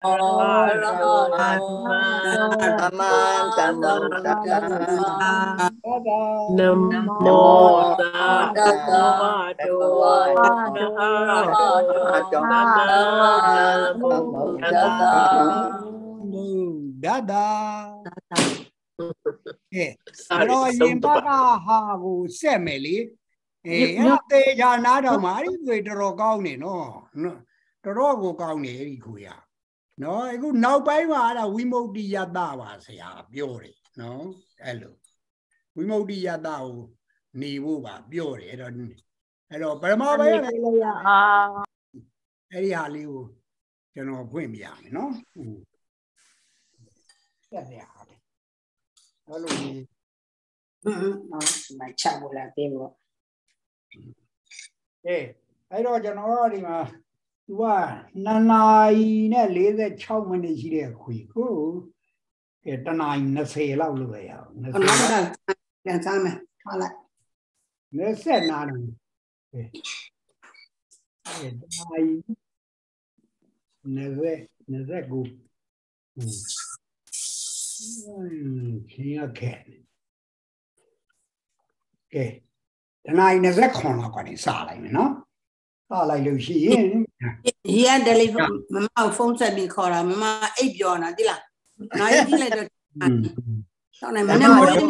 Rồi nhìn bác hà vụ xem mẹ lý tê ra ná đâu mà đi về đồ cao này nó đồ của cao này đi khuya nó cái nấu bấy mà là quy mô đi ra đào à sẽ biểu đấy nó alo quy mô đi ra đào nhiều bà biểu đấy rồi bây giờ bây giờ cái hà liu cho nó quên bị à nó cái gì à đó là gì nó mà chả một là tiền rồi ấy đó cho nó đi màว่านานๆနဲ့46မိနစ်ရှိတဲ့ခွေကိုတနာရီ20လောက်လို့ပဲရအောင် 20နောက်တော့ပြန်စားမယ်ထားလိုက် 20နာရီတနာရီ29ချင်းရခဲ့ကဲတနာရီ29လောက်ကနေစလိုက်မယ်နော်စလိုက်လို့ရှိရင်ဒီကတယ်လီဖုန်းမမဖုန်းဆက်ပြီးခေါ်တာမမအိပ်ပြောတာသိလားနိုင်ကြည့်လိုက်တော့ဆောင်းနေမနေ့မိုးလေး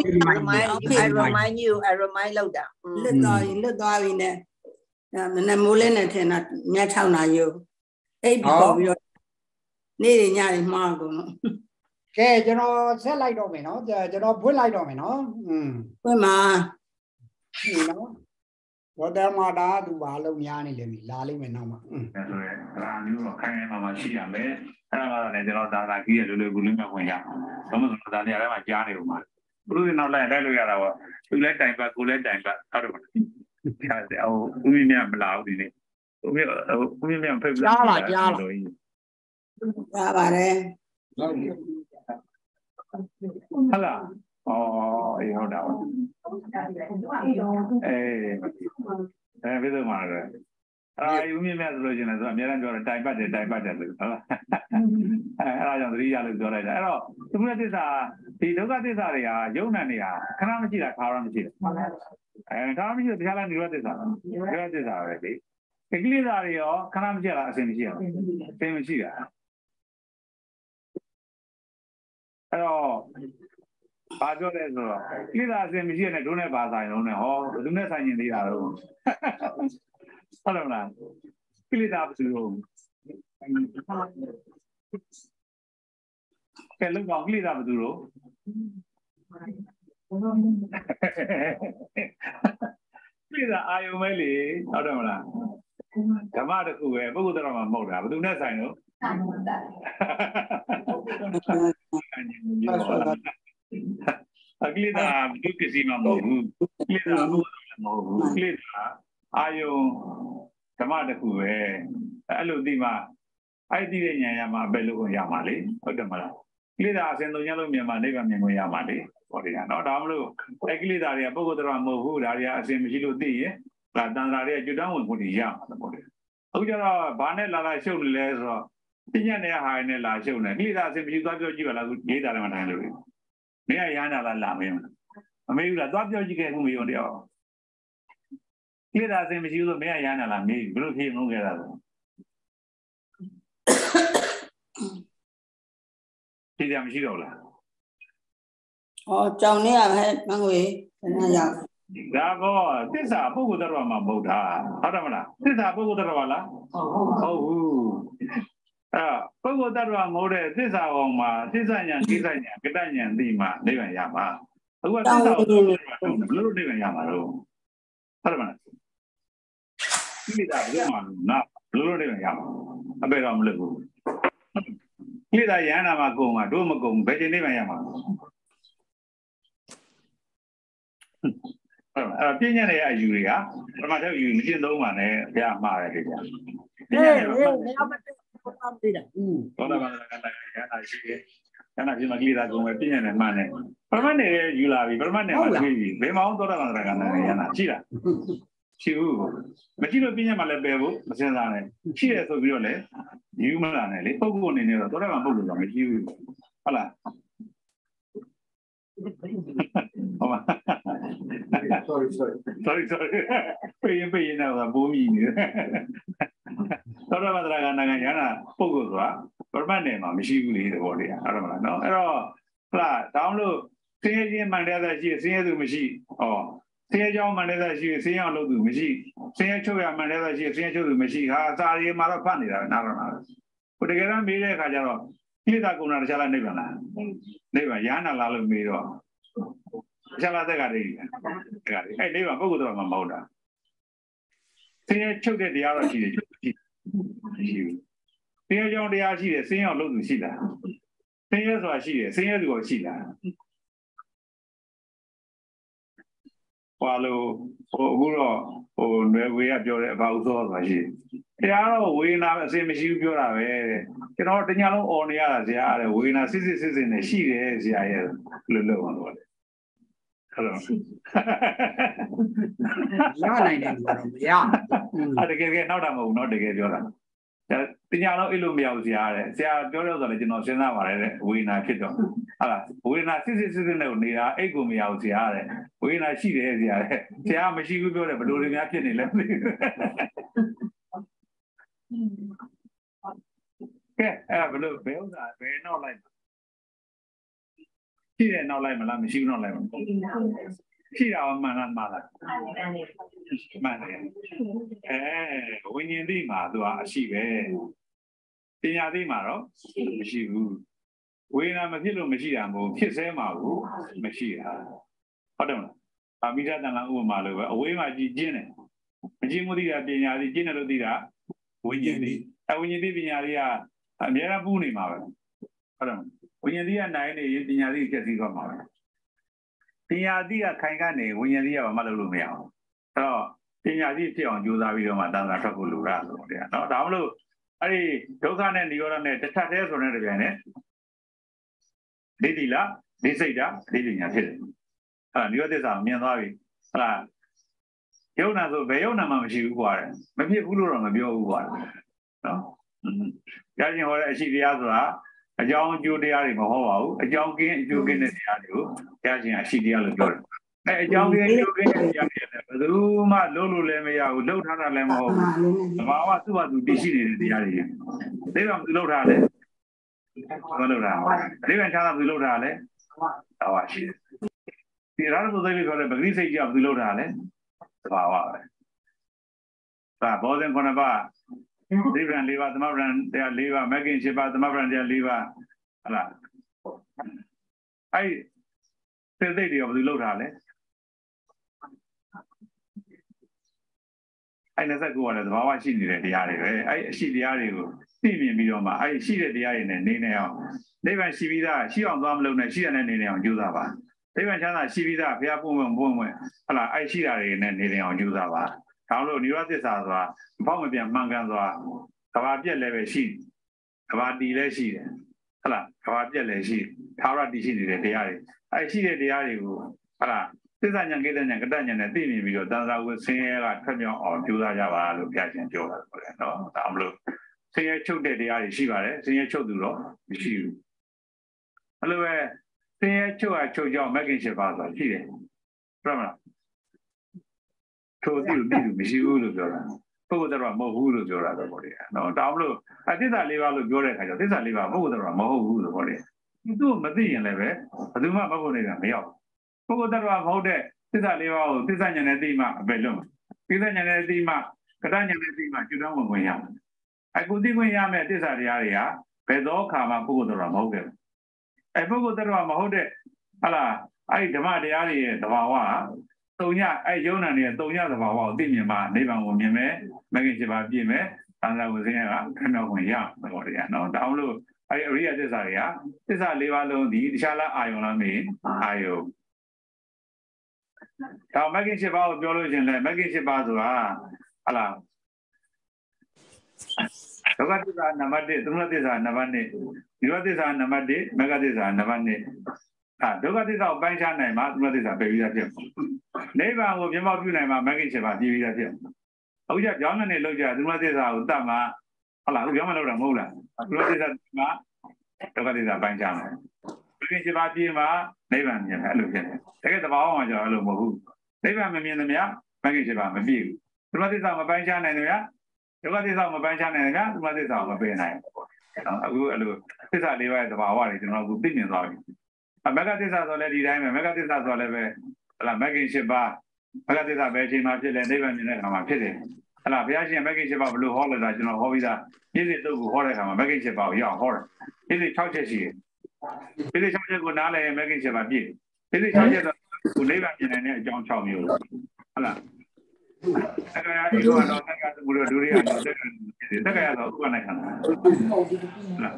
I remind လောက်တာလွတ်သွားပြီနဲ့မနေ့မိုးလေးနဲ့ထင်တာည6နာရီအိပ်ပြီးခေါ်ပြီးတော့နေ့ညတွေမှားကုန်လို့ကဲကျွန်တော်ဆက်လိုက်တော့မယ်နော်ကျွန်တော်ဖွင့်လိုက်တော့မယ်နော်ဖွင့်ပါနော်ဘောဓမာတာသူဘာလို့များနေလဲလာလိမ့်မယ်နောက်မှာဆိုရဲဒါမျိုးတော့ခိုင်ခိုင်မာမာရှိရမယ်အဲ့ဒါကတော့လည်းကျွန်တော်ဒါကြီးရလွယ်လွယ်ကူလူမျိုးဝင်ရအောင်ဘာမှဆိုတော့ဒါနေရာထဲမှာကြားနေဦးမှာဘုရားနောက်လိုက်လို့ရတာပေါ့သူလည်းတိုင်ပတ်ကိုလည်းတိုင်ပတ်ဟုတ်တယ်မလားဟိုဦးမြတ်မလာဘူးဒီနေ့ဦးမြတ်ဖိတ်ကြားလားကြားပါတယ်ဟုတ်လားအေးဟုတ်တာပါဘယ်လိုမှလဲဦးမြင့်မြတ်ဆိုလို့ရှိရင်ဆိုအများအားပြောတယ်တိုင်ပတ်တယ်လို့ဟုတ်လားအဲ့ဒါကြောင့်သတိရလို့ပြောလိုက်တာအဲ့တော့သူကသစ္စာဒီဒုက္ခသစ္စာတွေကယုံနာနေတာခဏမရှိတာခါရမရှိတာခါရမရှိတရားလားនិရောဓသစ္စာပဲလေကိလေသာတွေရောခဏမရှိတာအစဉ်မရှိတာအစဉ်မရှိတာအဲ့တော့ဘာပြောလဲဆိုတော့ကိလေသာအစဉ်မရှိတဲ့ဒုနဲ့ဘာဆိုင်လုံးနဲ့ဟောဘယ်သူနဲ့ဆိုင်ရင်သေးတာတော့ဟုတ်တယ်မလားကိလေသာဘယ်သူတော့ကဲလုံးကောင်ကိလေသာဘယ်သူတော့ကိလေသာအာယုံပဲလေဟုတ်တယ်မလားဓမ္မတစ်ခုပဲပုဂ္ဂိုလ်တော်မှာမဟုတ်တာဘယ်သူနဲ့ဆိုင်တော့အကိလေသာဒုက္ခစီမှာမဟုတ်ဘူးကိလေသာဘုရားမဟုတ်ဘူးကိလေသာအာယုံဓမ္မတစ်ခုပဲအဲ့လိုဒီမှာအဲ့ဒီရဲ့ဉာဏ်ရမှာပဲလို့ရမှာလေဟုတ်တယ်မလားကိလေသာအစဉ်သုံးရလို့မြင်မှာနိဗ္ဗာန်မြင်ခွင့်ရမှာလေဟောဒီကနော်ဒါမလို့အဲ့ကိလေသာတွေကပုဂ္ဂိုလ်တော်မဟုတ်ဘူးဒါတွေကအစဉ်မရှိလို့သိရင်ဒါတန်ត្រာတွေကကျွတ်တောင်းဝင်ခွင့်ရမှာပေါ့လေအခုကျတော့ဘာနဲ့လာရှုပ်နေလဲဆိုတော့ပညာနဲ့ဟာနဲ့လာရှုပ်နေကိလေသာအစဉ်မရှိသွားပြောကြည့်ပါလားရေးတာလည်းမထိုင်လို့မင်းရဟန္တာလားလာမင်းမမေးဘူးလားသွားပြောကြည့်ခဲ့ခုမယုံတော့ကိလေသာအစဉ်မရှိဘူးဆိုမင်းရဟန္တာလားမေးဘယ်လိုဖြေမလို့ခဲ့တာလဲဒီကြမရှိတော့လားကြောင်နေရဟဲ့မငွေနားရောက်ဒါကောသစ္စာပုဂ္ဂိုလ်တော်မှာမဟုတ်တာဟုတ်တယ်မလားသစ္စာပုဂ္ဂိုလ်တော်လားဟုတ်ဘူးပုဂ္ဂိုလ်တ attva မဟုတ်တဲ့သစ္စာကောင်မှာသစ္စာဉာဏ်ကိစ္စဉာဏ်ကတ္တဉာဏ်သိမှနိဗ္ဗာန်ရမှာအခုကသစ္စာကိုဘယ်လိုနိဗ္ဗာန်ရမှာတော့ဟုတ်တယ်မလားကိလေသာဘယ်မှာနာဘယ်လိုနိဗ္ဗာန်ရမှာအပေတော့မလုပ်ဘူးကိလေသာယန္တာမှာကုန်မှာတို့မကုန်ဘယ်ချိန်နိဗ္ဗာန်ရမှာအဲ့ပြဉ္ညာတွေအယူတွေကပရမတ္ထယူမရှင်းသုံးပါနဲ့ဘုရားမှားတယ်ခင်ဗျာပြဉ္ညာတွေတော့သောတာပန်ကလည်းရဟန္တာရှိတယ်။ရဟန္တာဖြစ်မှကိလေသာကုန်ပဲပြဉ္ညာနဲ့မှန်တယ်။ပရမတ်နဲ့ယူလာပြီပရမတ်နဲ့မှသိပြီဘယ်မှာသောတာပန်ကလည်းရဟန္တာရှိတာရှိဘူးမရှိလို့ပြဉ္ညာမှလည်းပယ်ဖို့မစင်စားနဲ့ရှိတယ်ဆိုပြီးတော့လည်းယူမလာနဲ့လေပုဂ္ဂိုလ်အနေနဲ့တော့သောတာပန်ပုဂ္ဂိုလ်ကမရှိဘူးဟုတ်လားဟုတ်ပါ sorry ပေးရင်တော့ဘိုးမီနေသောတာပန်တရားကနာကရဟနာပုဂ္ဂိုလ်ဆိုတာပရမတ်နယ်မှာမရှိဘူးလေသဘောတရားဟုတ်တယ်မလားနော်အဲ့တော့ဟုတ်လားတောင်းလို့ဆင်းရဲခြင်းမှန်တရားသာရှိဆင်းရဲသူမရှိဟောဆင်းရဲကြောင်းမှန်တရားသာရှိဆင်းရဲအောင်လုပ်သူမရှိဆင်းရဲချုပ်ရမှန်တရားသာရှိဆင်းရဲချုပ်သူမရှိဟာစာရီမှာတော့ဖတ်နေတာနားတော့လားဟိုတကယ်တော့မေးတဲ့အခါကျတော့ကိလေသာကုဏတခြားလားနိဗ္ဗာန်လားနိဗ္ဗာန်ရဟနာလားလို့မေးတော့တခြားလားတက်ကတည်းကအဲ့နိဗ္ဗာန်ပုဂ္ဂိုလ်တော်မှာမဟုတ်တာဆင်းရဲချုပ်တဲ့တရားတော့ရှိတယ်မရှိဘူးဆင်းရဲကြောင်းတရားရှိတယ်ဆင်းရဲအောင်လုပ်သူရှိလားဆင်းရဲဆိုတာရှိတယ်ဆင်းရဲသူကရှိလားဟောလို့အခုတော့နွယ်ဝေကပြောတဲ့အဘာဥသောဆိုတာရှိတရားတော့ဝေနာအစင်မရှိဘူးပြောတာပဲကျွန်တော်တညလုံးអော်နေရတာဆရာတဲ့ဝေနာစစ်နဲ့ရှိတယ်ဆရာရဲ့လို့လို့ပါတော့ဟုတ်ရနိုင်တယ်လို့တော့မရတကယ်နောက်တာမဟုတ်ဘူးเนาะတကယ်ပြောတာတညလုံးအဲ့လိုမရဘူးဆရာတဲ့ဆရာပြောတော့ဆိုလည်းကျွန်တော်စဉ်းစားပါတယ်တဲ့ဝေနာဖြစ်တော့ဟုတ်လားဝေနာစစ်နဲ့နေတာအိတ်ကိုမရဘူးဆရာတဲ့ဝေနာရှိတယ်ဆရာတဲ့ဆရာမရှိဘူးပြောတယ်ဘယ်လိုတွေများဖြစ်နေလဲမသိဘူးကဲအဲ့ဘယ်လိုဘယ်ဥစ္စာဘယ်နောက်လိုက်ရှိတယ်နောက်လိုက်မလားမရှိဘူးနောက်လိုက်မလားရှိတာမှန်လားမှန်တယ်ဝိညာဉ်သိမှာသူကအရှိပဲပညာသိမှာတော့မရှိဘူးဝေဒနာမဖြစ်လို့မရှိတာမဟုတ်ဖြစ်စဲမှာဘူးမရှိတာဟုတ်တယ်မလားအမိဒတန်လာဥပမာလိုပဲအဝေးမှာကြည်ကျင်းတယ်မကြည့်မှုသိတာပညာသိကျင်းတယ်လို့သိတာဝိညာဉ်သိဝိညာဉ်သိပညာသိကအများအားပူးနေမှာပဲဟုတ်တယ်မလားဝိညာဉ်သိကနိုင်နေရင်ပညာသိကျက်စီးသွားမှာပဲပညာသိကခိုင်ကနေဝိညာဉ်သိကဘာမှလုပ်လို့မရအောင်အဲ့တော့ပညာသိဖြစ်အောင်ကြိုးစားပြီးတော့မှတန်ត្រာထွက်ဖို့လိုတာဆိုတော့နော်ဒါမှမဟုတ်အဲ့ဒီဒုက္ခနဲ့និရောဓနဲ့တစ်ထပ်တည်းဆိုတဲ့တပြိုင်နဲ့ဒိဋ္ဌိလားဒိစိတ်တာဒိဋ္ဌိညာဖြစ်တယ်အဲ့ဒါនិရောဓသစ္စာမြင်သွားပြီဟုတ်လားယုံနာဆိုဘယ်ယုံနာမှမရှိဘူးကွာတယ်မဖြစ်ဘူးလို့တော့မပြောဘူးကွာနော်ကြားချင်းဟောတဲ့အရှိတရားဆိုတာအကြောင်းအကျိုးတရားတွေမဟုတ်ပါဘူးအကြောင်းကင်းအကျိုးကင်းတဲ့တရားတွေကိုကြားချင်းအရှိတရားလို့ပြောတယ်အကြောင်းကင်းအကျိုးကင်းတဲ့တရားတွေလည်းဘယ်သူမှလုံးလို့လည်းမရဘူးလှုပ်ထားတာလည်းမဟုတ်ဘူးသဘာဝသူ့ဘာသူတည်ရှိနေတဲ့တရားတွေဒါကြောင့်သူလှုပ်ထားတယ်မလှုပ်တာအရိပ္ပံချမ်းသာသူလှုပ်ထားတယ်သဘာဝရှိတယ်ဒီရာဇဝသိလေးပြောတဲ့ပဂရိစိတ်ကြောင့်သူလှုပ်ထားတယ်သဘာဝပဲဒါဘောဇင်9ပါးဒီဗရန်4ပါးသမဗရန်တရား4ပါးမဂ္ဂင်7ပါးသမဗရန်တရား4ပါးဟလားအဲ့စိတ်တွေရောဘယ်သူလှုပ်ထားလဲအဲ့29ကလည်းသဘာဝရှိနေတဲ့တရားတွေပဲအဲ့အရှိတရားတွေကိုသိမြင်ပြီးတော့မှအဲ့ရှိတဲ့တရားတွေနဲ့နေနေအောင်နိဗ္ဗာန်ရှိပြီးသားရှိအောင်သွားမလုပ်နဲ့ရှိရတဲ့နေနေအောင်ကြိုးစားပါနိဗ္ဗာန်ချမ်းသာရှိပြီးသားဘုရားပွင့်ဟလားအဲ့ရှိတာတွေနဲ့နေနေအောင်ကြိုးစားပါဒါလို့និရောဓသစ္စာဆိုတာဘောက်မပြန်မှန်ကန်စွာကဘာပြက်လည်းပဲရှိကဘာတီလည်းရှိတယ်ဟုတ်လားကဘာပြက်လည်းရှိသာရတီရှိနေတဲ့တရားတွေအဲ့ရှိတဲ့တရားတွေကိုဟုတ်လားသစ္စာဉာဏ်ကိတ္တဉာဏ်ကတ္တဉာဏ်နဲ့သိမြင်ပြီးတော့တန်ត្រာဝဆင်းရဲကထွက်မြောက်အောင်ကြိုးစားကြပါလို့ဘုရားရှင်ပြောတာပေါ့လေနော်ဒါမလို့ဆင်းရဲချုပ်တဲ့တရားတွေရှိပါတယ်ဆင်းရဲချုပ်သူတော့မရှိဘူးအဲ့လိုပဲဆင်းရဲချုပ်ကြောင့်မဂ္ဂင်7ပါးဆိုတာရှိတယ်ဟုတ်မလားထိုသိလို့မရှိဘူးလို့ပြောတာပုဂ္ဂိုလ်တော်မဟုတ်ဘူးလို့ပြောတာတော့ပေါ့လေနော်ဒါမလို့သစ္စာ4ပါးလို့ပြောတဲ့အခါကျတော့သစ္စာ4ပါးပုဂ္ဂိုလ်တော်မဟုတ်ဘူးလို့ပေါ့လေသူ့မသိရင်လည်းပဲဘယ်သူမှပုဂ္ဂိုလ်နေတာမရောက်ပုဂ္ဂိုလ်တော်မဟုတ်တဲ့သစ္စာ4ပါးကိုသစ္စာဉာဏ်နဲ့သိမှအပယ်လုံးသစ္စာဉာဏ်နဲ့သိမှကတ္တဉာဏ်နဲ့သိမှကျွတ်တောင်းဝင်ခွင့်ရမယ်အခုသိခွင့်ရမယ်သစ္စာတရားတွေကဘယ်သောအခါမှပုဂ္ဂိုလ်တော်မဟုတ်ခဲ့ဘူးပုဂ္ဂိုလ်တော်မဟုတ်တဲ့ဟလားအဲ့ဓမ္မတရားတွေရဲ့သဘာဝတုံညအဲ့ယုံနာနေတဲ့တုံညသဘာဝကိုသိမြင်မှနိဗ္ဗာန်ကိုမြင်မယ်မဂ္ဂင်7ပါးပြည့်မယ်သံဃာဝဇင်းကခဏခွင့်ရမယ်ပေါ့လေနော်ဒါအောင်လို့အဲ့အရိယသစ္စာတွေကသစ္စာ4ပါးလုံးဒီတခြားလားအာယုံလားမေးအာယုံဒါမဂ္ဂင်7ပါးကိုပြောလို့ရှင်လဲမဂ္ဂင်7ပါးဆိုတာဟလားဒုက္ခသစ္စာနံပါတ်1သမုဒယသစ္စာနံပါတ်2និရောဓသစ္စာနံပါတ်1မဂ္ဂသစ္စာနံပါတ်2ဒုက္ခသစ္စာကိုပိုင်းခြားနိုင်မှသမုဒယသစ္စာပြည့်ပြီးသားဖြစ်နိဗ္ဗာန်ကိုမျက်မှောက်ပြုနိုင်မှမဂ္ဂင်7ပါးပြည့်ပြီးသားဖြစ်အခုကျကြောင်းနဲ့လောက်ကြသမုဒယသစ္စာကိုတတ်မှ là lúc mà lâu là mâu là lúc thì sao mà đâu có thì sao bán chăng cái gì ba chi mà đấy bạn nhận phải lúc vậy cái tao mà cho lúc mâu đấy bạn mình nhận nhá cái gì bạn mình biết lúc thì sao mà bán chăng này nhá lúc thì sao mà bán chăng này nhá lúc thì sao mà bên này lúc thì sao đi vào tao vào đi cho nó cũng biết nhận rồi mấy cái thì sao rồi đi đây mấy cái thì sao rồi về là mấy cái gì ba mấy cái thì sao về chỉ mà chỉ là đấy bạn nhận là màဖြစ်đấy là bây giờ mấy cái gì ba blue hole là cho nó hobby đó cái gì tôi cũng hole là mà mấy cái gì ba要 hole cái gì sáu chết gì cái gì sáu chết của nó là mấy cái gì ba biết cái gì sáu chết là của đấy bạn nhận này trong sáu nhiều là cái ego đó cái bulu duri anh đó cái đó của này khăn là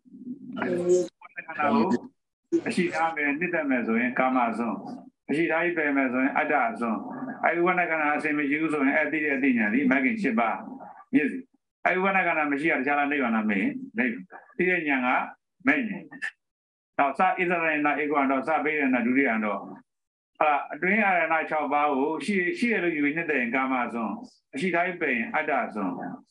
khăn chỉ là về nít em rồi kama rồi chỉ là về em rồi ada rồi ai quan cái nào xem mấy chú rồi ai đi nhà đi mấy cái gì ba như gì ai quan cái nào mấy chỉ là chả này vào nào mấy đấy thì nhà ngã mấy nào sa Israel na ego đó sa bây giờ na duri anh đó đối với na chào bao chỉ làอยู่ในแต่กามาซอนchỉ thấy về adaซอน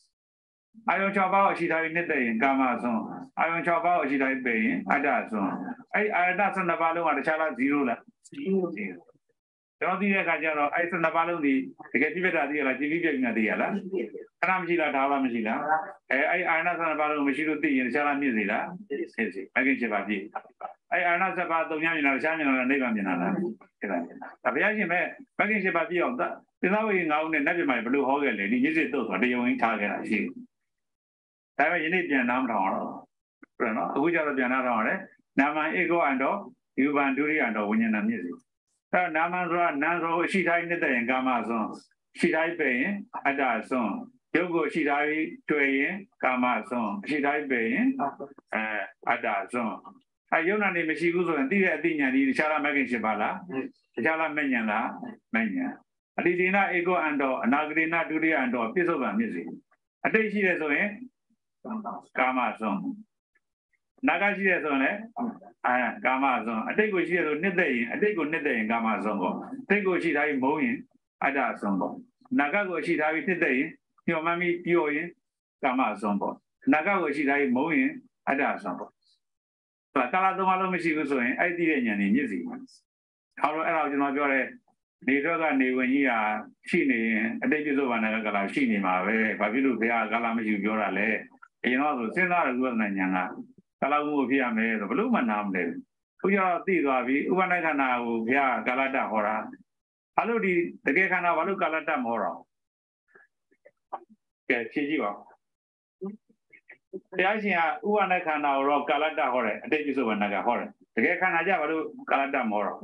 ai ông chào bao chỉ thấyในแต่กามาซอนai ông chào bao chỉ thấy về adaซอนai adaซอนนะบาလုံးကတခြားလား0လားကျွန်တော်သိတဲ့အခါကျတော့အဲ့စနဘာလုံးဒီတကယ်ပြည့်ပြတာသိရလားကြည်ပြည့်ပြည့်သိရလားခဏမရှိလားဒါလားမရှိလားအဲ့အာရဏစနဘာလုံးမရှိလို့သိရင်တခြားလားမြင်စီလားသိစီမကင်ချက်ပါပြည့်အဲ့အာရဏစဘာသုံးညမြင်လားတခြားမြင်လားနိဗ္ဗာန်မြင်လားအဲ့ဒါမြင်တာဘုရားရှင်ပဲမကင်ချက်ပါပြည့်အောင်သစ္စာဝိငါးဦးနဲ့နတ်ပြည်မှာဘလို့ဟောခဲ့လေဒီညစ်စစ်တော့ဆိုတရားဝင်ထားခဲ့တာရှိဒါပေမဲ့ယနေ့ပြန်နားမထောင်တော့ပြနော်အခုကျတော့ပြန်နားထောင်ရတယ်နာမဧကောအန္တောယူပန်ဒုရိယန္တောဝိညာဏမြစ်စီအဲ့နာမရောနန်ရောရှိတိုင်းနေတဲ့ရင်ကာမဆွန်ရှိတိုင်းပဲရင်အတ္တဆွန်ရုပ်ကိုရှိတိုင်းတွေ့ရင်ကာမဆွန်ရှိတိုင်းပဲရင်အတ္တဆွန်ယုံနာနေမရှိဘူးဆိုရင်သိတဲ့အသိဉာဏ်ဒီတခြားလားမဂ္ဂင်ရှိပါလားတခြားလားမဉဏ်လားမဉဏ်အတိဒေနဧကောအန္တောအနာဂရေနဒုတိယအန္တောပြစ္ဆုတ်ပံမြစ်စီအတိတ်ရှိတယ်ဆိုရင်ကာမဆွန်နာဂရှိတယ်ဆိုရင်လည်းကာမဆွန်အတိတ်ကိုရှိတယ်ဆိုနှစ်သက်ရင်အတိတ်ကိုနှစ်သက်ရင်ကာမဆွန်ပေါ့အတိတ်ကိုရှိထားပြီးမုန်းရင်အတ္တဆွန်ပေါ့နာဂကိုရှိထားပြီးနှစ်သက်ရင်ညှော်မှန်းပြီးပြောရင်ကာမဆွန်ပေါ့နာဂကိုရှိထားပြီးမုန်းရင်အတ္တဆွန်ပေါ့ကာလသုံးပါလုံးမရှိဘူးဆိုရင်အဲ့ဒီတဲ့ဉာဏ်นี่မြစ်စီမှာဟောတော့အဲ့ဒါကိုကျွန်တော်ပြောတယ်နေတော့ကနေဝင်ကြီးဟာရှိနေရင်အတိတ်ပြစ္ဆုတ်ပါဏကလာရှိနေမှာပဲဘာဖြစ်လို့ဘုရားကာလမရှိပြောတာလဲအရင်တော့ဆိုစဉ်းစားရဥပဒနာဉာဏ်ကကာလမှုဖြစ်ရမယ်ဆိုဘလို့မှနားမလဲခုကျတော့သိသွားပြီဥပနိခန္ဓာကိုဘုရားကာလတ္တဟောတာဘာလို့ဒီတကယ်ခန္ဓာဘာလို့ကာလတ္တမဟောတော့ကဲဖြေကြည့်ပါဘုရားရှင်ကဥပနိခန္ဓာကိုတော့ကာလတ္တဟောတယ်အတိတ်ပြစ္ဆုတ်ပါဏကဟောတယ်တကယ်ခန္ဓာကြဘာလို့ကာလတ္တမဟောတော့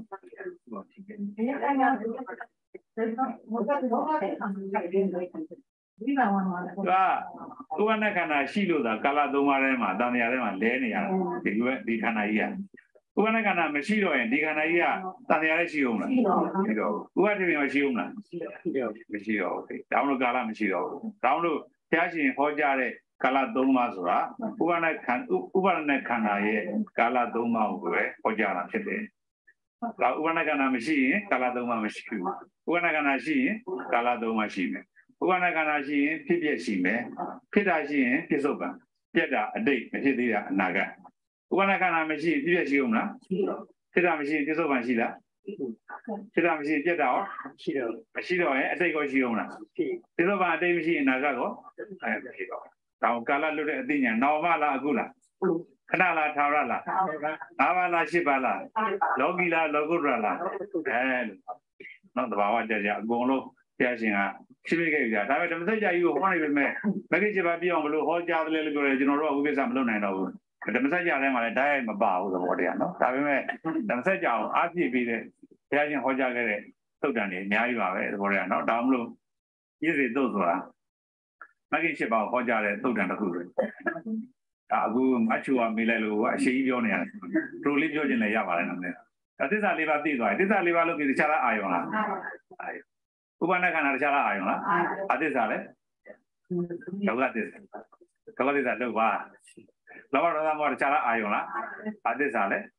ဥပနိခန္ဓာရှိလို့သာကာလသုံးပါးထဲမှာတန်မြာထဲမှာလဲနေရတာဒီခန္ဓာကြီးကဥပနိခန္ဓာမရှိတော့ရင်ဒီခန္ဓာကြီးကတန်မြာထဲရှိအောင်လားမရှိတော့ဘူးဥပတိပင်မရှိအောင်လားမရှိတော့ဘူးတောင်းလို့ကာလမရှိတော့ဘူးတောင်းလို့ဘုရားရှင်ဟောကြားတဲ့ကာလသုံးပါးဆိုတာဥပနိခန္ဓာရဲ့ကာလသုံးပါးကိုပဲဟောကြားတာဖြစ်တယ်ဒါဥပနိခန္ဓာမရှိရင်ကာလသုံးပါးမရှိဘူးဥပနိခန္ဓာရှိရင်ကာလသုံးပါးရှိမယ်ဥပနိခန္ဓာရှိရင်ဖြစ်ဖြစ်ရှိမယ်ဖြစ်တာရှိရင်ပြစ္ဆုတ်ပံပြက်တာအတိတ်မဖြစ်သေးတာအနာဂတ်ဥပနိခန္ဓာမရှိရင်ဖြစ်ဖြစ်ရှိဦးမလားဖြစ်တာမရှိရင်ပြစ္ဆုတ်ပံရှိလားဖြစ်တာမရှိရင်ပြက်တာရောမရှိတော့ရင်အတိတ်ကိုရှိဦးမလားပြစ္ဆုတ်ပံအတိတ်မရှိရင်အနာဂတ်ကိုမရှိတော့တောင်ကာလလွတ်တဲ့အသိဉာဏ်နောက်မှလားအခုလားခဏလားထာဝရလားငါးပါးလားရှစ်ပါးလားလောကီလားလောကုတ္တရလားနောက်တဘာဝကြကြအကုန်လုံးဘုရားရှင်ကရှင်းပြခဲ့ကြဒါပေမဲ့ဓမ္မစကြာကြီးကိုဟောနေပေမဲ့မဂ္ဂင်7ပါးပြအောင်ဘလို့ဟောကြားတယ်လို့ပြောတယ်ကျွန်တော်တို့ကဝိပဿနာမလုပ်နိုင်တော့ဘူးဓမ္မစကြာထဲမှာလည်းဓာတ်ရိုက်မပါဘူးသဘောတရားနော်ဒါပေမဲ့ဓမ္မစကြာကိုအားဖြည့်ပြီးတဲ့ဘုရားရှင်ဟောကြားခဲ့တဲ့သုတ်တန်တွေအများကြီးပါပဲသဘောတရားနော်ဒါမှမဟုတ်ရည်စည်သုတ်ဆိုတာမဂ္ဂင်7ပါးဟောကြားတဲ့သုတ်တန်တစ်ခုပဲအခုအချူကမေးလိုက်လို့အရှိကြီးပြောနေရတယ်တို့လေးပြောခြင်းလည်းရပါတယ်နော်သစ္စာလေးပါးသိသွားတယ်သစ္စာလေးပါးလို့ဒီတခြားလားအာယုံလားဥပနိခန္ဓာတခြားလားအာယုံလားအသစ္စာလဲဒုက္ခသစ္စာလို့ပါလောဘဒေါသမောဟတခြားလားအာယုံလားအသစ္စာလဲ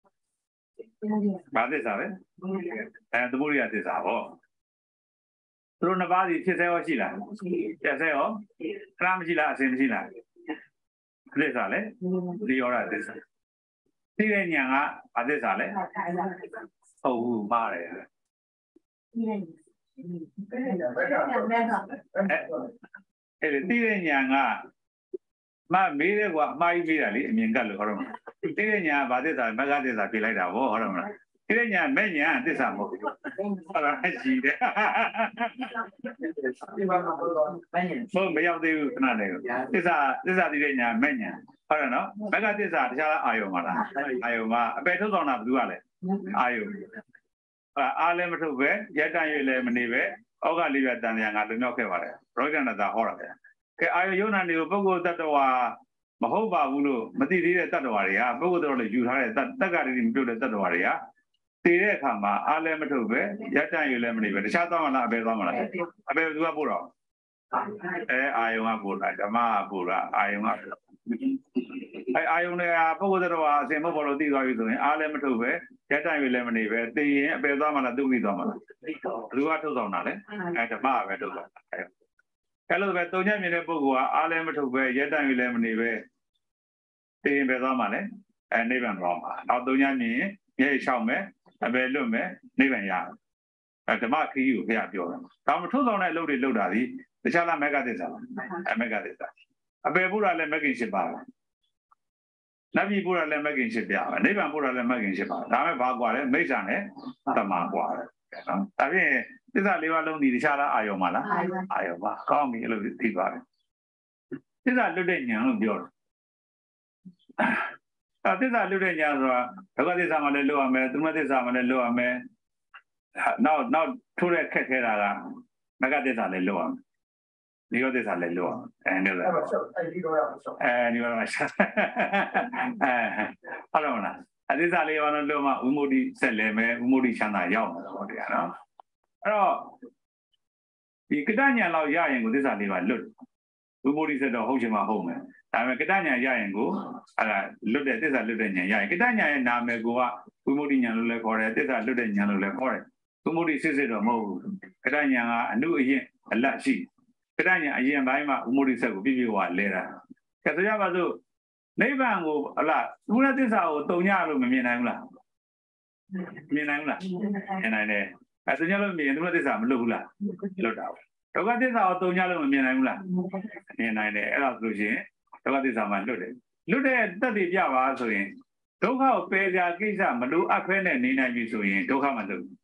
ဘာသစ္စာလဲသမုဒိယသစ္စာဟောသူတို့နှစ်ပါးစီဖြစ်စေရောရှိလားပြတ်စေရောခဏမရှိလားအစဉ်မရှိလားသစ္စာလေနိရောဓသစ္စာသိတဲ့ဉာဏ်ကဘာသစ္စာလဲဟုတ်ဘူးပါတယ်အဲ့ဒီသိတဲ့ဉာဏ်ကမေးတယ်ကွာအမှားကြီးမေးတာလေအမြင်ကလို့ဟောတော့သိတဲ့ဉာဏ်ကဘာသစ္စာမဂ္ဂသစ္စာပြလိုက်တာဗောဟောတော့မလားသိတဲ့ဉာဏ်မဲ့ဉာဏ်သစ္စာမဟုတ်ဘူးဟောတာရှိတယ်ဟုတ်မရောက်သေးဘူးခဏလေးသစ္စာသိတဲ့ဉာဏ်မဲ့ဉာဏ်ဟုတ်တယ်နော်မဂ္ဂသစ္စာတခြားအာယုံပါလားအာယုံမှာအပယ်ထုတ်ဆောင်တာဘယ်သူကလဲအာယုံအားလည်းမထုတ်ပဲရက်တန့်ရွေလည်းမနေပဲဩဃလေးပြတန်တရားငါလွမြောက်ခဲ့ပါတယ်ရောဂဏတာဟောတာပဲကဲအာယုံယုံနာတွေကိုပုဂ္ဂိုလ်တ attva မဟုတ်ပါဘူးလို့မသိသေးတဲ့တ attva တွေကပုဂ္ဂိုလ်တော်လည်းယူထားတဲ့တက္ကရာတိမပြုတ်တဲ့တ attva တွေကတည်တဲ့အခါမှာအားလည်းမထုတ်ပဲရက်တန့်ရွေလည်းမနေပဲတခြားသွားမလားအပယ်သွားမလားအပယ်ဘယ်သူကပို့တော့အာယုံကပို့တာဓမ္မကပို့တာအာယုံကအာယုံတွေကပုဂ္ဂိုလ်တော်ကအစင်မဟုတ်လို့သိသွားပြီဆိုရင်အားလည်းမထုတ်ပဲရက်တန့်ရွေလည်းမနေပဲသိရင်အပယ်သွားမလားသူသိသွားမလားဘယ်သူကထုတ်ဆောင်တာလဲဓမ္မကပဲထုတ်ဆောင်တာအဲ့လိုပဲတုံညံ့မြင်တဲ့ပုဂ္ဂိုလ်ကအားလည်းမထုတ်ပဲရက်တန့်ရွေလည်းမနေပဲသိရင်ပဲသွားမှာလဲနိဗ္ဗာန်သွားမှာနောက်တုံညံ့မြင်မျက်ရည်လျှောက်မယ်အပယ်လွတ်မယ်နိဗ္ဗာန်ရတယ်ဓမ္မခရီးကိုဘုရားပြောတယ်ဒါမှထုတ်ဆောင်တဲ့အလုပ်တွေလုပ်တာဒီတခြားလားမဂ္ဂသစ္စာမဂ္ဂသစ္စာအပယ်ပို့တာလည်းမဂ္ဂင်၈ပါးပဲနတ်ပြည်ပို့တာလည်းမဂ္ဂင်၈ပါးပဲနိဗ္ဗာန်ပို့တာလည်းမဂ္ဂင်၈ပါးဒါမဲ့ဘာကွာလဲမိစ္ဆာနဲ့တမာကွာတယ်နော်ဒါဖြင့်သစ္စာ၄ပါးလုံးဒီတခြားလားအာယုံပါလားအာယုံပါကောင်းပြီအဲ့လိုသိပါတယ်သစ္စာလွတ်တဲ့ဉာဏ်လို့ပြောတယ်သစ္စာလွတ်တဲ့ဉာဏ်ဆိုတာဒုက္ခသစ္စာမှလည်းလွတ်ရမယ်သမုဒယသစ္စာမှလည်းလွတ်ရမယ်နောက်ထိုးတဲ့ခက်ခဲတာကမဂ္ဂသစ္စာလည်းလွတ်ရမယ်နိရောဓသစ္စာလည်းလွတ်ရမယ်နိရောဓနိရောဓဟုတ်တော့လားအသစ္စာလေးပါတော့လွတ်မှဝိမု ക്തി ဆက်လဲမယ်ဝိမု ക്തി ချမ်းသာရောက်မှာပေါ့တရားနော်အဲ့တော့ဒီကတ္တဉာဏ်လောက်ရရင်ကိုသစ္စာလေးပါလွတ်ဝိမု ക്തി ဆက်တော့ဟုတ်ချင်မှဟုတ်မယ်ဒါပေမဲ့ကတ္တဉာဏ်ရရင်ကိုအဲ့ဒါလွတ်တဲ့သစ္စာလွတ်တဲ့ဉာဏ်ရရင်ကတ္တဉာဏ်ရဲ့နာမည်ကိုကဝိမု ക്തി ဉာဏ်လို့လည်းခေါ်တယ်သစ္စာလွတ်တဲ့ဉာဏ်လို့လည်းခေါ်တယ်ဝိမု ക്തി စစ်တော့မဟုတ်ဘူးကတ္တဉာဏ်ကအနုအရင်အလတ်ရှိကတ္တဉာဏ်အရင်ပိုင်းမှာဝိမု ക്തി ဆက်ကိုပြည့်ပြည့်ဝလဲတာကဲဆိုရပါစို့နိဗ္ဗာန်ကိုဟလားသုရသစ္စာကိုတုံညလို့မမြင်နိုင်ဘူးလားမြင်နိုင်ဘူးလားမြင်နိုင်တယ်အဲတုံညလို့မြင်ရင်သုရသစ္စာမလွတ်ဘူးလားလွတ်တာပဲဒုက္ခသစ္စာကိုတုံညလို့မမြင်နိုင်ဘူးလားမြင်နိုင်တယ်အဲ့ဒါဆိုလို့ရှိရင်ဒုက္ခသစ္စာမှာလွတ်တယ်လွတ်တဲ့တတ်သိပြပါဆိုရင်ဒုက္ခကိုပယ်ကြကိစ္စမလိုအပ်ဖဲနဲ့နေနိုင်ပြီဆိုရင်ဒုက္ခမှာလွတ်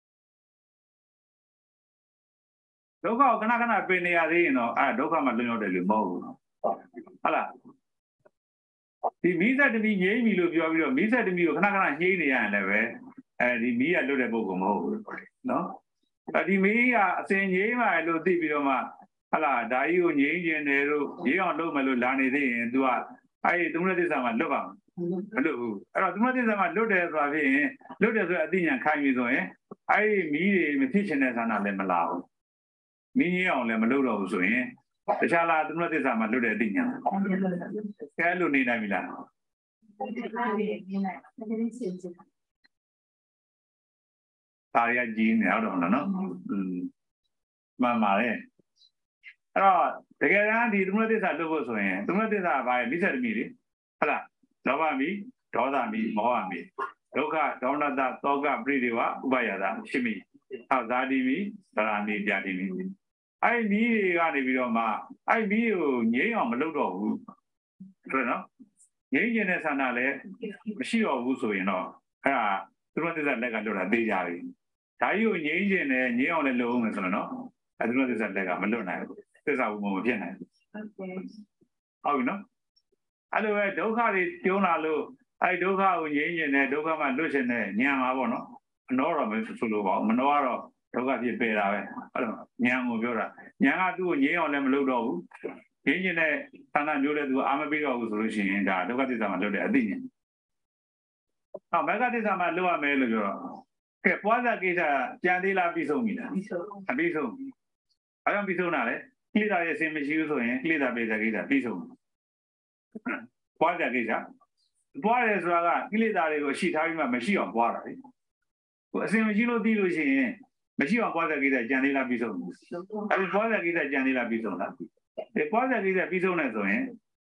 ဒုက္ခကိုခဏခဏပင်နေရသေးရင်တော့ဒုက္ခမှာလွတ်ရောက်တယ်လို့မဟုတ်ဘူးဟုတ်လားဒီမိစ္ဆတမိငြိမ့်ပြီလို့ပြောပြီးတော့မိစ္ဆတမိကိုခဏခဏညှိနေရရင်လည်းပဲဒီမိကလွတ်တဲ့ပုဂ္ဂိုလ်မဟုတ်ဘူးနော်ဒီမိကအစဉ်ငြိမ့်ပါလို့သိပြီးတော့မှဟလာဒါကြီးကိုငြိမ့်ကျင်တယ်လို့ရေးအောင်လုပ်မယ်လို့လာနေသေးရင် तू ကအဲ့ဒီသမုဒယသစ္စာမှာလွတ်ပါမလွတ်ဘူးအဲ့တော့သမုဒယသစ္စာမှာလွတ်တယ်ဆိုတာဖြစ်ရင်လွတ်တယ်ဆိုအသိဉာဏ်ခိုင်းပြီဆိုရင်အဲ့ဒီမိတွေမဖြစ်ချင်တဲ့ဆန္ဒလည်းမလာဘူးမိငြိမ့်အောင်လည်းမလုပ်တော့ဘူးဆိုရင်တခြားလားသမုဒယသစ္စာမှာလွတ်တဲ့အသိဉာဏ်ကဲလို့နေနိုင်ပြီလားဒါရကြီးနေတော့နော်မှန်ပါတယ်အဲ့တော့တကယ်တမ်းဒီသမုဒယသစ္စာလွတ်ဖို့ဆိုရင်သမုဒယသစ္စာကဘာလဲမိစ္ဆတမိလေဟုတ်လားလောဘမိဒေါသမိမောဟမိဒုက္ခဒေါမနတသောကပရိဒေဝဥပယတာရှိမိဟောဇာတိမိဗရာမိပြတိမိအဲ့ဒီတွေကနေပြီးတော့မှအဲ့ဒီကိုငြိမ်းအောင်မလုပ်တော့ဘူးဟုတ်နော်ငြိမ်းကျင်တဲ့ဆန္ဒလည်းမရှိတော့ဘူးဆိုရင်တော့အဲ့ဒါသူတို့သစ္စာလက်ကလွတ်တာသိကြပြီဒါကြီးကိုငြိမ်းကျင်တယ်ငြိမ်းအောင်လည်းလုပ်အောင်မယ်ဆိုတော့နော်အဲ့သူတို့သစ္စာလက်ကမလွတ်နိုင်ဘူးသစ္စာဝိမုမဖြစ်နိုင်ဘူးဟုတ်ပြီနော်အဲ့လိုပဲဒုက္ခတွေကျုံလာလို့အဲ့ဒုက္ခကိုငြိမ်းကျင်တယ်ဒုက္ခမှလွတ်ချင်တယ်ဉာဏ်မှာပေါ့နော်မနှောတော့မဆိုလို့ပါဘူးမနှောကတော့ဒုက္ခဖြစ်ပေတာပဲအဲ့တော့ဉာဏ်ကိုပြောတာဉာဏ်ကသူ့ကိုငြိမ်းအောင်လည်းမလုပ်တော့ဘူးငြိမ်းကျင်တဲ့ဌာနမျိုးလည်းသူအာမပေးတော့ဘူးဆိုလို့ရှိရင်ဒါဒုက္ခသစ္စာမှာလွတ်တဲ့အသိဉာဏ်ဟောမဂ္ဂသစ္စာမှာလွတ်ရမယ်လို့ပြောတော့ကဲပွားစားကိစ္စကြံသေးလားပြီးဆုံးပြီလားပြီးဆုံးဘာကြောင့်ပြီးဆုံးတာလဲကိလေသာရဲ့အစင်မရှိဘူးဆိုရင်ကိလေသာပိစ္ဆာကိစ္စပြီးဆုံးပွားစားကိစ္စပွားတယ်ဆိုတာကကိလေသာတွေကိုရှိထားပြီးမှမရှိအောင်ပွားတာလေအစင်မရှိလို့သိလို့ရှိရင်မရှိအောင်ပွားစားကိစ္စကြံသေးလားပြီးဆုံးအဲဒီပွားစားကိစ္စကြံသေးလားပြီးဆုံးလားဒီပွားစားကိစ္စပြီးဆုံးတယ်ဆိုရင်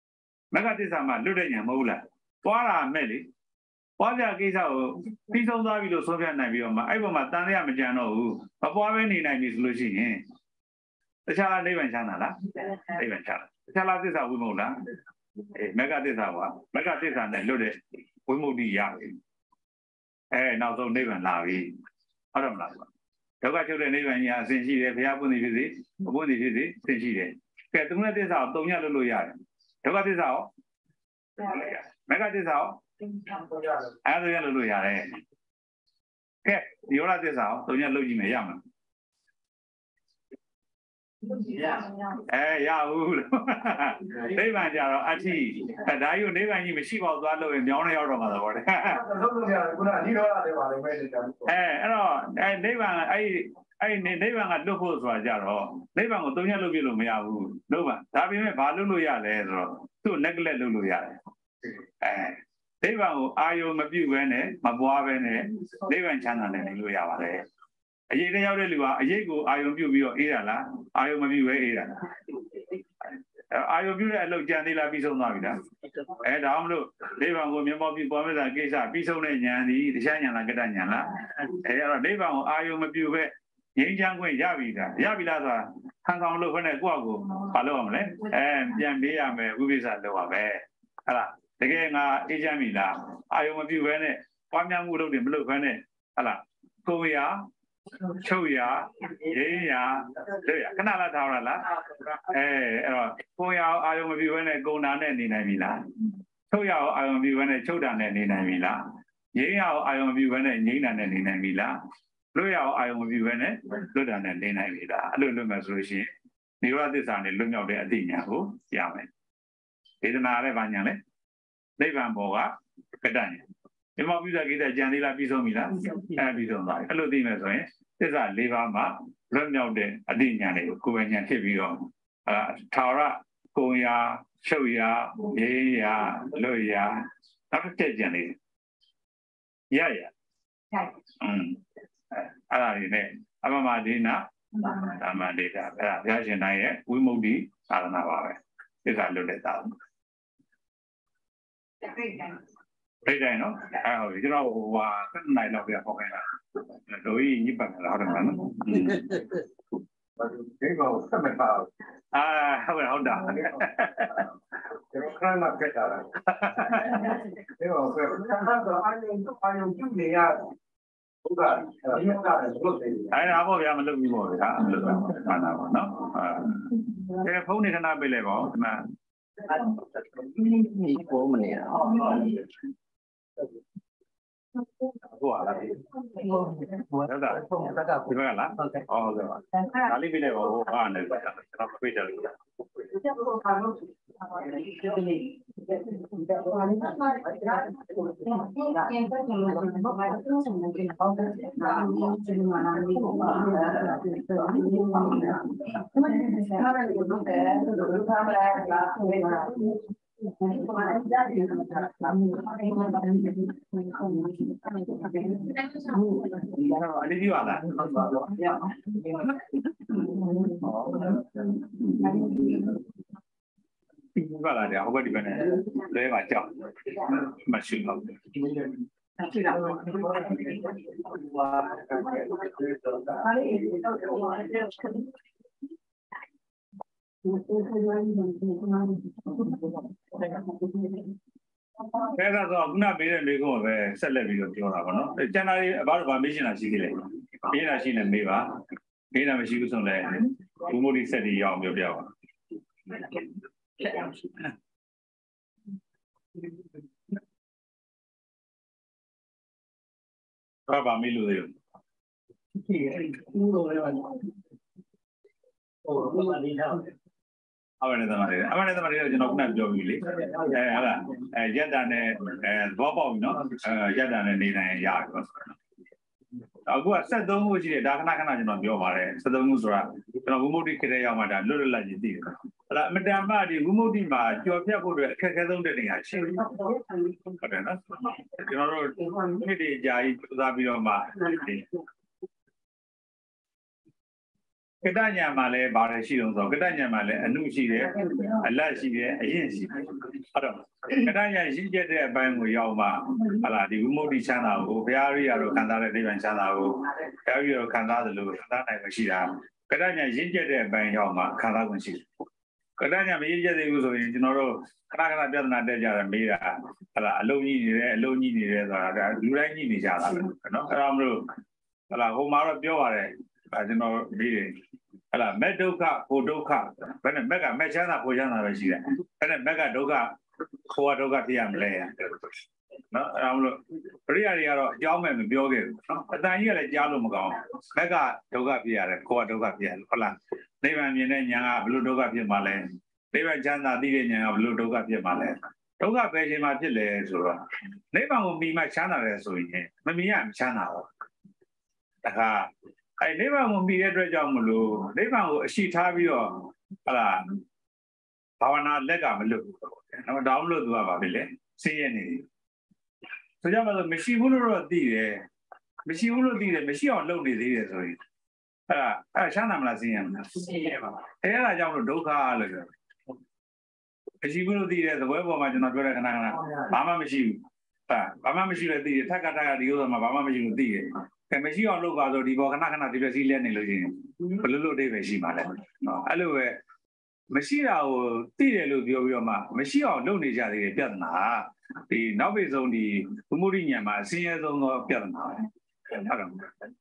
Mega this a man, Ludenian Mola. Pora Melly. Poja Giza, Piece of Davilo Soviet Navioma, I will Matania Majano, a Poaveni name is Lucy. The Chala Nevan Chanala, even Chala. Chala this a Wimola. Mega this hour, Mega this and then loaded. We moved the Yavi. Eh, now so Nevan Lavi. I don't know. The guy to the Nevan Yas, since she had happened to visit, when he visit, since she did. Get to let this out, don't you know? The guy is out. Mega this out. As a hallelujah. Okay, you are this out, don't you know me? Yam. Eh, Yahoo. They went out at tea. And I you never even she was one in the only out of the word. Eh, no, and they were I never had no holes for Jaro. They were going to look at Yahoo. No one. That we may hallelujah to neglect Luluya. Eh. They were Ayo Mabu, Mabuavene, they went Channel and Luya. A year a Yego, Ayo Mubio Irala, Ayo Mabu Irala. Ayo Mubio, I look Janila Biso Navida. And I'm look, they were going to be bombers and Gesa, Biso and the Shanyana Gadanyana. And they were Ayo Mabu, Yang Yavida, Yavida, Hang on look when I go, Palomle, and Yambia, Ubisa Loa. Again, Ejamila, I am a few when it, Pamyam would have been blue when it, Allah, Koya, Choya, Yea, Canala Tarala, Koya, I am a few when I go down and in Amila. Toya, I am a few when I chow down and in Amila. Yea, I am a few when I need and in Amila. Loya, I am a few when it, go down and in Amila. I don't know my solution. You are this on the look of the Adina, who, Yaman. Isn't I Vanale? They van Boga, Catania. The Mabuza get a Janila Bisomila, and Bisomai. Hello, Dimas, there's a Levama, run out there, Adinian, Kuanian Hevio, Tara, Koya, Shoya, Yea, Loya, not a Tajani. Yeah. Amadina, Amadita, Yajanaya, we moved the Alanava. Is I looked at that. Right, no? You know, I love your pocket. Do you but a lot of money? How about that? You're trying to get that. I have a little more. No? Their phone is not available, man. 4 minutes. What? Did you that? Well, I have already been there. My job, machine. Not being a big over, celebrity of Jonah. Generally, about mission as she did. Being a she and Neva, being a she was on there. Who said the young of your. About me, Lou. I went to the Maria of Nabjoli. Jadan, Bob, no, Jadan and Nina Yard. I'll go at Sadom, which is Dakana on your mare, Sadom Musra, Umudi Kayamada, little like it did. Madame Madi, Umudi Mad, your people were Kakadon getting actually. You know, Midi Jai, Zabio Ma. cái đa nhà mà lại bảo là sử dụng rồi cái đa nhà mà lại anh nuôi gì đấy Allah gì đấy anh gì cái đa nhà gì chết đấy bạn người giàu mà là đi mua đi sang nào bây giờ rồi khán giả lại đi sang nào bây giờ rồi khán giả rồi khán giả này phải gì à cái đa nhà gì chết đấy bạn giàu mà khán giả cũng gì cái đa nhà mấy chết đấy rồi chúng nó khá biết là để ra mấy là lâu như thế rồi lưu lại như thế ra nó làm rồi là hôm nào nó biểu lại chúng nó đi là mấy đâu cả cô đâu cả cái này mấy cái mấy chán nào cô chán nào vậy chứ cái này mấy cái đâu cả cô đâu cả thì làm lấy nó làm rồi bây giờ rồi giáo mình biểu cái nó tại như là giáo luôn mà không mấy cái đâu cả thì là cô đâu cả thì là đây mà miền này nhà blue đâu cả thì mà lấy đây mà chán nào đi cái nhà blue đâu cả thì mà lấy đâu cả về thì mà thì lấy rồi nếu mà mình mà chán nào rồi mình làm chán nào à ai nếu mà mình biết rồi cho mình luôn nếu mà sĩ tham bây giờ là bao nhiêu lệ cả mình luôn nó download được vào bên này xây này bây giờ mà mình sĩ muốn rồi đi đấy mình sĩ muốn rồi đi đấy mình sĩ on lâu đi đấy rồi sáng năm là xây mà thế là cho nó đâu cả rồi mình sĩ muốn rồi đi đấy rồi bây mà cho nó nói cái này bà mà mình sĩ là đi thắc cái điều mà bà mà mình sĩ đi cái mấy ông lúc vào rồi đi vào khán giả thì phải xí lên này rồi gì, phải lúc đấy phải xí mà đấy, alo vậy, mấy nào tỷ lệ lúc biểu mà mấy ông lúc này ra thì biết na, thì nó bây giờ thì cũng muốn đi nhà mà sinh nhật rồi nó biết na, phải không?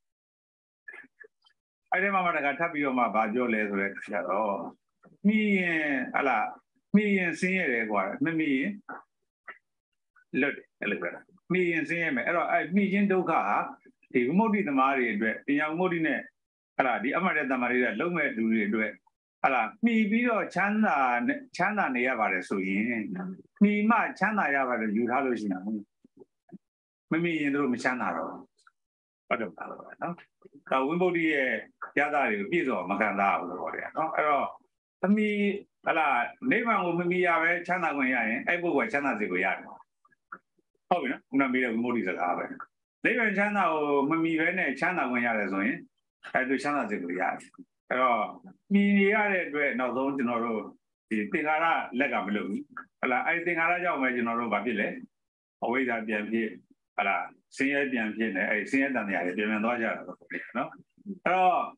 ai đấy mà cái tháp biểu mà bao nhiêu lệ rồi, đó, mi sinh nhật đấy qua, mi lợt vậy, mi sinh nhật mà, rồi mi trên đâu cả thì cũng một đi tham gia rồi, thì nhau một đi này, đi âm nhạc tham gia rồi, lâu mấy đứa rồi, mi bây giờ chán là này vào đấy rồi, mi mà chán là vào đấy, dù sao thì nào, mi rồi mi chán là rồi, bắt đầu đó, còn một đi giá ra thì bây giờ mà càng đào rồi, đó, mi nếu mà mi về chán là cái gì, ai bảo chán là gì cái gì, không biết nữa, mình bây giờ một đi sẽ làm vậy. Nếu mà chán nào mình về này chán nào cũng nhà rồi, cái tôi chán nào thì cũng nhà. Rồi mình nhà đấy về nào giống như nó rồi, thì tiếng Ara lấy cả mình luôn. Ai tiếng Ara cho mình nó rồi bắt đi lấy. Ở bây giờ biển phía, sinh nhật biển phía này, sinh nhật đàn nhà thì biển đó giờ nó. Rồi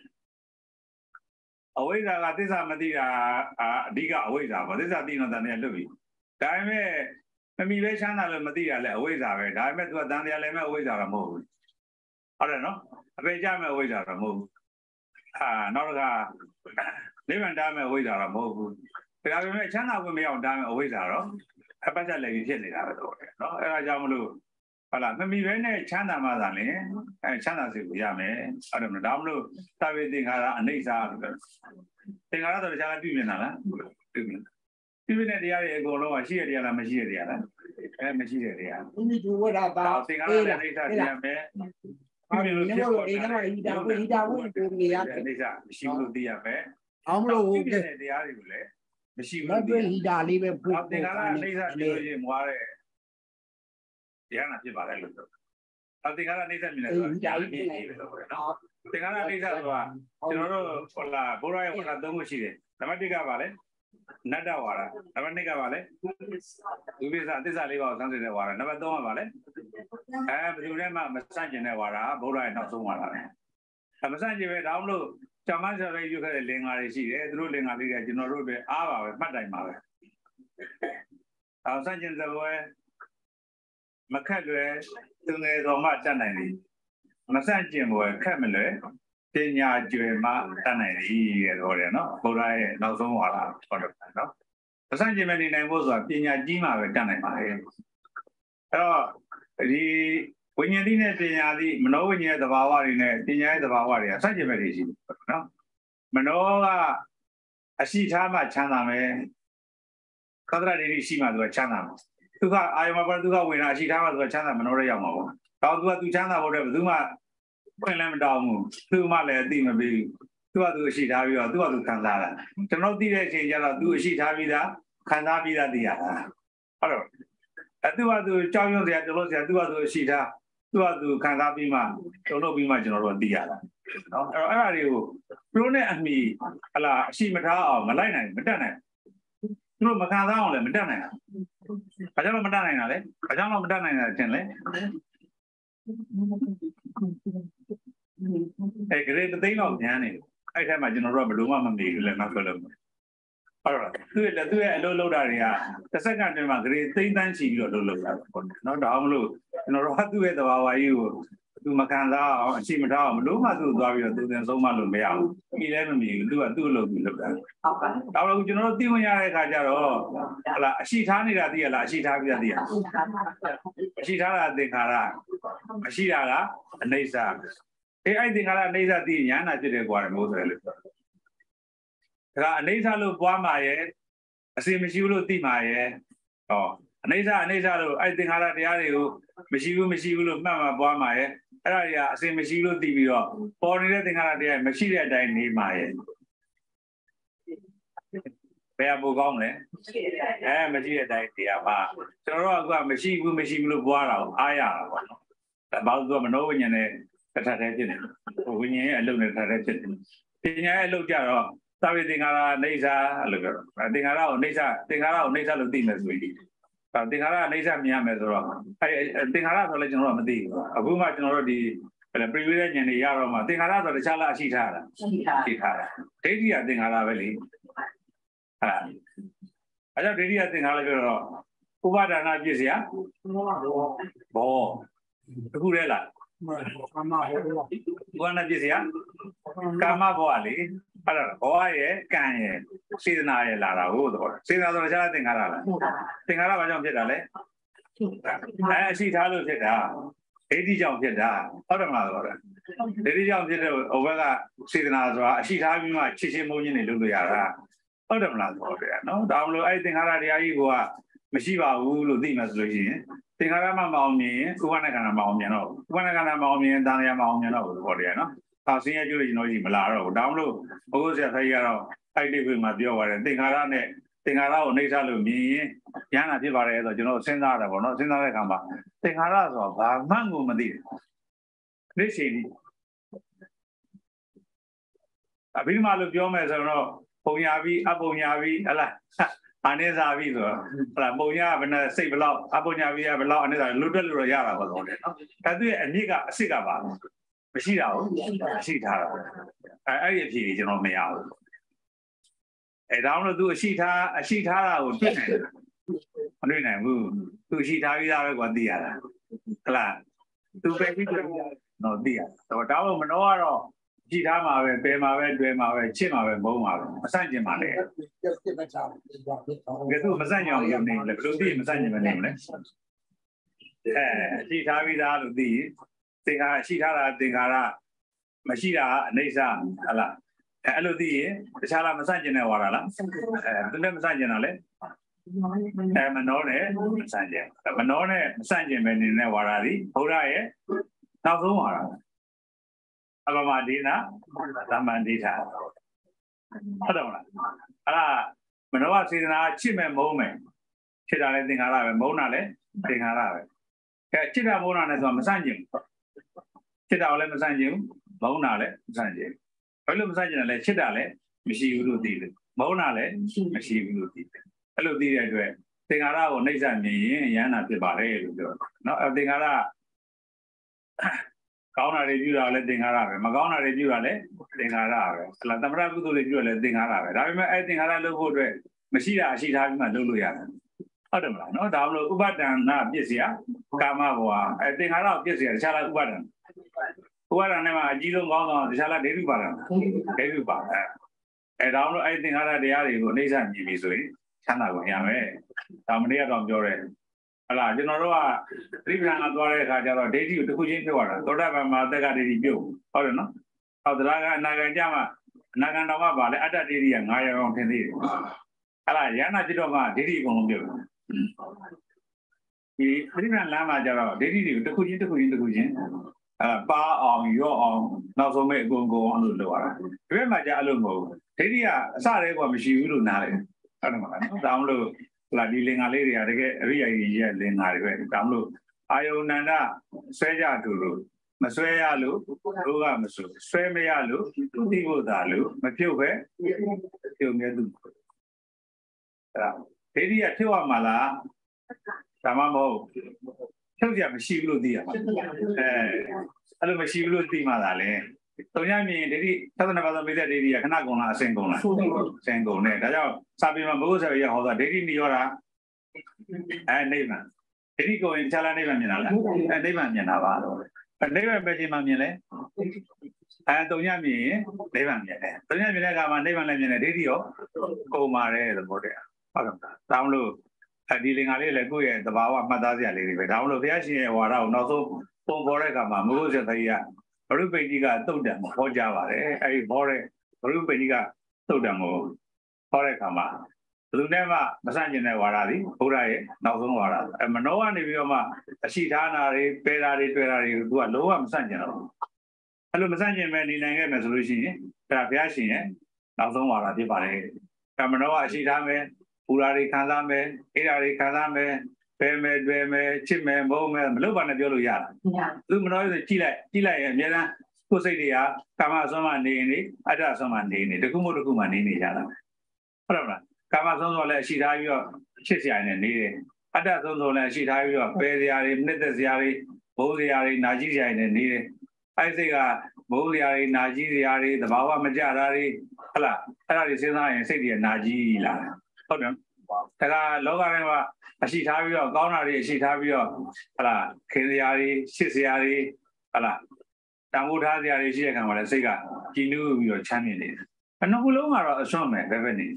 ở bây giờ là thế sao mà đi đi cả ở bây giờ mà thế sao đi nó đàn nhà luôn. Cái mình về chán nào mà đi là ở bây giờ về, cái mấy tôi đàn nhà lấy mấy ở bây giờ là mua. Ở đây nó, về cha mấy ở bây giờ là mua. Nó là nếu mà đam mê bây giờ là mua. Cái mấy chán nào cũng mấy ông đam mê ở bây giờ đó. Bắt ra lấy chuyện này là rồi. Nó là sao mà luôn. Mình về này chán nào mà rằng này, chán nào thì cũng làm ấy. Ở đây nó đam luôn. Ta về tiếng Ara anh ấy sao? Tiếng Ara tôi chắc là biết nào là. Biết này đi ra thì gọi là gì đi là mấy gì đi là. Mấy gì đi à? Tiếng Ara là này sao đi à mấy. Ông luôn cái này đi à đi rồi. Nó với hida lý về phụ tiếng Ara này sao đi rồi mua rồi. Tiếng Ara chỉ bảo lại luôn. Tiếng Ara này sao mình tiếng Ara này sao rồi. Chúng nó là bố rồi là đông người gì đấy. Làm gì cả vậy? Nada vara. Làm gì cả vậy? Ubi sao thế sao đi vào sang thế này vara. Làm đâu mà vậy? Bây giờ mà sang thế này vara, bố rồi nó xuống vara. Làm sang thế này đào luôn. Chăm ăn rồi yêu cái liên ngài gì đấy, rồi liên ngài cái chúng nó rồi về vào bắt đại mà vậy. Sang thế này rồi mà khai rồi từ ngày đó mà chân này đi. Mà sang thế rồi khai mình rồi. Thì nhà chơi mà chân này đi rồi nó, bố rồi nó xuống vara. Đó. Sang thế này này bố rồi thì nhà gì mà về chân này mà vậy. Đó thì bây giờ đi này thì nhà đi mình nói bây giờ tập vào đi này thì nhà tập vào đi sang thế này gì đó mình nói là sĩ tham mà chán làm ấy các cái này sĩ mà tôi chán làm tôi cả ai mà tôi cả quên là sĩ tham mà tôi chán làm mình nói là gì mà tao tôi chán làm rồi tôi mà quên làm đau mu tôi mà lại đi mà bị tôi sĩ tham bây giờ tôi khán giả là cho nó đi đây thì giờ là tôi sĩ tham bây giờ khán giả bây giờ đi à, rồi tôi cho用这些，就说这，tôi sĩ tham tu khanda bima tono bimaကျွန်တော်တို့သိရတာနော်အဲ့ဒါတွေကိုသူတို့နဲ့အမိဟလာအရှိမထားအောင်မလိုက်နိုင်မတက်နိုင်သူတို့မခံစားအောင်လည်းမတက်နိုင်ဘူးဘာကြောင့်မတက်နိုင်တာလဲဘာကြောင့်မတက်နိုင်တာတင်လဲအဲ့ဂရေတသိန်းလောက်ညမ်းနေအဲ့ထက်မှကျွန်တော်တို့ကဘယ်လိုမှမမေ့ဘူးလည်းနောက်ပြောလို့အဲ့တော့သူ့ရဲ့အလုပ်လုပ်တာတွေကတစ်စက္ကန့်တည်းမှာဂရေသိန်းတန်းချီပြီးတော့လုပ်တာပေါ့နော်ဒါမှမဟုတ်ကျွန်တော်တို့ကသူ့ရဲ့သဘာဝကြီးကိုသူမခံစားအောင်အရှိမထားအောင်ဘလို့မှသူ့သွားပြီးတော့သူတင်ဆုံးမလို့မရဘူးမိလည်းမမြင်ဘူးသူကသူ့အလုပ်ကိုလုပ်တာဟုတ်ပါဘူးဒါတော့ကျွန်တော်တို့သိဝင်ရတဲ့အခါကျတော့ဟလာအရှိထားနေတာသိရလားအရှိထားပြသိရအရှိထားတာသင်္ခါရမရှိတာကအနိစ္စအဲ့သင်္ခါရအနိစ္စသိညာနာဖြစ်တယ်ကွာမို့ဆိုရလို့ဒါကအနိစ္စလို့ပွားမှာရဲ့အစင်မရှိဘူးလို့သိမှာရဲ့ဟောအနိစ္စလို့အဲ့သင်္ခါရတရားတွေကိုမရှိဘူးလို့မှတ်မှာပွားမှာရဲ့အဲ့ဒါတွေကအစင်မရှိလို့သိပြီးတော့ပေါ်နေတဲ့သင်္ခါရတရားမရှိတဲ့အတိုင်းနေမှာရဲ့ဘယ်အပူကောင်းလဲမရှိတဲ့အတိုင်းတရားပါကျွန်တော်တို့ကမရှိဘူးလို့ပွားတာကိုအားရတာပေါ့နော်ဒါဘာလို့ဆိုမနောဝိညာဉ်နဲ့တစ်ထပ်တည်းဖြစ်နေဝိညာဉ်ရဲ့အလုပ်နဲ့တစ်ထပ်တည်းဖြစ်နေပညာရဲ့အလုပ်ကြတော့သဗ္ဗေသင်္ခါရအိဋ္ဌာလို့ပြောတော့သင်္ခါရကိုအိဋ္ဌာလို့သိမယ်ဆိုရင်သင်္ခါရအိဋ္ဌာမြင်ရမယ်ဆိုတော့သင်္ခါရဆိုလည်းကျွန်တော်တို့မသိဘူးအခုမှကျွန်တော်တို့ဒီprevious ဉာဏ်တွေရတော့မှသင်္ခါရဆိုတခြားလားအရှိထားတာရှိထားတာဒိဋ္ဌိကသင်္ခါရပဲလေအဲ့ဒါဒိဋ္ဌိကသင်္ခါရပြောတော့ဥပါဒနာပြည့်စရာဘောတခုတည်းလားကာမဘောနာပြည့်စရာကာမဘောလေအဲ့ဒါဘောရဲ့ကံရဲ့စေတနာရဲ့လာတာဟုတ်တော့စေတနာဆိုတခြားသင်္ခါရလားသင်္ခါရဘာကြောင့်ဖြစ်တာလဲအရှိထားလို့ဖြစ်တာဒိဋ္ဌိကြောင့်ဖြစ်တာဟုတ်တယ်မလားဆိုတော့ဒိဋ္ဌိကြောင့်ဖြစ်တဲ့ဟိုဘက်ကစေတနာဆိုတာအရှိထားပြီးမှချစ်ချင်းမုန်းချင်းတွေလုပ်လို့ရတာဟုတ်တယ်မလားဆိုတော့နော်ဒါမှမဟုတ်အဲ့သင်္ခါရတရားကြီးကမရှိပါဘူးလို့သိမှဆိုလို့ရှိရင်သင်္ခါရမအောင်မြင်ဥပ္ပန္နခန္ဓာမအောင်မြင်တော့ဥပ္ပန္နခန္ဓာမအောင်မြင်တန်လျာမအောင်မြင်တော့ဘူးဟောတယ်နော်ဒါဆင်းရဲကြိုးတွေကျွန်တော်ကြီးမလာတော့ဘူးဒါမှမဟုတ်ဘုရားဆရာဖေးကတော့အဲ့ဒီဘက်မှာပြောပါတယ်သင်္ခါရနဲ့သင်္ခါရကိုနှိမ့်ချလို့မြင်ရင်ဉာဏ်နာဖြစ်ပါတယ်ဆိုတော့ကျွန်တော်စဉ်းစားရတယ်ပေါ့နော်စဉ်းစားတဲ့အခါမှာသင်္ခါရဆိုတာဘာမှန်းကိုမသိဘူးသိရှိသည်အဘိဓမ္မာလို့ပြောမယ်ဆိုတော့ပုံညာပြီးအပုံညာပြီးဟလားအနိစ္စပြီးဆိုတော့ဟလားပုံညာကဘယ်နဲ့စိတ်ဘလောက်အပုံညာပြီးကဘလောက်အနိစ္စလွတ်တက်လို့ရတာပေါ့တော့တယ်နော်ဒါသူရဲ့အမြစ်ကအစ်စ်ကပါမရှိတာဟုတ်မရှိထားတာအဲ့ဒီအဖြစ်ကြီးကျွန်တော်မရဘူးဒါမှမဟုတ်သူအရှိထားတာကိုတွေ့နိုင်မတွေ့နိုင်ဘူးသူအရှိထားပြီးသားပဲကွာသိရတာဟုတ်လားသူပဲပြီးတော့သိရတော့ဒါမှမနောကတော့ရှိထားမှာပဲပယ်မှာပဲတွေ့မှာပဲချစ်မှာပဲမုန်းမှာပဲမဆန့်ကျင်ပါနဲ့ကဲသူမဆန့်ကျင်အောင်လုပ်နေလေဘယ်လိုသိမဆန့်ကျင်မနေမလဲရှိထားပြီးသားလို့သိရင်သင်္ခါရရှိထားတာသင်္ခါရမရှိတာအနိစ္စဟလားအဲ့လိုသိရင်တခြားလားမဆန့်ကျင်တဲ့ဝါဒလားသူလည်းမဆန့်ကျင်တာလေမနောနဲ့မဆန့်ကျင်မနောနဲ့မဆန့်ကျင်ပဲနေတဲ့ဝါဒသည်ဘုရားရဲ့နောက်ဆုံးဝါဒအပမဒေနာသမန္တိထာဟုတ်တယ်မလားအဲ့ဒါမနောကစေတနာချစ်မဲ့မုန်းမယ်ချစ်တာလည်းသင်္ခါရပဲမုန်းတာလည်းသင်္ခါရပဲချစ်တာမုန်းတာနဲ့ဆိုတော့မဆန့်ကျင်ဘူးချစ်တာလည်းမဆန့်ကျင်ဘူးမုန်းတာလည်းမဆန့်ကျင်ဘယ်လိုမဆန့်ကျင်လဲချစ်တာလည်းမရှိဘူးလို့သိတယ်မုန်းတာလည်းမရှိဘူးလို့သိတယ်အဲ့လိုသိတဲ့အတွက်သင်္ခါရကိုနှိမ့်ဆက်မြင်ရင်ယန္နာဖြစ်ပါတယ်လို့ပြောတယ်နော်သင်္ခါရကောင်းတာတွေပြုတာလည်းသင်္ခါရပဲမကောင်းတာတွေပြုတာလည်းသင်္ခါရပဲဟလာသမထကုသိုလ်တွေပြုရလည်းသင်္ခါရပဲဒါပေမဲ့အဲ့သင်္ခါရလုပ်ဖို့အတွက်မရှိတာအရှိထားပြီးမှလုပ်လို့ရတယ်ဟုတ်တယ်မလားနော်ဒါမှမဟုတ်ဥပဒနာပြည့်စရာကာမဘဝအဲ့သင်္ခါရကိုပြည့်စရာတခြားလားဥပဒနာနဲ့မှအကြီးဆုံးကောင်းတော့တခြားလားဒိဋ္ဌိပါဒနာဒိဋ္ဌိပါအဲ့ဒါမှမဟုတ်အဲ့သင်္ခါရတရားတွေကိုအိဋ္ဌာမြင်ပြီဆိုရင်ချမ်းသာကိုရမယ်ဒါမနေ့ကတော့ပြောတယ်ဟလာကျွန်တော်တို့ကပြိပ္ပံကသွားတဲ့အခါကျတော့ဒိဋ္ဌိကိုတစ်ခုချင်းပြောရတာသောတာပန်မှာအတ္တဒိဋ္ဌိပြုတ်ဟုတ်တယ်နော်ဟုတ်သလားကအနာဂံကြမှာအနာဂံတော်မှာဗာလဲအတ္တဒိဋ္ဌိက900အောင်ထင်သေးတယ်ဟလာယန္နာจิตတော့မှဒိဋ္ဌိအကုန်လုံးပြုတ်ဒီပြိပ္ပံလမ်းမှာကျတော့ဒိဋ္ဌိတွေကိုတစ်ခုချင်းပါအောင်ရော့အောင်နောက်ဆုံးမဲ့အကုန်အောင်လို့လုပ်ရတာဒီဘက်မှာကျအဲ့လိုမဟုတ်ဘူးဒိဋ္ဌိကအစတည်းကမရှိဘူးလို့နားလေဟုတ်တယ်မလားနော်ဒါမှမဟုတ်လာဒီလင်္ကာလေးတွေကတကယ်အရိယာကြီးရဲ့လင်္ကာတွေပဲဒါမှမဟုတ် Ayo nanda sweja dulu, maswaya lu, ruga masu, swemaya lu, tigo dalu, mapiuwe, tiungnya tu. Jadi ya tiwa malah sama mau, tiap jam masih belum dia. Kalau masih belum dia malah le. Tonya ni jadi satu nama tu beda dia kena guna sengguna, sengguna. Kalau sabi mampu saya ya hoda jadi ni orang, ni mana. Jadi kau yang jalan ni mana lah? Ni mana nawa? Ni mana bagi mana le? Tonya ni mana? Tonya ni kalau ni mana jadi yo, kau mare tu boleh. Tahu lu, di lingkungan ni legu ya, terbawa mata dia lagi. Tahu lu biasa ni warau, nasu pun boleh kamu, mungkin saya ya. Baru pergi ke tu dah, mau jawab boleh. Baru pergi ke tu dah mau, boleh kamu. Tu ni mah, masa ni waradi, burai, nasu warad. Menoa ni biar mah, si thana ni, perari, dua loa masa ni. Kalau masa ni ni nengai solusi ni, biasa ni, nasu waradi boleh. Menoa si thana Purari kandang me, irari kandang me, peme, cime, bome, melupa na biolu ya. Lu menolak itu cila ya, jadi kusai dia, kama sama ni, ada sama ni, dokumen ni jalan. Apa? Kama sama oleh si tahu sesiapa ni, ada sama oleh si tahu periari, menetesiari, bauliari, najisiari ni. Aisega bauliari, najisiari, terbawa menjadi, ala di sana yang saya naji lah. Kalau lokalnya mah asyik tapi yo, kau nari asyik tapi yo, ala kerjari, sisiari, ala tamu dah hari asyik kan malah sega, kinu yo cami ni. Anak pulau mara asam betul ni.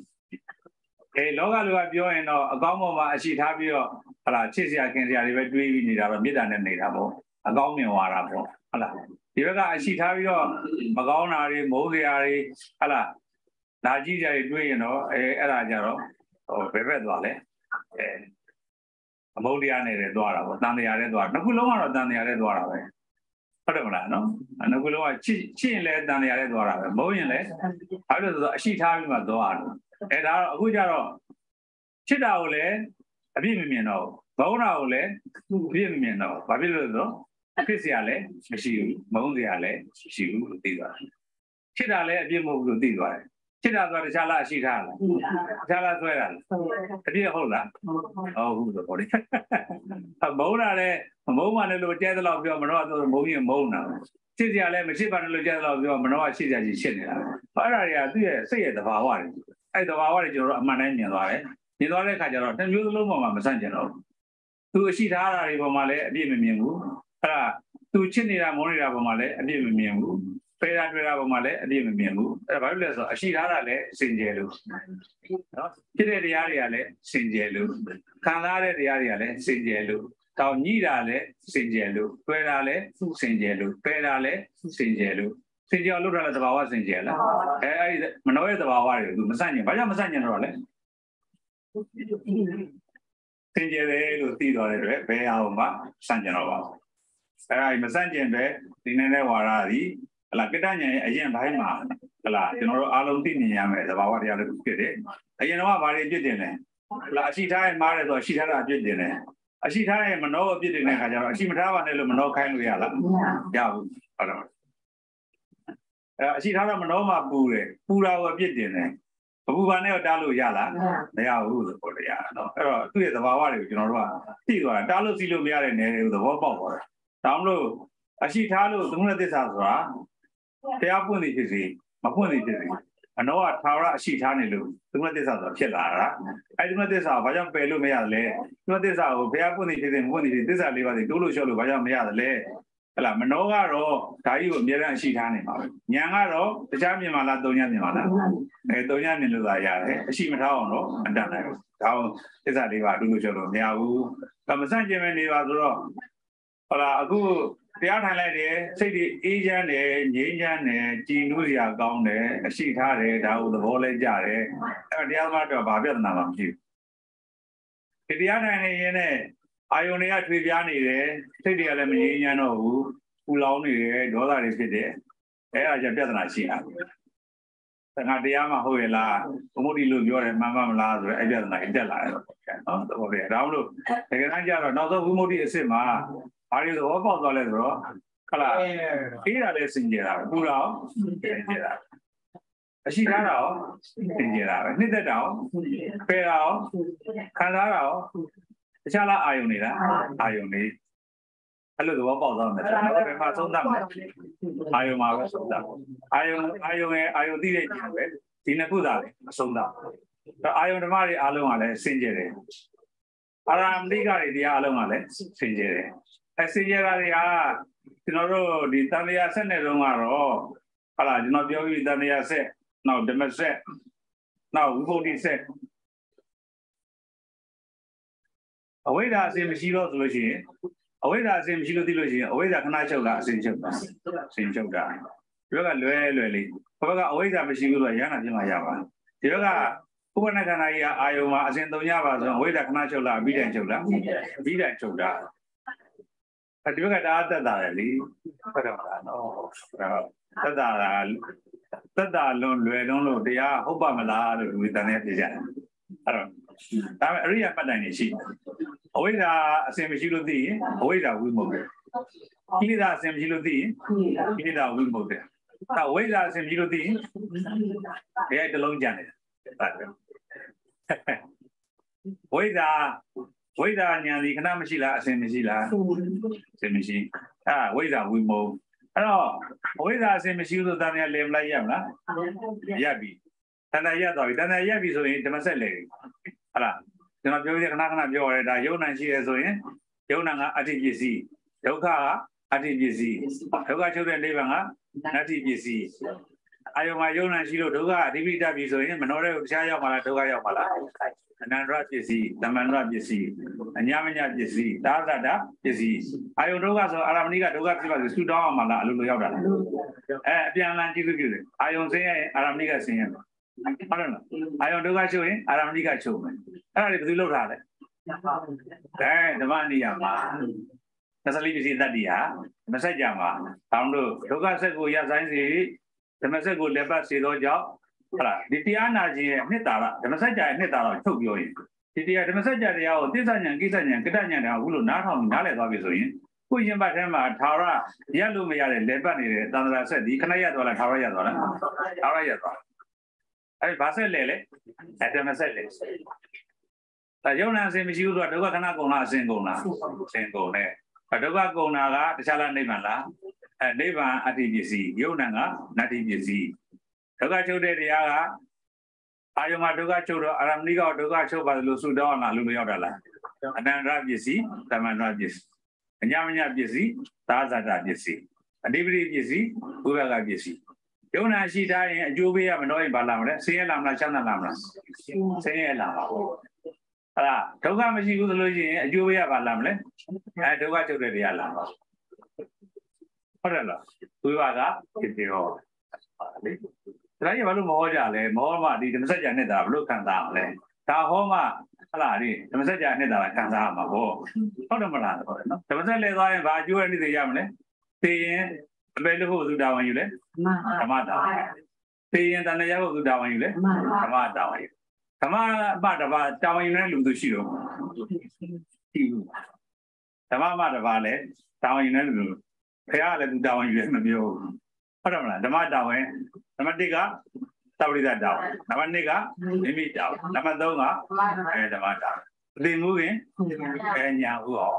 Lokal yo eno, kau mah asyik tapi yo, ala sisiari kerjari betul ni dah berbicara ni dah bo, kau ni wara bo, ala. Jika asyik tapi yo, kau nari, mau hari, ala. Naji jadi dua eno, era jaro. Oh, bebek dua le, kemudian ni dua orang, tanda ada dua. Nak pulau mana tanda ada dua orang? Ada mana? No, nak pulau cina le tanda ada dua orang. Baunya le, ada tu asyik thami mah dua orang. Dah aku jaro, cina ole, abi mimiano, bau na ole, abi mimiano, abi tu, kesian le, siu, bau dia le, siu tiga. Cina le, abi mau tiga. Cina tu ada salah asyik thang, salah tu ada. Dia hola, oh tu boleh. Bau na le, bau mana lu jadi lalu dia mana tu bau na. Sisi ale mesti mana lu jadi lalu dia mana sisi jadi sini lah. Pada dia tu ya saya dah bawa ni. Dah bawa ni jauh mana ni tu ale. Ni tu ale kajar. Dan jauh lu mau macam mana? Tu asyik thang ni pemale dia meminggu. Tu cini lah moni lah pemale dia meminggu. Pera pemale dia meminggu. Baru le so asyik thang le sinjelu. Kira dia le sinjelu. Kanara dia le sinjelu. Tahu ni dah le sinjelu. Pera le sinjelu. Pera le sinjelu. Sinjelu dah le terbawa sinjelu. Menawar terbawa itu. Masanya, banyak masanya orang le. Sinjelu tiada le. Pera apa? Masanya orang. Masanya le. Ini waradi. Kalau kita ni aja bahaya mah. Kalau jenama alam ti ni yang ada terbawa dia ada kita. Aja nama bahaya jadi ni. Kalau asyik thai mara tu asyik thai ada jadi ni. Asyik thai menau jadi ni kajar. Asyik menawar ni lu menau kain lu ya lah. Ya, ada. Asyik thai menau mah pura jadi ni. Bukan ni dah lu ya lah. Ya, tu boleh ya. Tu ya terbawa dia jenama. Tiada. Dah lu silu biar ni tu bawa. Tahu lu asyik thai lu semua tu sahara. Tiap pun di sini, macam ni sini. Anak thawra asyik thai ni lu, semua desa tu macam lah. Semua desa macam pelu macam le. Semua desa tiap pun di sini, macam ni desa lewat ni dulu selalu macam le. Kalau menolak ro, thai tu biar asyik thai ni. Yang ro, macam ni malah dunia ni malah. Dunia ni lu dah le. Asyik macam ro, anda ni. Tahu desa lewat dulu selalu niagu. Kalau macam ni lewat ro, kalau aku dia thay lại đi, xây đi ý dân này, nhĩ dân này, chi nuôi gia công này, sĩ tha này, đào được vô lên giả này, dia mà cho bà biết là làm gì. Thì dia này, ai ông này thuê gia này đấy, xây đi là mình nhĩ dân nó u lâu này, đó là cái gì đấy, là cho biết là gì à. ngã đi mà hồi là một đi luôn rồi mà là rồi ai biết là cái gì lại nó tôi về đó luôn cái này giờ rồi nó có một đi xem mà ai đó bao giờ lên rồi cái là khi là lên sinh nhật là cũ đó chỉ ra đó sinh nhật là nít đó về đó khán giả đó chắc là ai用nàyအဲ့လိုတော့ပေါ့တော့မယ်ကျွန်တော်ဘယ်မှာသုံးသပ်မလဲအာယုံမှာပဲသုံးသပ်အာယုံရဲ့အာယုံသိတဲ့ဉာဏ်ပဲဒီနှစ်ခုသာလေမသုံးသပ်အာယုံဓမ္မတွေအားလုံးကလည်းစင်ကြယ်တယ်အာရမဏိကတွေတရားအားလုံးကလည်းစင်ကြယ်တယ်စင်ကြယ်တာတွေကကျွန်တော်တို့ဒီတန်လျာဆက်နဲ့တုန်းကတော့ဟာလားကျွန်တော်ပြောပြီးတန်လျာဆက်နောက်ဓမ္မဆက်နောက်ဝိပုဒ္ဓိဆက်အဝိဒ္ဓအစဉ်မရှိတော့ဆိုလို့ရှိရင်အဝိဇ္ဇာအစဉ်မရှိလို့သိလို့ရှိရင်အဝိဇ္ဇာခဏချုပ်တာအစဉ်ချုပ်တာအစဉ်ချုပ်တာဒီဘက်ကလွယ်လေးဘက်ကအဝိဇ္ဇာမရှိဘူးဆိုရဟနာပြင်မှာရပါဒီဘက်ကဥပနခန္ဓာကြီးကအာယုံမှာအစဉ်သုံးရပါဆိုအဝိဇ္ဇာခဏချုပ်လားအပြီးတိုင်ချုပ်လားအပြီးတိုင်ချုပ်တာဒီဘက်ကဒါသက်တာလေဟုတ်တယ်မလားနော်သက်တာလွန်လွယ်လုံးလို့တရားဟုတ်ပါမလားလို့ဒီတန်နဲ့ပြကြတယ်အဲ့တော့ဒါပေမဲ့အရိယာပတ်တိုင်နေရှိအဝိဇ္ဇာအစဉ်မရှိလို့သိရင်အဝိဇ္ဇာဝိမုတ်တယ်ကိလေသာအစဉ်မရှိလို့သိရင်ကိလေသာဝိမုတ်တယ်ဒါဝိဇ္ဇာအစဉ်မရှိလို့သိရင်ဒီအဲ့တလုံးကြံတယ်ဝိဇ္ဇာဉာဏ်ဒီခဏမရှိလားအစဉ်မရှိလားအစဉ်မရှိဝိဇ္ဇာဝိမုတ်အဲ့တော့အဝိဇ္ဇာအစဉ်မရှိလို့တန်ရလဲမလိုက်ရမလားရပ်ပြီတန်ရရပ်သွားပြီတန်ရရပ်ပြီဆိုရင်ဓမ္မဆက်လေဟုတ်လားကျွန်တော်ပြောရခဏပြောရဲဒါယုံနာရှိရဲဆိုရင်ယုံနာကအတ္တိပစ္စည်းဒုက္ခကအတ္တိပစ္စည်းဒုက္ခချုပ်တဲ့နိဗ္ဗာန်ကနတ္တိပစ္စည်းအာယုံမှာယုံနာရှိလို့ဒုက္ခအဓိပိတပြီဆိုရင်မနောတဲ့ကိုတရားရောက်မှာလားဒုက္ခရောက်မှာလားအနန္တရပစ္စည်းသမန္တရပစ္စည်းအညမညပစ္စည်းသာသတပစ္စည်းအာယုံဒုက္ခဆိုအာရမဏိကဒုက္ခဖြစ်ပါဆိုဆူတောင်းအောင်မှာလားအလိုလိုရောက်တာလားအပြန်လန်ကြည့်လို့အာယုံဆင်းရဲအာရမဏိကဆင်းရဲဟုတ်တယ်နော်အာယုံဒုက္ခချုပ်ရင်အာရမဏိကချုပ်မယ်အဲ့ဒါတွေဘယ်သူလုပ်ထားလဲဓမ္မနိယမှာသစ္စလိပစ္စည်းတတ္တိဟာမဆက်ကြမှာတောင်းလို့ဒုက္ခဆက်ကိုရဆိုင်စေဓမ္မဆက်ကိုလက်ပတ်စေသောကြောင့်ဟုတ်လားဒီတရားနာခြင်းရဲ့နှစ်သာရဓမ္မစကြာရဲ့နှစ်သာရကိုထုတ်ပြောရင်ဒီတရားဓမ္မစကြာတရားကိုသစ္စာဉာဏ်ကိစ္စဉာဏ်ကတ္တဉာဏ်တရားအခုလို့နားထောင်နားလည်သွားပြီဆိုရင်ကိုရင်ပတ်ထဲမှာထာဝရရက်လို့မရတဲ့လက်ပတ်နေတဲ့သန္တရာဆက်ဒီခဏရက်သွားလားထာဝရရက်သွားလားထာဝရရက်သွားအဲ့ဒီဘာဆက်လဲဓမ္မဆက်လဲဒါယုံနာအစဉ်မရှိဘူးဆိုတော့ဒုက္ခခဏကုန်လားအစဉ်ကုန်လားအစဉ်ကုန်တယ်ဒုက္ခကုန်တာကတခြားလားနိဗ္ဗာန်လားနိဗ္ဗာန်အတ္တိပစ္စည်းယုံနာကနတ္တိပစ္စည်းဒုက္ခချုပ်တဲ့တရားကအာယုံမှာဒုက္ခချုပ်တော့အာရမဏိကဒုက္ခချုပ်ပါလို့ဆူတောင်းလာလို့ရောက်တာလားအနန္တရပစ္စည်းသမန္တရပစ္စည်းအညမညပစ္စည်းသာဇာတပစ္စည်းအဓိပတိပစ္စည်းဥပကပစ္စည်းယုံနာရှိထားရင်အကျိုးပေးရမလို့ရင်ဘာလာမလဲဆင်းရဲလာမလားချမ်းသာလာမလားဆင်းရဲလာပါဘူးအဲ့ဒါဒုက္ခမရှိဘူးဆိုလို့ရှိရင်အကျိုးပေးရဘာလာမလဲဒုက္ခချုပ်တဲ့တရားလာပါဟုတ်တယ်လားဝိပါကဖြစ်ပြီးတော့လေဒါကြီးဘာလို့မဟောကြလဲမောမဒီဓမ္မစကြာနဲ့တာဘလို့ခံစားအောင်လဲဒါဟောမှဟလာဒီဓမ္မစကြာနဲ့တာခံစားရမှာပေါ့ဟုတ်တယ်မလားဟုတ်တယ်နော်ဓမ္မစက်လဲသွားရင်ဘာအကျိုးရနေသေးရမလဲသိရင်အပေလို့ဖို့သူတာဝန်ယူလဲဓမ္မတာဝန်သိရင်တဏှာရောက်ဖို့သူတာဝန်ယူလဲဓမ္မတာဝန်ယူဓမ္မမတပါတာဝန်ယူတဲ့လူသူရှိတော့ရှိဘူးဓမ္မမတပါလဲတာဝန်ယူတဲ့လူခရလည်းသူတာဝန်ယူလဲမပြောဘူးဟုတ်တယ်မလားဓမ္မတာဝန်နံပါတ်1ကသဗ္ဗရိတတာဝန်နံပါတ်2ကမိမိတာဝန်နံပါတ်3ကဓမ္မတာဝန်သိမှုရင်ညာဥအောင်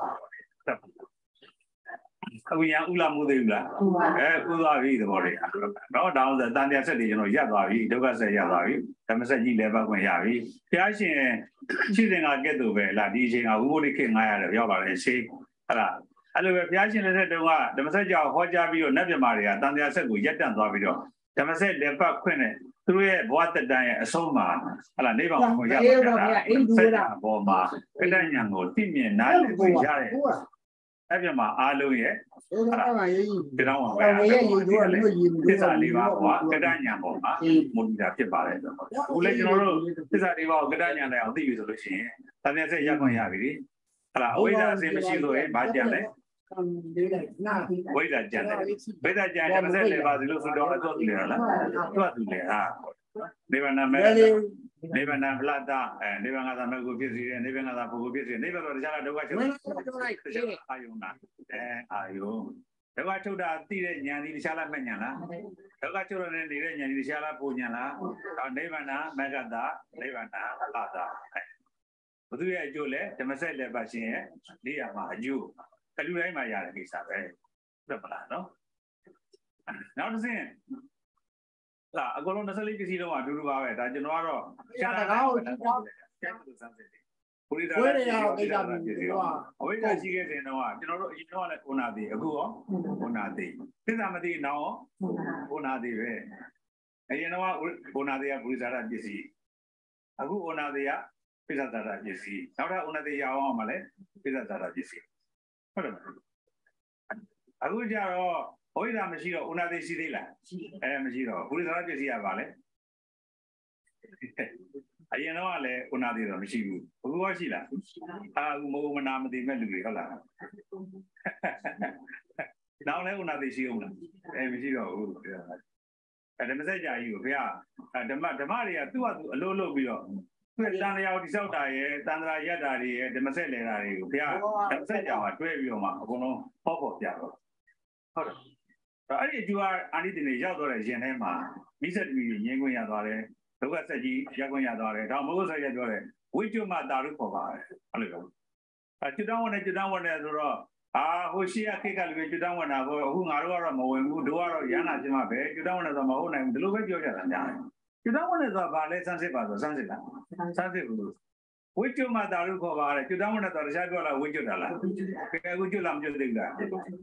အခုညာဥလာမှုသေးဘူးလားဥသွားပြီသဘောလေးနော်တောင်းဆိုတန်တရားဆက်တွေကျွန်တော်ရပ်သွားပြီဒုက္ခဆက်ရပ်သွားပြီဓမ္မဆက်ကြီးလည်းပတ်ခွင့်ရပြီဘုရားရှင်ရှိစဉ်ကကဲ့သို့ပဲလားဒီအချိန်ကဝိမုဒိခေ900ရောက်လာတယ်ရှိအဲ့ဒါအဲ့လိုပဲဘုရားရှင်လက်ထက်တုန်းကဓမ္မဆက်ကြောင့်ဟောကြားပြီးတော့နတ်မြမာတွေကတန်တရားဆက်ကိုရပ်တန့်သွားပြီးတော့ဓမ္မဆက်လည်းပတ်ခွင့်နဲ့သူတို့ရဲ့ဘဝတတန်ရဲ့အဆုံးမှာဟလာနေပါကိုရပါတယ်ဆက်တာဘောမှာကတ္တဉာဏ်ကိုသိမြင်နားလည်သိရတဲ့အဲ့ပြမှာအားလုံးရဲ့ဒီတော့ဝယ်သစ္စာလေးပါးကကတ္တဉာဏ်ပေါ်မှာမူတည်တာဖြစ်ပါတယ်ဆိုတော့အခုလည်းကျွန်တော်တို့သစ္စာလေးပါးကိုကတ္တဉာဏ်နဲ့အောင်သိပြီဆိုလို့ရှိရင်တန်တရားဆက်ရပ်ခွင့်ရပြီဟလာအဝိဇ္ဇာအစဉ်မရှိလို့ရင်ဘာကြံလဲဝိဇ္ဇာကြံတယ်ဝိဇ္ဇာကြံတယ်မဆက်လေပါဒီလိုဆိုတော့တော့သူလေလားသူကသူလေဟာနိဗ္ဗာန်မဲ့နိဗ္ဗာန်ဖလာတာနိဗ္ဗာန်ကသာမဲ့ကိုဖြစ်စီတယ်နိဗ္ဗာန်ကသာပုဂ္ဂိုလ်ဖြစ်စီနိဗ္ဗာန်တော့တခြားဒုက္ခချုပ်အာယုံလားအာယုံဒုက္ခချုပ်တာသိတဲ့ဉာဏ်ဒီတခြားလားမဲ့ဉာဏ်လားဒုက္ခချုပ်တဲ့နေတဲ့ဉာဏ်ဒီတခြားလားပူဉာဏ်လားနိဗ္ဗာန်မဂ္ဂတာနိဗ္ဗာန်ဖလာတာဘုသူရဲ့အကျိုးလဲဓမ္မစက်လည်းပါရှင်ရဲ့နေရာမှာအကျိုးအလူတိုင်းမှာရတဲ့ကိစ္စပဲဟုတ်ပါလားနော်နောက်တစ်ဆင့်အကုန်လုံး24ပစ္စည်းလုံးကအတူတူပါပဲဒါကျွန်တော်ကတော့ရှားတကားကိုကျက်လို့စမ်းစစ်တယ်ဘုရားဝိရရောအိတ်တာပြီးအဝိဇ္ဇာရှိခဲ့တဲ့တော့ကျွန်တော်တို့အရင်တော့လည်းဥနာသေးအခုရောဥနာသေးသစ္စာမသိနောက်ရောဥနာသေးပဲအရင်တော့ဥနာသေးကဘုရားပစ္စည်းအခုဥနာသေးကပိဿသာရပစ္စည်းနောက်ထပ်ဥနာသေးရအောင်မှလည်းပိဿသာရပစ္စည်းဟုတ်တယ်အခုကျတော့ဘဝိဓာမရှိတော့ဥနာသေးရှိသေးလားမရှိတော့ဘုရားပစ္စည်းရပါလေအရင်တော့လည်းဥနာသေးတော့မရှိဘူးဘုရားရှိလားအခုမဟုတ်မနာမသိမဲ့လူတွေဟုတ်လားနောက်လည်းဥနာသေးရှိအောင်လားမရှိတော့ဘူးဓမ္မစကြာကြီးကိုဘုရားဓမ္မတွေကသူ့ဟာသူအလို့လုပ်ပြီးတော့သူ့တန်တရားကိုတိဆောက်တာရဲ့တန်ត្រာရက်တာတွေရဲ့ဓမ္မစက်လဲတာတွေကိုဘုရားဓမ္မစကြာမှာတွဲပြီးတော့မှအကုန်လုံးဟောပေါ်ပြတော့ဟုတ်တယ်အဲ့ဒီအကျိုးအာနိသင်တွေရောက်သွားတဲ့ရင်ထဲမှာမိဆက်တူကြီးငင်းခွင့်ရသွားတယ်ဒုက္ခဆက်ကြီးရက်ခွင့်ရသွားတယ်ဒါမို့ဆိုရပြောတယ်ဝိကျွတ်မတာရုခေါ်ပါတယ်ဟုတ်လို့ကျွတ်တောင်းဝင်ဆိုတော့ဟိုရှိရခေတ်ကလည်းကျွတ်တောင်းဝင်တာကိုအခုငါတို့ကတော့မဝင်ဘူးတို့ကတော့ရဟနာချင်းမှပဲကျွတ်တောင်းဝင်ဆိုမဟုတ်နိုင်ဘူးဒီလိုပဲပြောကြတာကြားတယ်ကျွတ်တောင်းဝင်ဆိုတာဘာလဲစမ်းစစ်ပါဆိုစမ်းစစ်လားစမ်းစစ်ဘူးဝိကျွတ်မတာရုခေါ်ပါတယ်ကျွတ်တောင်းဝင်တော့တခြားပြောလားဝိကျွတ်တာလားအခုကျွတ်လားမကျွတ်သေးဘူးလား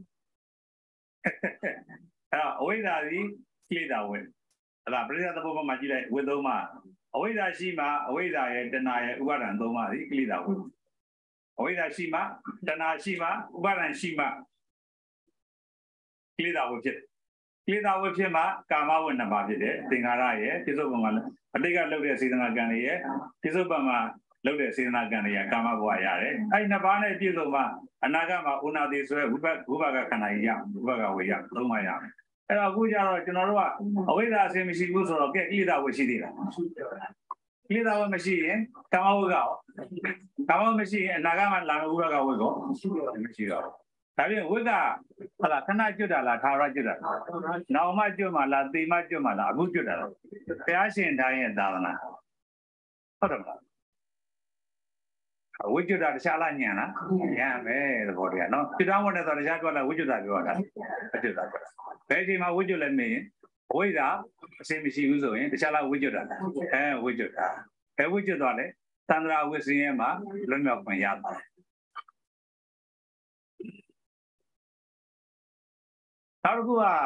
အဝိဇ္ဇာကြီးကိလေသာဝိဟလာပရိသတ်ဘုံမှာကြည့်လိုက်ဝိသုံးမှာအဝိဇ္ဇာရှိမှအဝိဇ္ဇာရဲ့တဏှာရဲ့ဥပါဒံသုံးပါးဒီကိလေသာဝိအဝိဇ္ဇာရှိမှတဏှာရှိမှဥပါဒံရှိမှကိလေသာဝိဖြစ်ကိလေသာဝိဖြစ်မှကာမဝိနှစ်ပါးဖြစ်တယ်သင်္ခါရရဲ့ပြစ္ဆုတ်ဘုံမှာအတိတ်ကလုပ်တဲ့စေတနာကံတွေရဲ့ပြစ္ဆုတ်ဘုံမှာလုပ်တဲ့စေတနာကံတွေကကာမဘဝရတယ်အဲ့နှစ်ပါးနဲ့ပြည့်စုံမှအနာဂတ်မှာဥနာတိဆိုရဝိပါကခန္ဓာကြီးရဝိပါကဝေရသုံးပါးရအဲ့တော့အခုကျတော့ကျွန်တော်တို့ကအဝိဇ္ဇာအစဉ်မရှိဘူးဆိုတော့ကဲကိလေသာဝိရှိသေးလားကိလေသာဝိမရှိရင်ကာမဝိကရောကာမဝိမရှိရင်အနာဂတ်မှာလာမယ့်ဝိပါကဝိကောမရှိတော့ဒါပြင်ဝိကဟလာခဏကျွတ်တာလားထာဝရကျွတ်တာနောင်မှကျွတ်မှလားသေမှကျွတ်မှလားအခုကျွတ်တာလားဘုရားရှင်တိုင်းရဲ့သာသနာဟုတ်တယ်မလားဝိကျွတ်တာတခြားလားညံလားညံမယ်သဘောတရားနော်ပြတောင်းဝင်တဲ့ဆိုတခြားပြောလားဝိကျွတ်တာပြောတာဝိကျွတ်တာပြောတာဘယ်အချိန်မှာဝိကျွတ်လဲမင်းဝိဇ္ဇာအစဉ်မရှိဘူးဆိုရင်တခြားလားဝိကျွတ်တာဝိကျွတ်တာဝိကျွတ်တော့လေသန္တရာဝိစင်းရဲ့မှာလွတ်မြောက်ခွင့်ရပါတယ်နောက်တစ်ခုက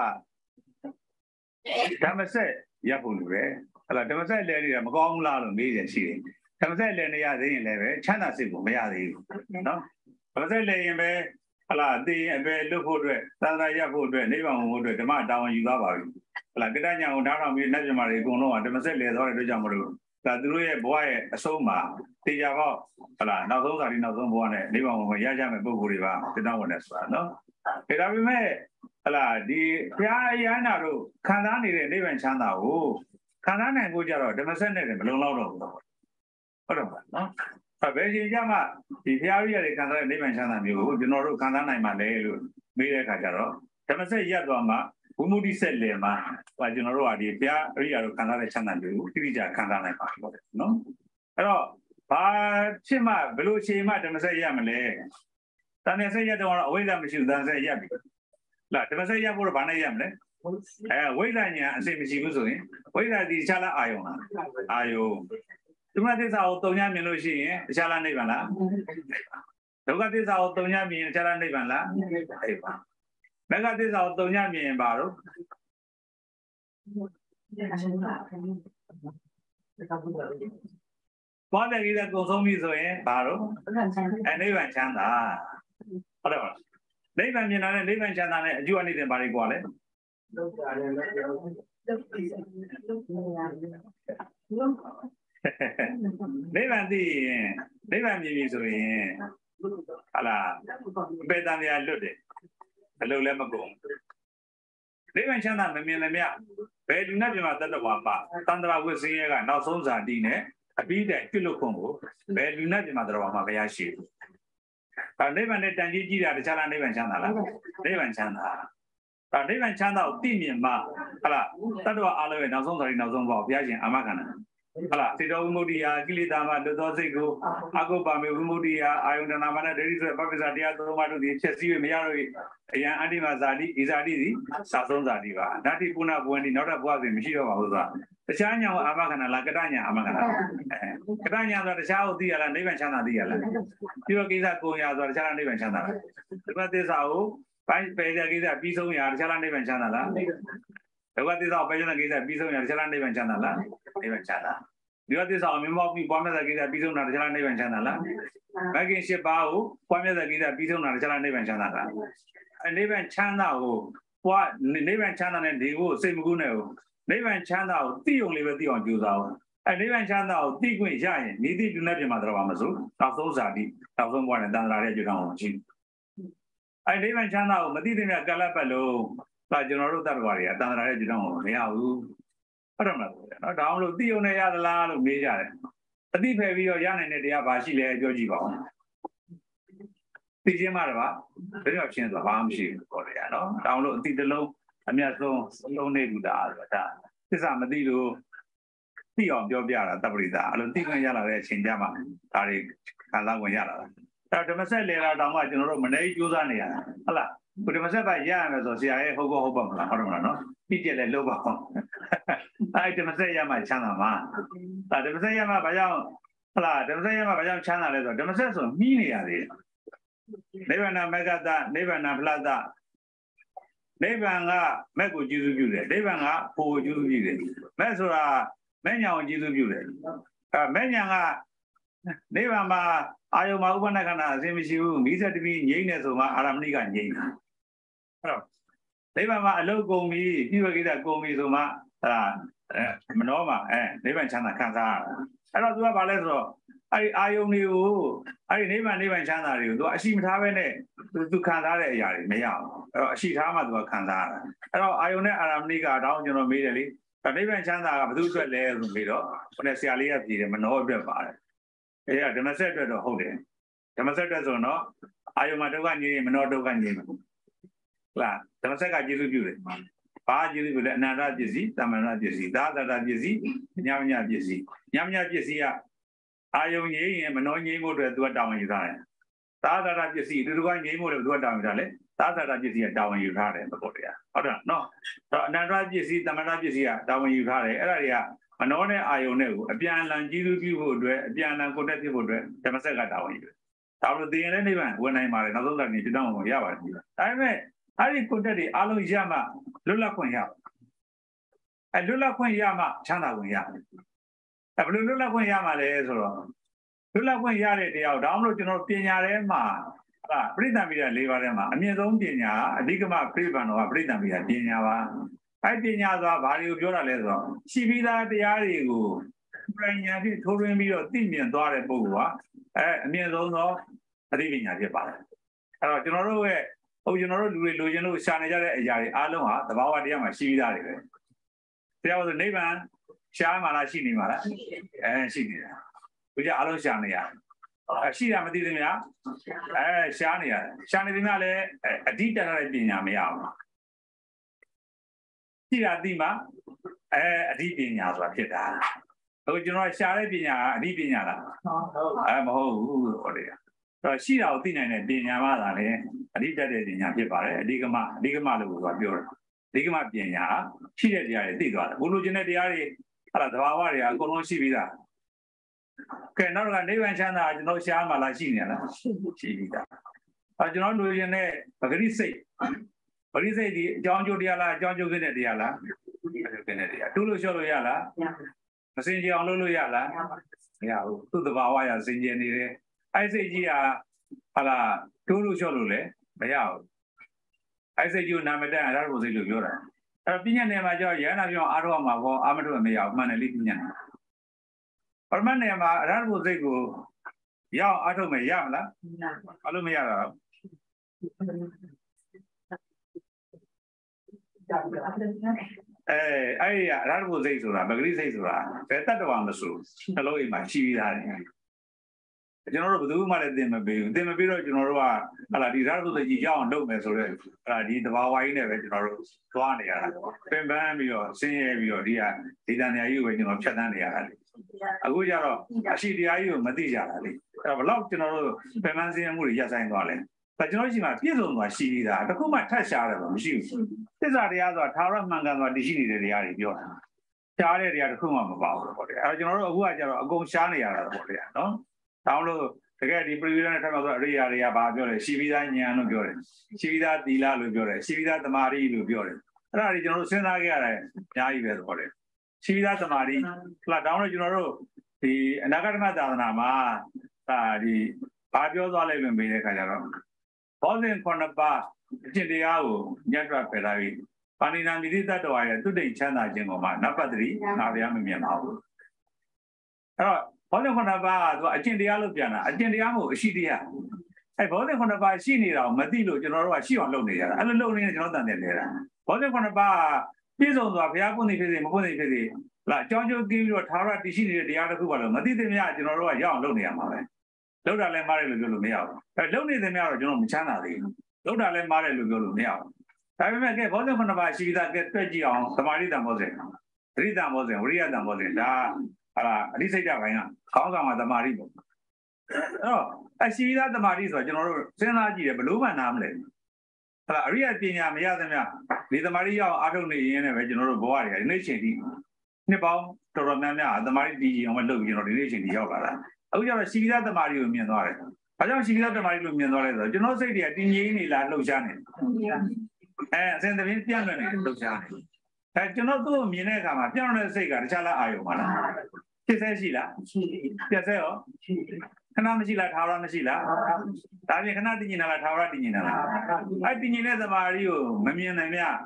ဓမ္မစက်ရပ်ဖို့လိုတယ်ဟလာဓမ္မစက်လဲတွေကမကောင်းဘူးလားလို့မေးရင်ရှိတယ်ဓမ္မစက်လည်းနေရသေးရင်လည်းပဲချမ်းသာစိတ်ကိုမရသေးဘူးနော်ဓမ္မစက်လည်းရင်ပဲဟလာသိရင်အပဲလွတ်ဖို့အတွက်သံဃာရပ်ဖို့အတွက်နိဗ္ဗာန်ဖို့အတွက်ဓမ္မတာဝန်ယူသွားပါပြီဟလာကိတ္တညာကိုဓာတ်တော်ပြီးလက်ပြမာတွေအကုန်လုံးကဓမ္မစက်လည်းသွားတဲ့အတွက်ကြောင့်မလို့ဒါသူတို့ရဲ့ဘဝရဲ့အဆုံးမှာတေချာပေါက်ဟလာနောက်ဆုံးစာဒီနောက်ဆုံးဘဝနဲ့နိဗ္ဗာန်ကိုရကြမယ့်ပုဂ္ဂိုလ်တွေပါတိတောင်းဝင်နေဆိုတာနော်ဒါပေမဲ့ဟလာဒီဘုရားအရဟန္တာတို့ခံစားနေတဲ့နိဗ္ဗာန်ချမ်းသာကိုခံစားနိုင်ဖို့ကြတော့ဓမ္မစက်နဲ့မလုံလောက်တော့ဘူးဟုတ်တယ်မလားနော်ဘယ်ချိန်ကျမှဒီဘုရားကြီးရတဲ့ခံစားတဲ့နိဗ္ဗာန်ချမ်းသာမျိုးကိုကျွန်တော်တို့ခံစားနိုင်မှလဲလို့မေးတဲ့အခါကျတော့ဓမ္မစက်ရပ်သွားမှဝိမု ക്തി ဆက်လဲမှကျွန်တော်တို့ကဒီဘုရားအရိယာတို့ခံစားတဲ့ချမ်းသာမျိုးကိုတိတိကျခံစားနိုင်ပါဟုတ်တယ်နော်အဲ့တော့ဘာဖြစ်မှဘယ်လိုချိန်မှဓမ္မစက်ရပ်မလဲတန်တဲ့စက်ရပ်တော့အဝိဇ္ဇာမရှိဘူးတန်စက်ရပ်ပြီလားဓမ္မစက်ရပ်ဖို့တော့ဘာနဲ့ရပ်မလဲဝိဇ္ဇာညာအစိမရှိဘူးဆိုရင်ဝိဇ္ဇာဒီခြားလားအာယုံလားအာယုံဒုက္ခသစ္စာကိုတုံညမြင်လို့ရှိရင်တခြားလားနိဗ္ဗာန်လားဒုက္ခသစ္စာကိုတုံညမြင်ရင်တခြားလားနိဗ္ဗာန်လားနိဗ္ဗာန်မဂ္ဂသစ္စာကိုတုံညမြင်ရင်ဘာလို့ဘောဓဂိရကုံဆုံးပြီဆိုရင်ဘာလို့နိဗ္ဗာန်ချမ်းသာဟုတ်တယ်မလားနိဗ္ဗာန်မြင်တာနဲ့နိဗ္ဗာန်ချမ်းသာနဲ့အကျိုးအနိသင်ဘာတွေကွာလဲနိဗ္ဗာန်သိရင်နိဗ္ဗာန်မြင်ပြီဆိုရင်ဟာလားပေတံတရားလွတ်တယ်အလုံးလည်းမကုန်နိဗ္ဗာန်ချမ်းသာမမြင်လည်းမြဘယ်လူနဲ့ပြမှာတတ္တဝါပါတန္တရာဝိစင်းရဲကနောက်ဆုံးဇာတိနဲ့အပြီးတိုင်ပြုလုပ်ခွင့်ကိုဘယ်လူနဲ့ပြမှာတတ္တဝါမှာဘုရားရှိဘူးနိဗ္ဗာန်နဲ့တန်ကြီးကြည့်တာတခြားလားနိဗ္ဗာန်ချမ်းသာလားနိဗ္ဗာန်ချမ်းသာနိဗ္ဗာန်ချမ်းသာကိုသိမြင်မှဟုတ်လားတတ္တဝါအလုံးရဲ့နောက်ဆုံးဇာတိနောက်ဆုံးဘောဘုရားရှင်အာမခံတာဟုတ်လားစေတောဝိမု ക്തി ယာကိလေသာမှလွတ်သောစိတ်ကိုအကုပ္ပမေဝိမု ക്തി ယာအာယုန်တဏမာနဒိဋ္ဌိဆိုတဲ့ပပ္ပဇာတရားသုံးပါးတို့သည်ဖြစ်စည်း၍မရတော့အယံအတ္တိမဇာတိဤဇာတိသည်စာဆုံးဇာတိပါဓာတိပုဏ္ဏဘဝန္တိနောက်တဲ့ဘဝစဉ်မရှိတော့ပါဘူးဆိုတာတခြားညာကိုအာမခံတာလားကတညာအာမခံတာကတညာဆိုတာတခြားကိုသိရလားနိဗ္ဗာန်ချမ်းသာသိရလားဒီလိုကိစ္စကိုရဆိုတာတခြားလားနိဗ္ဗာန်ချမ်းသာလားဒီဘက်သစ္စာကိုပိုင်းပယ်တဲ့ကိစ္စပြီးဆုံးရတခြားလားနိဗ္ဗာန်ချမ်းသာလားဒီဘက်သစ္စာကိုပယ်တဲ့ကိစ္စပြီးဆုံးရတခြားလားနိဗ္ဗာန်ချမ်းသာလားနိဗ္ဗာန်ချမ်းသာဒီဘက်သစ္စာကိုမြင်မောက်ပြီးပွားများတဲ့ကိစ္စပြီးဆုံးတာတခြားလားနိဗ္ဗာန်ချမ်းသာလားမဂ္ဂင်၈ပါးကိုပွားများတဲ့ကိစ္စပြီးဆုံးတာတခြားလားနိဗ္ဗာန်ချမ်းသာလားနိဗ္ဗာန်ချမ်းသာကိုပွားနိဗ္ဗာန်ချမ်းသာနဲ့ဒီကိုစိတ်မကူးနဲ့ကိုနိဗ္ဗာန်ချမ်းသာကိုသိုံလေးပဲသိအောင်ကြိုးစားအောင်နိဗ္ဗာန်ချမ်းသာကိုသိခွင့်ရရင်ဤသည့်ပြုနဲ့ပြင်မှာတော့ပါမစို့နောက်ဆုံးဇာတိနောက်ဆုံးဘဝနဲ့တန်ត្រာရဲ့ကြွတောင်းအောင်ရှိနိဗ္ဗာန်ချမ်းသာကိုမသိတဲ့မြတ်ကလပ်ပတ်လို့ဒါကျွန်တော်တို့တတ်တော်တွေကတန်ត្រာရဲ့ကြွတောင်းအောင်မရဘူးဟုတ်တယ်မလားနော်ဒါအောင်လို့သိုံနဲ့ရသလားလို့မေးကြတယ်အသိဖယ်ပြီးတော့ရနိုင်တဲ့တရားဘာရှိလဲပြောကြည့်ပါဦးသိချင်းမှတော့ဗာဘယ်တော့ချင်းဆိုတာဘာမှမရှိဘူးခေါ်တယ်နော်ဒါအောင်လို့အသိတစ်လုံးအမြတ်ဆုံးလုံးနေဘူးဒါဆိုတာသစ္စာမသိလို့သိအောင်ပြောပြတာတပ္ပရိသအဲ့လိုသိခွင့်ရလာတဲ့အချိန်ကြမှာဒါတွေခံစားခွင့်ရလာတာအဲ့ဓမ္မဆက်လေလာတောင်မှကျွန်တော်တို့မနေကြိုးစားနေရတာဟုတ်လားဒီဓမ္မဆက်ပါရရမယ်ဆိုဆရာရဲ့ဟုတ်ပါမလားဟုတ်တယ်မလားနော်ပြီးကြလဲလို့ပါအောင်အဲ့ဓမ္မဆက်ရမှချမ်းသာမှာဒါဓမ္မဆက်ရမှဘာကြောင့်ဟုတ်လားဓမ္မဆက်ရမှဘာကြောင့်ချမ်းသာလဲဆိုတော့ဓမ္မဆက်ဆိုမှီးနေရတယ်နိဗ္ဗာန်မဂ္ဂတနိဗ္ဗာန်ဖလတနိဗ္ဗာန်ကမဲ့ကိုကျေးဇူးပြုတယ်နိဗ္ဗာန်ကဖို့ကျေးဇူးပြုတယ်မဲ့ဆိုတာမဲ့ညာကိုကျေးဇူးပြုတယ်မဲ့ညာကနိဗ္ဗာန်မှာအာယုံမှာဥပ္ပန္နခန္ဓာအစဉ်မရှိဘူးမိစ္ဆတပိငြိမ့်နေဆိုမှအာရမဏိကငြိမ့်တာအဲ့တော့နိဗ္ဗာန်မှာအလုတ်ကုန်ပြီပြိဝကိစ္စကုန်ပြီဆိုမှမနောမှာနိဗ္ဗာန်ချမ်းသာခံစားရတာအဲ့တော့သူကဘာလဲဆိုတော့အဲ့အာယုံတွေကိုအဲ့နိဗ္ဗာန်ချမ်းသာတွေကိုသူကအရှိမထားဘဲနဲ့သူခံစားတဲ့အရာတွေမရအောင်အဲ့တော့အရှိထားမှသူကခံစားရတာအဲ့တော့အာယုံနဲ့အာရမဏိကတောင်းကျွန်တော်မေးတယ်လေနိဗ္ဗာန်ချမ်းသာကဘယ်သူအတွက်လဲဆိုပြီးတော့ဟိုနဲ့ဆရာလေးကပြည်တယ်မနောအတွက်ပါတယ်အဲ့ဒါဓမ္မဆက်အတွက်တော့ဟုတ်တယ်ဓမ္မဆက်အတွက်ဆိုတော့အာယုံမှာဒုက္ခငြိမ်းမနောဒုက္ခငြိမ်းဟုတ်လားဓမ္မဆက်ကကျေစုပြုတယ်ဘာကျေစုပြုလဲအနန္တပစ္စည်းတမ္မန္တပစ္စည်းသာသတပစ္စည်းညမညပစ္စည်းညမညပစ္စည်းကအာယုံငြိမ်းရင်မနောငြိမ်းဖို့အတွက်သူကတာဝန်ယူထားတယ်သာသတပစ္စည်းသူကငြိမ်းဖို့လည်းသူကတာဝန်ယူထားတယ်သာသတပစ္စည်းကတာဝန်ယူထားတယ်ဘုရားတရားဟုတ်တယ်နော်အနန္တပစ္စည်းတမ္မန္တပစ္စည်းကတာဝန်ယူထားတယ်အဲ့ဒါတွေကမနောနဲ့အာယုံနဲ့ကိုအပြန်အလှန်ကျေစုပြုဖို့အတွက်အပြန်အလှန်ကိုတက်ဖြစ်ဖို့အတွက်ဓမ္မဆက်ကတာဝန်ယူတယ်ဒါလို့သိရင်လည်းနိဗ္ဗာန်ဝင်နိုင်ပါတယ်နောက်ဆုံးကနေပြတောင်းအောင်ရပါတယ်ဒါပေမဲ့အဲ့ဒီကိုတက်တွေအားလုံးရမှလွတ်လပ်ခွင့်ရလွတ်လပ်ခွင့်ရမှချမ်းသာခွင့်ရတယ်ဘယ်လိုလွတ်လပ်ခွင့်ရမှာလဲဆိုတော့လွတ်လပ်ခွင့်ရတဲ့တရားဒါမှမဟုတ်ကျွန်တော်ပညာထဲမှာပရိသံပိယ၄ပါးထဲမှာအမြင့်ဆုံးပညာအဓိကမပြိပံတော်ကပရိသံပိယပညာပါအဲ့ပညာဆိုတာဘာတွေကိုပြောတာလဲဆိုတော့ရှိပြီးသားတရားတွေကိုပညာဖြင့်ထိုးထွင်းပြီးတော့သိမြင်သွားတဲ့ပုဂ္ဂိုလ်ကအမြင့်ဆုံးသောအသိပညာဖြစ်ပါတယ်အဲ့တော့ကျွန်တော်တို့ရဲ့ကျွန်တော်တို့လူတွေလိုချင်လို့ရှာနေကြတဲ့အရာတွေအားလုံးဟာသဘာဝတရားမှာရှိပြီးသားတွေပဲတရားဆိုနိဗ္ဗာန်ရှားမှလားရှိနေမှာလားရှိနေတာဘုရားအားလုံးရှာနေရတယ်ရှိတာမသိသေးများရှားနေရတယ်ရှားနေသေးများလည်းအဓိတရတဲ့ပညာမရဘူးရှိတာသိမှအဓိပညာဆိုတာဖြစ်တာဟိုကျွန်တော်ရှားတဲ့ပညာကအဓိပညာလားမဟုတ်ဘူးဟောတယ်တော့ရှိတာကိုသိနိုင်တဲ့ပညာမှသာလေအဓိတတဲ့ပညာဖြစ်ပါတယ်အဓိကမလို့ဆိုတာပြောတယ်အဓိကမပညာရှိတဲ့တရားတွေသိသွားတယ်ဘုလိုချင်တဲ့တရားတွေသဘာဝတွေအကုန်လုံးရှိပြီးသားကဲနောက်ကနိဗ္ဗာန်ချမ်းသာကျွန်တော်ရှားမှလားရှိနေလားရှိပြီးသားကျွန်တော်လိုချင်တဲ့ပဂရိစိတ်ဒီအကြောင်းကျိုးတရားလားအကြောင်းကျိုးကင်းတဲ့တရားလားကင်းတဲ့တရားတူးလို့လျှော့လို့ရလားမစင်ကြအောင်လုပ်လို့ရလားမရဘူးသူ့သဘာဝရစင်ကြယ်နေတယ်အဲ့စိတ်ကြီးကတူးလို့လျှော့လို့လည်းမရဘူးအဲ့စိတ်ကြီးကိုနာမတန်အရဟတစိတ်လို့ပြောတာအဲ့ပညာနယ်မှာကြောင့်ရဟနာပြောအားထုတ်မှာပေါ့အာမထုတ်မရဘူးမှန်တယ်လေပညာပရမတ်နယ်မှာအရဟတစိတ်ကိုရအောင်အားထုတ်မယ်ရမလားဘာလို့မရတာ ai ya ra bộ dây rồi là cái dây rồi là phải tắt đầu mà số hello em mà chi ra này cho nó rồi mà lại tìm mà rồi cho nó rồi là đi ra bộ dây gì nhau đâu mà số đấy là đi đào vay này vậy cho nó toa này à bên bên bây giờ xin bây giờ đi à đi ra này yêu vậy cho nó chặt này à à bây giờ rồi chỉ đi yêu mà đi ra đấy à lâu cho nó bên bên xin mua đi ra sang đó này tại cho nó chỉ mà biết rồi mà xí ra nó cũng mà thay xa rồi mà xí thế ra đi à rồi tháo ra mang cái mà đi xí đi đi à điပြောxa đấy đi à không mà bảo rồi à cho nó bây giờ rồi cũng xa này à rồi đó tháo luôn cái đi bây giờ này thằng nào đi à bảo rồi xí ra nhà nóပြောrồi xí ra đi là luônပြောrồi xí ra tầm ari luônပြောrồi ra đi cho nó xem ra cái này nhà gì vậy rồi xí ra tầm ari là đào rồi cho nó thì nó cái mà đào nào mà đi bảoပြောrồi lên bên này cái đó bao nhiêu con nó ba trên địa áo nhặt ra về đây pani nam đi ra đâu ai tu định chán là chừng mà nó bắt đi nào đi ăn miếng máu rồi bao nhiêu con nó ba rồi trên địa áo lúc nào trên địa áo xí đi à bao nhiêu con nó ba xí này rồi mà đi lúc cho nó rồi xí hoàn lâu này à anh lâu này cho nó tận đến đây bao nhiêu con nó ba bây giờ rồi bây giờ con này phải gì mà con này phải gì là cho cái rồi tháo ra đi xí này địa áo cứ vào mà đi đến nhà cho nó rồi giàu lâu này mà lâu ra lên mà lên lúc này à lâu này đến nhà rồi cho nó mình chán là gì lâu ra lên mà lên lúc này à tại vì cái bao nhiêu con nó ba xí ra cái cái gì à tầm ari tầm bao giờ ari tầm bao giờ uri tầm bao giờ đã là đi xây ra cái nào không sao mà tầm ari bộ ai xí ra tầm ari rồi cho nó xem là gì để bự mà nam lên là ari tiền nhà mấy giờ nha đi tầm ari ao áo thun này này vậy cho nó bỏ đi này chuyện đi này bao rồi mà nha tầm ari đi ông lâu cho nó đi chuyện đi ao là bây giờ là xí ra tầm ari luôn miền đó đấy bây giờ xí ra tầm ari luôn miền đó đấy rồi cho nó xây đi tiền gì này là lâu xa này xem từ bên tiếng này lâu xa này cho nó tu miền này cả mà tiếng này xây cả chả là ai mà là cái gì xí là cái gì đó khả năng xí là tháo ra xí là tại vì khả năng tin nhìn là tháo ra tin nhìn là ai tin nhìn này tầm ari luôn mà miền này nha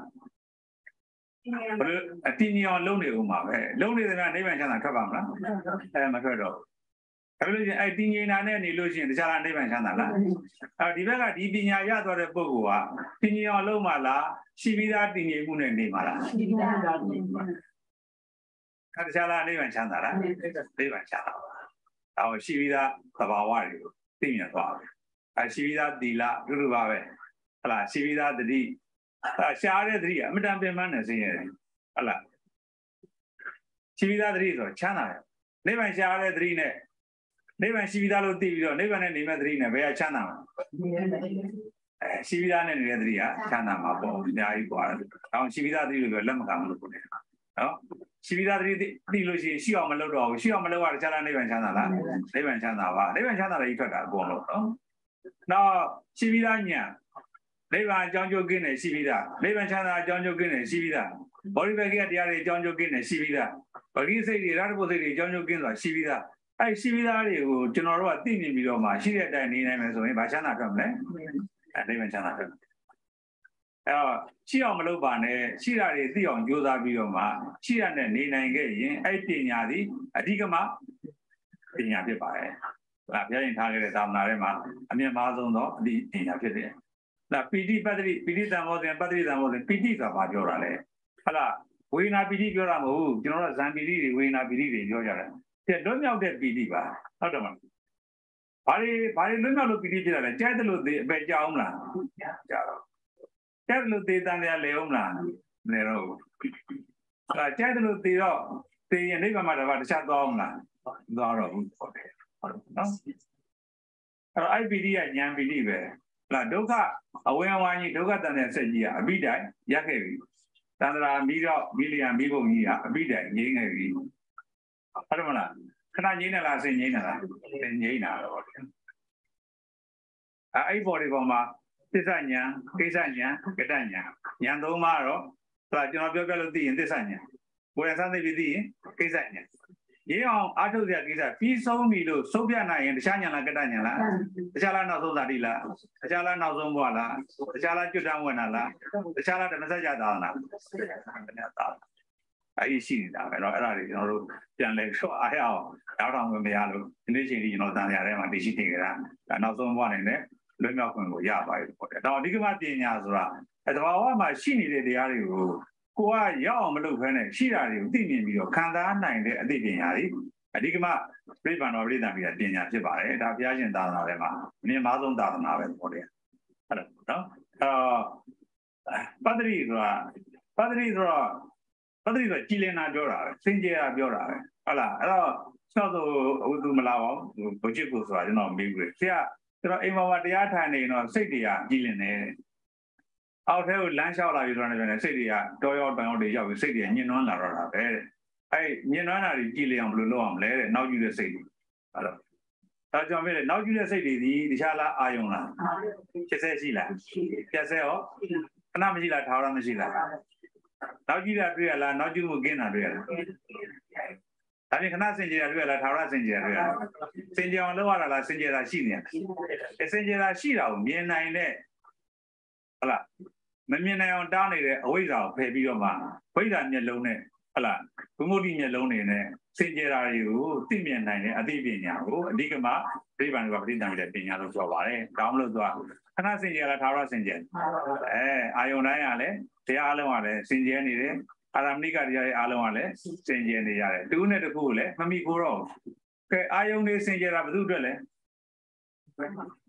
tin nhìn lâu này cũng mà vậy lâu này là này bên trong là các bạn là mà thôi rồi bây giờ ai tin nhìn này này lâu chuyện thì chả là này bên trong là đi về cái đi tin nhìn ra rồi bố của tin nhìn lâu mà là xí bây giờ tin nhìn cũng này mà là cái chả là này bên trong là này bên trong là xí bây giờ tập vào rồi tin nhìn vào xí bây giờ đi là cứ vào vậy là xí bây giờ đi xa đấy đi mà đam bên mình là gì là xí bây giờ đi rồi chán rồi này bên xa đấy đi này này bên xí bây giờ lúc đi rồi này bên này này bên đi này bây giờ chán nào xí bây giờ này này đi à chán nào mà bỏ nhà đi qua đó xí bây giờ đi rồi làm cái gì cũng được đó xí bây giờ đi rồi xí ông mà lâu rồi xí ông mà lâu rồi chán là này bên chán nào là này bên chán nào à này bên chán nào là ít thôi đã buồn rồi đó nó xí bây giờ nhá này bên trong chỗ kia này xí bây giờ này bên chán nào trong chỗ kia này xí bây giờ body bag cái đi trong chỗ kia này xí bây giờ body xây đi ra bộ xây đi trong chỗ kia rồi xí bây giờ ai xí bây giờ thì cho nó rồi tin nhìn video mà xí cái này này mà rồi bà chán nào không đấy này bên chán nào không xí ông mà lâu bà này xí ra thì tí ông vô ra video mà xí ra này này cái gì ai tiền nhà thì đi cái mà tiền nhà biết bài là bây giờ thằng cái làm nào đấy mà anh em mà dùng đó đi tiền nhà biết đấy là PD tạm bao tiền PD sao màပြောra đấy là quê na PDပြောra mà cho nó là zan PD thì quê na PD thìပြောra đấy thì đối nhauတဲ့ PD ပါဟုတ်တယ်မဘာတွေလွတ်မြောက်လို့ PD ဖြစ်တာလဲကြိုက်တယ်လို့ပဲကြောက်အောင်လားကြောက်တော့ကြိုက်တယ်လို့သေတန်ရလဲအောင်လားမလဲတော့ကြိုက်တယ်လို့သေတော့သေရင်နိဗ္ဗာန်မှာတခြားသွားအောင်လားသွားတော့ဘူးဟုတ်တယ်ဟုတ်နော်အဲ့တော့ IPD ကဉာဏ် PD ပဲlà đôi cả ở bên ngoài như đôi cả tận này sẽ gì à biết đấy giá cái gì tận là biết đó biết liền biết bao nhiêu à biết đấy như ngày gì phải không nào cái này như này là gì như này là như nào rồi ấy bỏ đi vào mà cái sao nhá nhà đâu mà rồi là cho nó biểu cái tiền cái sao nhá bữa nay sang đây biết cái sao nhá ये आठ हो गया किसा पीस सौ मिलो सौ क्या ना ये शान जाना कटा जाना शाला नौ सौ दाढ़ी ला शाला नौ सौ वाला शाला चुटा हुआ ना ला शाला तो मसा जाता ना आई सी ना मैं और अरे जो लो जान ले शो आया हो डाउन में मैं आलो इन्हें चीज़ जो ना ताने आ रहे हैं माटी सी ठीक है ना नौ सौ वाले ने လွတ်မြောက်ခွင့်ကိုရပါတယ်ပေါ့တယ်တော့အဓိကမပညာဆိုတာတဘာဝမှာရှိနေတဲ့တရားတွေကိုကိုကရောက်အောင်မလုပ်ဘဲနဲ့ရှိတာတွေကိုသိမြင်ပြီးတော့ခံစားနိုင်တဲ့အသိပညာတွေအဓိကမပြိပ္ပံတော်ပြိတ္တံပြီးပညာဖြစ်ပါတယ်ဒါဘုရားရှင်သာသနာထဲမှာအမြင့်မားဆုံးသာသနာပဲပေါ့တယ်အဲ့ဒါနော်ပတ္တိဆိုတာကြည်လင်တာပြောတာပဲစင်ကြယ်တာပြောတာပဲဟုတ်လားအဲ့တော့ဆောက်တော့ဟိုသူမလာပါဘူးဘုချစ်ကိုဆိုတာကျွန်တော်မေးဘူးဆရာကျွန်တော်အိမ်မှာတရားထိုင်နေတော့စိတ်တွေကကြည်လင်နေတယ်အောက်ထဲကိုလမ်းလျှောက်လာပြီးတော့လည်းစိတ်တွေကတောရောက်တောင်တွေရောက်ပြီးစိတ်တွေညှဉ်းနှွမ်းလာတော့တာပဲတဲ့အဲ့ညှဉ်းနှွမ်းတာတွေကြည်လင်အောင်ဘယ်လိုလုပ်အောင်လဲတဲ့နောက်ကျတဲ့စိတ်တွေအဲ့တော့ဒါကြောင့်ပဲနောက်ကျတဲ့စိတ်တွေဒီတခြားလားအာယုံလားဖြစ်စေရှိလားပြတ်စေရောခဏမရှိလားထာဝရမရှိလားနောက်ကျတာတွေ့ရလားနောက်ကျမှုကင်းတာတွေ့ရလားဒါပြင်ခဏစင်ကြယ်တာတွေ့ရလားထာဝရစင်ကြယ်တာတွေ့ရလားစင်ကြယ်အောင်လုပ်ရတာလားစင်ကြယ်တာရှိနေတယ်စင်ကြယ်တာရှိတာကိုမြင်နိုင်တဲ့ဟုတ်လားမမြင်နိုင်အောင်တားနေတဲ့အဝိဇ္ဇာကိုဖယ်ပြီးတော့မှဝိဇ္ဇာမျက်လုံးနဲ့ဟုတ်လားဘုမုဒ္ဓမျက်လုံးတွေနဲ့စင်ကြယ်တာတွေကိုသိမြင်နိုင်တဲ့အသိပညာကိုအဓိကမှပြိပ္ပံကပဋိသင်္ခါတဲ့ပညာလို့ပြောပါတယ်။ဒါမှမဟုတ်သူကခဏစင်ကြယ်လားထာဝရစင်ကြယ်အာယုန်တိုင်းကလည်းတရားအလုံးကလည်းစင်ကြယ်နေတယ်အာရမဏိကတရားရဲ့အလုံးကလည်းစင်ကြယ်နေရတယ်တူနဲ့တခုကိုလည်းမမိခိုးတော့ကဲအာယုန်လေးစင်ကြယ်တာဘယ်သူအတွက်လဲဘယ်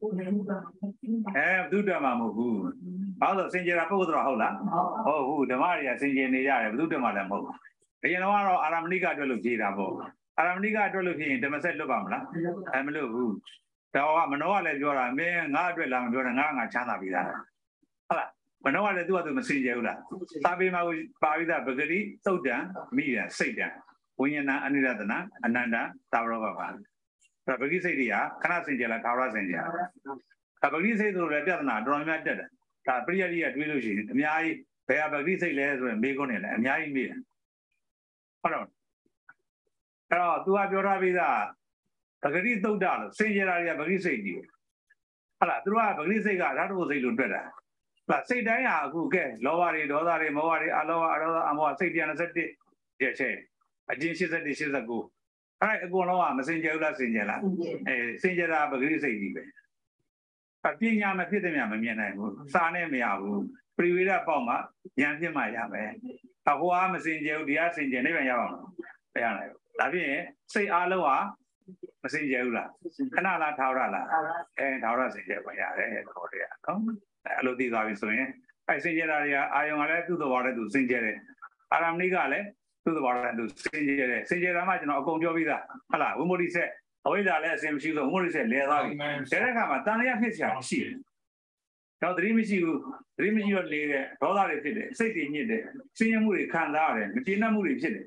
သူအတွက်မှမဟုတ်ဘူးဘာလို့စင်ကြယ်တာပုဂ္ဂိုလ်တော်ဟုတ်လားဟုတ်ဘူးဓမ္မတွေကစင်ကြယ်နေရတယ်ဘယ်သူအတွက်မှလည်းမဟုတ်ဘူးအရင်တော့အာရမဏိကအတွက်လို့ဖြေတာပေါ့အာရမဏိကအတွက်လို့ဖြေရင်ဓမ္မဆက်လွတ်ပါမလားမလွတ်ဘူးဒါကမနောကလည်းပြောတာမင်းငါအတွက်လာမပြောနဲ့ငါချမ်းသာပြီးသားဟုတ်လားမနောကလည်းသူ့အတူမစင်ကြယ်ဘူးလားသာပေမှာပါပြီးသားပဂတိသုတ်တံမိရစိတ်တံဝိညာဏအနိရတနာအနန္တသာဝရဘပါဒါပဂိစိတ်တွေကခဏစင်ကြယ်လားထာဝရစင်ကြယ်ဒါပဂိစိတ်ဆိုလည်းပြဿနာတော်တော်များတက်တယ်ဒါပရိယတိကတွေးလို့ရှိရင်အများကြီးဘယ်ဟာပဂိစိတ်လဲဆိုရင်မေးခွန်းနေလဲအများကြီးမေးတယ်ဟုတ်တော့အဲ့တော့ तू ကပြောထားပြီးသားပဂတိသုတ်တလို့စင်ကြယ်တာတွေကပဂိစိတ်ကြီးဟုတ်လားသူတို့ကပဂိစိတ်ကဓာတုစိတ်လို့တွက်တာဟုတ်စိတ်တိုင်းဟာအခုကဲလောဘတွေဒေါသတွေမောဟတွေအလောဘအရောအမောဟစိတ်121ရဲ့ချက်အကျဉ်း81 89အဲ့အကုန်လုံးကမစင်ကြယ်ဘူးလားစင်ကြယ်လားစင်ကြယ်တာပဂရိစိတ်ကြီးပဲပညာမဖြစ်တဲ့မြမမြင်နိုင်ဘူးစာနဲ့မရဘူးပရိဝေဒပေါက်မှဉာဏ်ဖြစ်မှရမယ်ဟိုအားမစင်ကြယ်ဘူးဒီအားစင်ကြယ်နေပြန်ရပါမလားမရနိုင်ဘူးဒါဖြင့်စိတ်အားလုံးဟာမစင်ကြယ်ဘူးလားခဏလားထာဝရလားထာဝရစင်ကြယ်ပါရတယ်တော်တယ်နော်အဲ့လိုသိသွားပြီဆိုရင်အဲ့စင်ကြယ်တာတွေကအာယုံကလည်းသူ့သဘောနဲ့သူစင်ကြယ်တယ်အာရမဏိကလည်းသူ့သဘောနဲ့သူစင်ကြယ်တယ်စင်ကြယ်တာမှကျွန်တော်အကုန်ပြောပြီးသားဟုတ်လားဝိမုဒ္ဓိဆက်အဝိဇ္ဇာလည်းအစင်မရှိဘူးဆိုဝိမုဒ္ဓိဆက်လဲသွားပြီတဲ့အခါမှာတန်လျာဖြစ်ချာရှိတယ်တော့သတိမရှိဘူးသတိမရှိတော့လေတဲ့ဒေါသတွေဖြစ်တယ်စိတ်တွေညစ်တယ်စင်ရမှုတွေခံစားရတယ်မကျေနပ်မှုတွေဖြစ်တယ်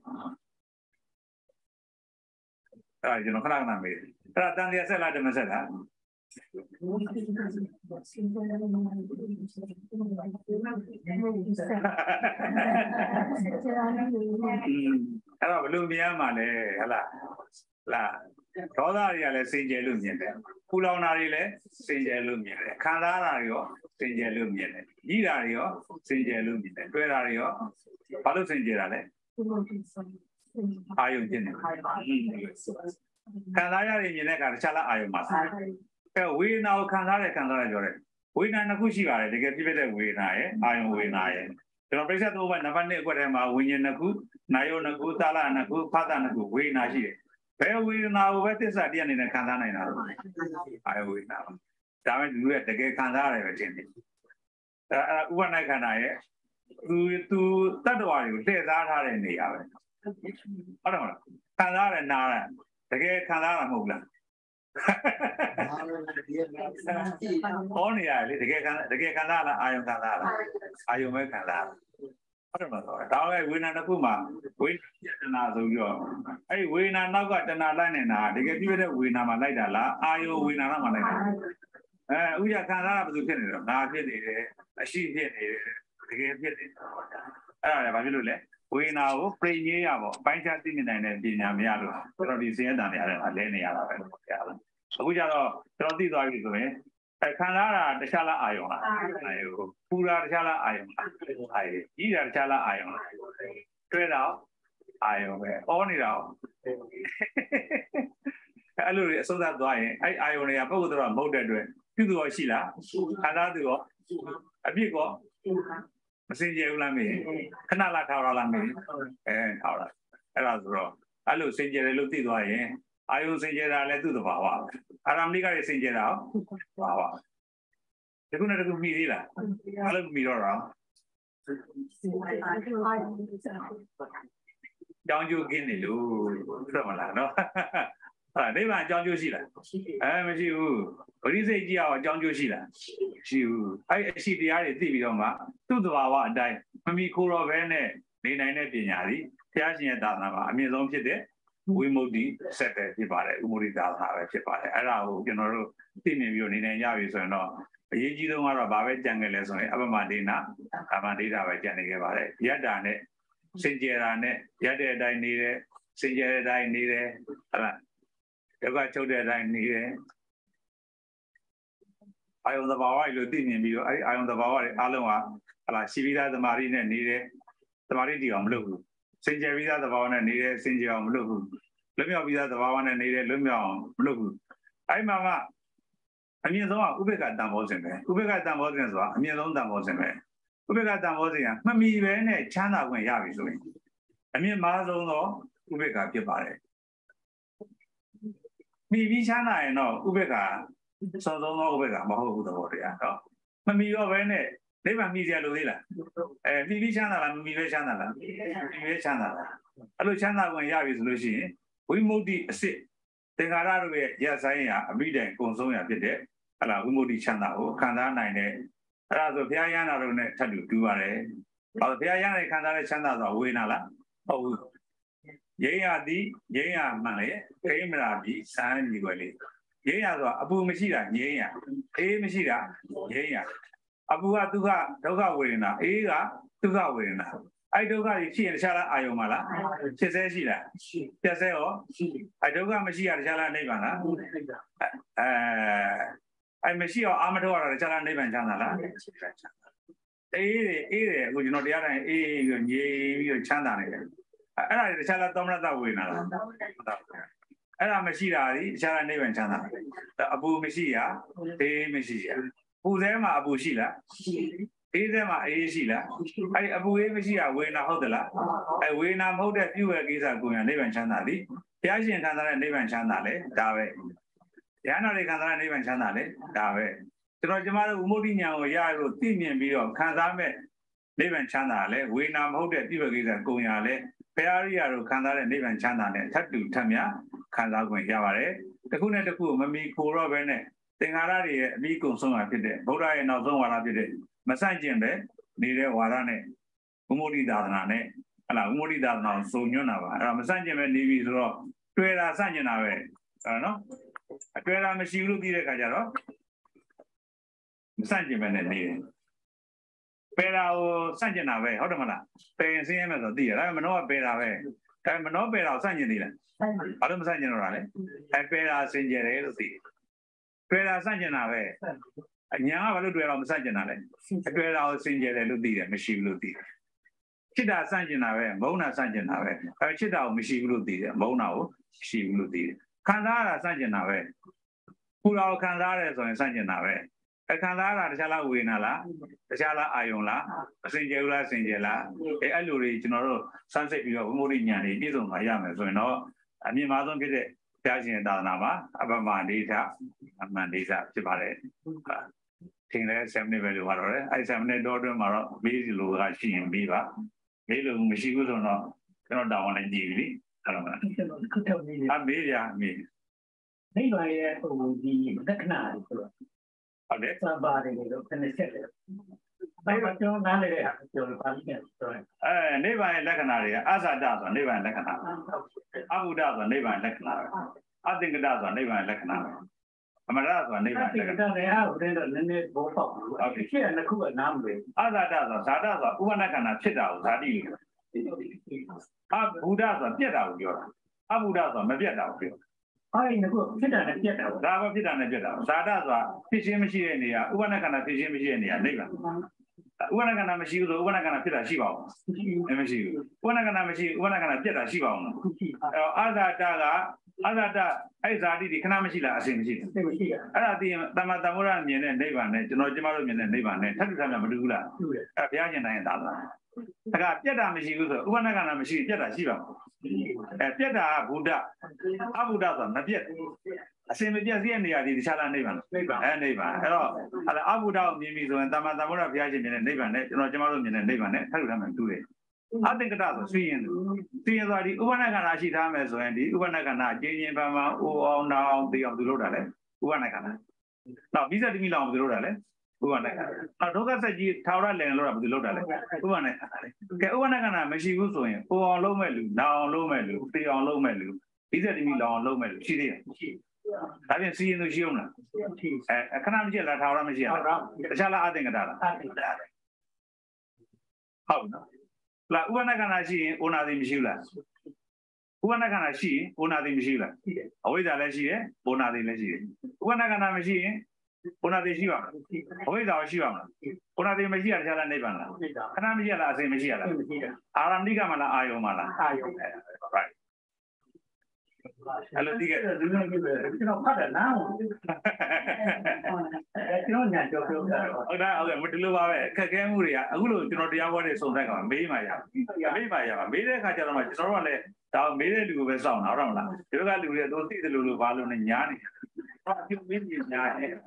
အဲ့ဒါကျွန်တော်ခဏခဏမေးတယ်အဲ့ဒါတန်လျာဆက်လားဓမ္မဆက်လားအဲ့တော့ဘယ်လိုမြင်ရမှာလဲဟလားဒေါသတွေကလည်းစင်ကြယ်လို့မြင်တယ်ပူလောင်တာတွေလည်းစင်ကြယ်လို့မြင်တယ်ခံစားတာတွေရောစင်ကြယ်လို့မြင်တယ်ကြီးတာတွေရောစင်ကြယ်လို့မြင်တယ်တွေ့တာတွေရောဘာလို့စင်ကြယ်တာလဲအာယုံကျင်တယ်ခံစားရရင်မြင်တဲ့အခါတခြားလားအာယုံမှာဝေဒနာကိုခံစားတယ်ပြောတယ်ဝေဒနာနှစ်ခုရှိပါတယ်တကယ်ပြည့်တဲ့ဝေဒနာရဲ့အာယုံဝေဒနာရဲ့ကျွန်တော်ပြိဿသုံးပါးနံပါတ်1အကွက်ထဲမှာဝိညာဉ်နှစ်ခုနာယုံနှစ်ခုသာလနှစ်ခုဖသနှစ်ခုဝေဒနာရှိတယ်ဘယ်ဝေဒနာကိုပဲသစ္စာတရားအနေနဲ့ခံစားနိုင်တာလို့အာယုံဝေဒနာပါဒါပေမဲ့လူရဲ့တကယ်ခံစားရတယ်ပဲထင်တယ်ဥပနိခန္ဓာရဲ့သူတတ္တဝါတွေကိုလှည့်စားထားတဲ့နေရာပဲဟုတ်တယ်မလားခံစားရတယ်နားတယ်တကယ်ခံစားရမှာမဟုတ်လားဟောနေရလေတကယ်ခံစားလားအာယုံခံစားလားအာယုံပဲခံစားဟုတ်တယ်မလားဒါပဲဝေဒနာတစ်ခုမှာဝေဒနာဆိုပြီးတော့အဲ့ဒီဝေဒနာနောက်ကတဏှာလိုက်နေတာတကယ်ပြည့်တဲ့ဝေဒနာမှာလိုက်တာလားအာယုံဝေဒနာမှာလိုက်တာဥရခံစားရဘယ်သူဖြစ်နေတော့ငါဖြစ်နေတယ်အရှိဖြစ်နေတယ်တကယ်ဖြစ်နေတယ်အဲ့ဒါလည်းဘာဖြစ်လို့လဲဝေဒနာကိုပြင်းရပေါ့အပိုင်းခြားသိနေနိုင်တဲ့ပညာမရလို့ကျွန်တော်ဒီစင်ရတန်နေရတယ်လဲနေရတာပဲအခုကျတော့ကျွန်တော်သိသွားပြီဆိုရင်ခံစားတာတခြားလားအာယုံလားအာယုံပူတာတခြားလားအာယုံလားအာယုံကြီးတာတခြားလားအာယုံလားတွေ့တော့အာယုံပဲအောနေတာ အဲ့လိုအဆုံးသတ်သွားရင်အဲ့အာယုံတွေကပုဂ္ဂိုလ်တော်မဟုတ်တဲ့အတွက်ပြုသူရှိလားခံစားသူရောအပြစ်ကောမစင်ကြဘူးလားမေခဏလာထောက်လာမေထောက်လာအဲ့ဒါဆိုတော့အဲ့လိုစင်ကြတယ်လို့သိသွားရင်အာယုံစင်ကြတာလည်းသူ့သဘာဝအာရမဏိကတွေစင်ကြတာဟောပါတခုနဲ့တခုမိသေးလားအဲ့လိုမိတော့တော့ကြောင်းကျိုးကင်းနေလို့ဆိုမလားနော်နိဗ္ဗာန်အကြောင်းကျိုးရှိလားမရှိဘူးပရိစိတ်ကြည့်အောင်အကြောင်းကျိုးရှိလားရှိဘူးအဲ့အရှိတရားတွေသိပြီးတော့မှသူ့သဘာဝအတိုင်းမမီခိုးတော့ဘဲနဲ့နေနိုင်တဲ့ပညာသည်ဘုရားရှင်ရဲ့သာသနာမှာအမြင့်ဆုံးဖြစ်တဲ့ဝိမု ക്തി ဆက်တဲ့ဖြစ်ပါတယ်ဥမု ക്തി သာသနာပဲဖြစ်ပါတယ်အဲ့ဒါကိုကျွန်တော်တို့သိမြင်ပြီးနေနိုင်ကြပြီဆိုရင်တော့အရေးကြီးဆုံးကတော့ဘာပဲကြံခဲ့လဲဆိုရင်အပမဒေနာအမဒေတာပဲကြံနေခဲ့ပါတယ်ယတ္တာနဲ့စင်ကြယ်တာနဲ့ရတဲ့အတိုင်းနေတယ်စင်ကြယ်တဲ့အတိုင်းနေတယ်ဟုတ်လားဒုက္ခချုပ်တဲ့အတိုင်းနေတယ်အာယုံသဘာဝလို့သိမြင်ပြီးတော့အဲ့အာယုံသဘာဝတွေအားလုံးကဟလာရှိပြီးသားသမာဓိနဲ့နေတယ်သမာဓိတည်အောင်မလုပ်ဘူးစင်ကြယ်ပြီးသားသဘာဝနဲ့နေတယ်စင်ကြယ်အောင်မလုပ်ဘူးလွတ်မြောက်ပြီးသားသဘာဝနဲ့နေတယ်လွတ်မြောက်အောင်မလုပ်ဘူးအဲ့မှာကအမြင့်ဆုံးကဥပေက္ခတန်ဖိုးစဉ်ပဲဥပေက္ခတန်ဖိုးစဉ်ဆိုတာအမြင့်ဆုံးတန်ဖိုးစဉ်ပဲဥပေက္ခတန်ဖိုးစဉ်ကမမီပဲနဲ့ချမ်းသာခွင့်ရပြီဆိုရင်အမြင့်မားဆုံးသောဥပေက္ခဖြစ်ပါတယ်မိပြီးချမ်းသာရင်တော့ဥပေက္ခစောစောသောဥပေက္ခမဟုတ်ဘူးသဘောတရားတော့မမီတော့ပဲနဲ့နိဗ္ဗာန်မြည်ကြလို့သေးလားမိပြီးချမ်းသာလားမမီပဲချမ်းသာလားမိပဲချမ်းသာလားအဲ့လိုချမ်းသာခွင့်ရပြီဆိုလို့ရှိရင်ဝိမု ക്തി အစစ်သင်္ခါရတို့ရဲ့ရဆိုင်ရာအမိတိုင်ကုံဆုံးရာဖြစ်တဲ့ဟလာဝိမု ക്തി ချမ်းသာကိုခံစားနိုင်တဲ့အဲ့ဒါဆိုဘုရားရဟန္တာတို့နဲ့ထပ်တူပါတယ်။ဘာလို့ဘုရားရဟန္တာခံစားတဲ့ချမ်းသာဆိုတာဝေနာလားဟုတ်ဘူး။ရင်းရသည်ရင်းရမှန်လေခိမရာပြီးစမ်းညီွယ်လေးရင်းရဆိုတာအပူမရှိတာငြိမ်းရအေးမရှိတာငြိမ်းရအပူကဒုက္ခဒုက္ခဝေဒနာအေးကဒုက္ခဝေဒနာအဲ့ဒုက္ခကြီးဖြစ်ရင်တခြားလားအာယုံမလားဖြစ်စေရှိလားပြတ်စေရောအဲ့ဒုက္ခမရှိရတခြားလားနိဗ္ဗာန်လားအဲ့မရှိအောင်အာမထောရတာတခြားလားနိဗ္ဗာန်ချမ်းသာလားအေးတယ်အခုကျွန်တော်တရားတိုင်းအေးပြီးငြိမ်ပြီးချမ်းသာနေတယ်အဲ့ဒါတခြားလားသောမနတဝေဒနာလားအဲ့ဒါမရှိတာဒီတခြားလားနိဗ္ဗာန်ချမ်းသာတယ်အပူမရှိရအေးမရှိရပူထဲမှာအပူရှိလားအေးထဲမှာအေးရှိလားအဲ့အပူအေးမရှိရဝေဒနာဟုတ်သလားအဲ့ဝေဒနာမဟုတ်တဲ့ပြုဝဲကိစ္စကိုညာနိဗ္ဗာန်ချမ်းသာသည်ဘုရားရှင်ခံစားတဲ့နိဗ္ဗာန်ချမ်းသာလေဒါပဲဉာဏ်တော်တွေခံစားတဲ့နိဗ္ဗာန်ချမ်းသာလေဒါပဲကျွန်တော်ကျမတို့ဥမုဒ္ဒိညာကိုရလို့သိမြင်ပြီးတော့ခံစားမဲ့နိဗ္ဗာန်ချမ်းသာလေဝေဒနာမဟုတ်တဲ့ပြုဝဲကိစ္စကိုညာလေဘုရားရိယာတို့ခံစားတဲ့နိဗ္ဗာန်ချမ်းသာနဲ့ထပ်တူထပ်မြခံစားခွင့်ရပါတယ်တစ်ခုနဲ့တစ်ခုမမီခိုတော့ပဲနဲ့သင်္ခါရတွေရဲ့အပြီးကုန်ဆုံးတာဖြစ်တဲ့ဗုဒ္ဓရဲ့နောက်ဆုံးဝါဒဖြစ်တဲ့မဆန့်ကျင်ပဲနေတဲ့ဝါဒနဲ့ဥမုဒ္ဒိသာသနာနဲ့ဟလာဥမုဒ္ဒိသာသနာကိုစုံညွှန်းတာပါအဲ့ဒါမဆန့်ကျင်ပဲနေပြီဆိုတော့တွေ့တာဆန့်ကျင်တာပဲအဲ့နော်အတွေ့တာမရှိဘူးလို့ပြီးတဲ့ခါကျတော့မဆန့်ကျင်ပဲနဲ့နေတယ်ပယ်တာကိုဆန့်ကျင်တာပဲဟုတ်တယ်မလားပယ်ရင်ဆင်းရဲမယ်ဆိုသိရဒါပေမဲ့မနောကပယ်တာပဲဒါပေမဲ့မနောပယ်တာကိုဆန့်ကျင်သေးလားဘာလို့မဆန့်ကျင်တော့တာလဲပယ်တာဆင်ကျင်တယ်လို့သိတယ်ပယ်တာဆန့်ကျင်တာပဲအညာကဘာလို့တွေ့တော့မဆန့်ကျင်တာလဲအတွေ့တာကိုဆင်ကျင်တယ်လို့သိတယ်မရှိဘူးလို့သိတယ်ချစ်တာဆန့်ကျင်တာပဲမုန်းတာဆန့်ကျင်တာပဲချစ်တာကိုမရှိဘူးလို့သိတယ်မုန်းတာကိုရှိဘူးလို့သိတယ်ခံစားရတာဆန့်ကျင်တာပဲပူတာကိုခံစားရတယ်ဆိုရင်ဆန့်ကျင်တာပဲခံစားရတာတခြားလားဝေဒနာလားတခြားလားအာယုံလားအစင်ကြယ်လားစင်ကြယ်လားအဲ့လိုတွေကျွန်တော်တို့စမ်းစစ်ပြီးတော့ဝိမုဒ္ဒိညာဏ်တွေပြည့်စုံမှာရမယ်ဆိုရင်တော့အမြင့်မားဆုံးဖြစ်တဲ့ဘုရားရှင်သာသနာမှာအပမဒိဋ္ဌအမှန်ဒိဋ္ဌဖြစ်ပါတယ်ထင်တယ်7မိနစ်ပဲလို့ပြောတော့တယ်အဲ့7မိနစ်တော့အတွင်းမှာတော့မေးစီလိုကရှိရင်ပြီးပါမေးလို့မရှိဘူးဆိုတော့ကျွန်တော်တောင်းလိုက်ကြည့်ပြီအဲ့တော့ခုတော့မေးရမေးရမေးနိဗ္ဗာန်ရဲ့ဟိုဒီလက္ခဏာတွေဆိုတော့ဟုတ်တယ်သဘာဝတွေလို့ခဏဆက်တယ်ဘာမှကျွန်တော်နားလေတဲ့ပြောလို့ပါလိမ့်မယ်ဆိုတော့နိဗ္ဗာန်ရဲ့လက္ခဏာတွေကအဇာတဆိုနိဗ္ဗာန်လက္ခဏာအဘုဒ္ဓဆိုနိဗ္ဗာန်လက္ခဏာအသင်္ကတဆိုနိဗ္ဗာန်လက္ခဏာအမရဆိုနိဗ္ဗာန်လက္ခဏာအသင်္ကတလည်းအဘုဒ္ဓတော့နည်းနည်းဘောပေါက်ဘူးအဲ့ဒီနှစ်ခုကနားမလည်အဇာတဆိုဇာတဆိုဥပနခန္ဓာဖြစ်တာကိုဇာတိလို့အဘုဒ္ဓဆိုပြက်တာကိုပြောတာအဘုဒ္ဓဆိုမပြက်တာကိုပြောအဲ့ဒီကဖြစ်တာနဲ့ပြက်တာဒါပဲဖြစ်တာနဲ့ပြက်တာဇာတဆိုတာဖြစ်ခြင်းမရှိတဲ့နေရာဥပနခန္ဓာဖြစ်ခြင်းမရှိတဲ့နေရာနိဗ္ဗာန်ဥပနခန္ဓာမရှိဘူးဆိုဥပနခန္ဓာဖြစ်တာရှိပါဦးမရှိဘူးဥပနခန္ဓာမရှိဥပနခန္ဓာပြက်တာရှိပါဦးအဲ့တော့အာဇာတက Ada Zadi di Kanama Shila Asimshi. Ada Tamatamura Mien and Nevan, Genojimaru Mien and Nevan, Takana Madula, Apian and Dala. I got Jetta Machine, Uanagana machine, Jetta Shiva. Jetta Buddha, Abuda, not yet. I say, just the end the Shala Nevan, and Nevan. Abuda, Mimizo, and Tamatamura Piajan and Nevan, Genojimaru Mien and Nevan, Takana do it. I think that's seeing the Uanagana she time and the Uanagana, Jane Bama, who now the of the Rodale, Uanagana. Now, these are the Milan of the Rodale, Uanagana. Now, Doga said, Taura and Lord of the Rodale, Uanagana, Mashi Usoin, who on low melu, now low melu, three on low melu. These are the Milan low melu. She did. I didn't see in the Shiona. I can't get that Taura Machine. Shala, I think that. How? La Uanagana she, una de Mishula. Uanagana she, una de Mishula. Away the Legie, una de Legie. Uanagana machine, una de Shiva. Away the Shiva. Una de Magia, Jala Nevana. Kanamia, say Magia. Aramdigamana Ayomana. Right. Hello, now. Kakamuria, I will not be awarded so that I may my made a Kajarama, Sorale, down made it to a sound around. You got to don't see the Lulu Balloon and Yanni. You mean Yanni.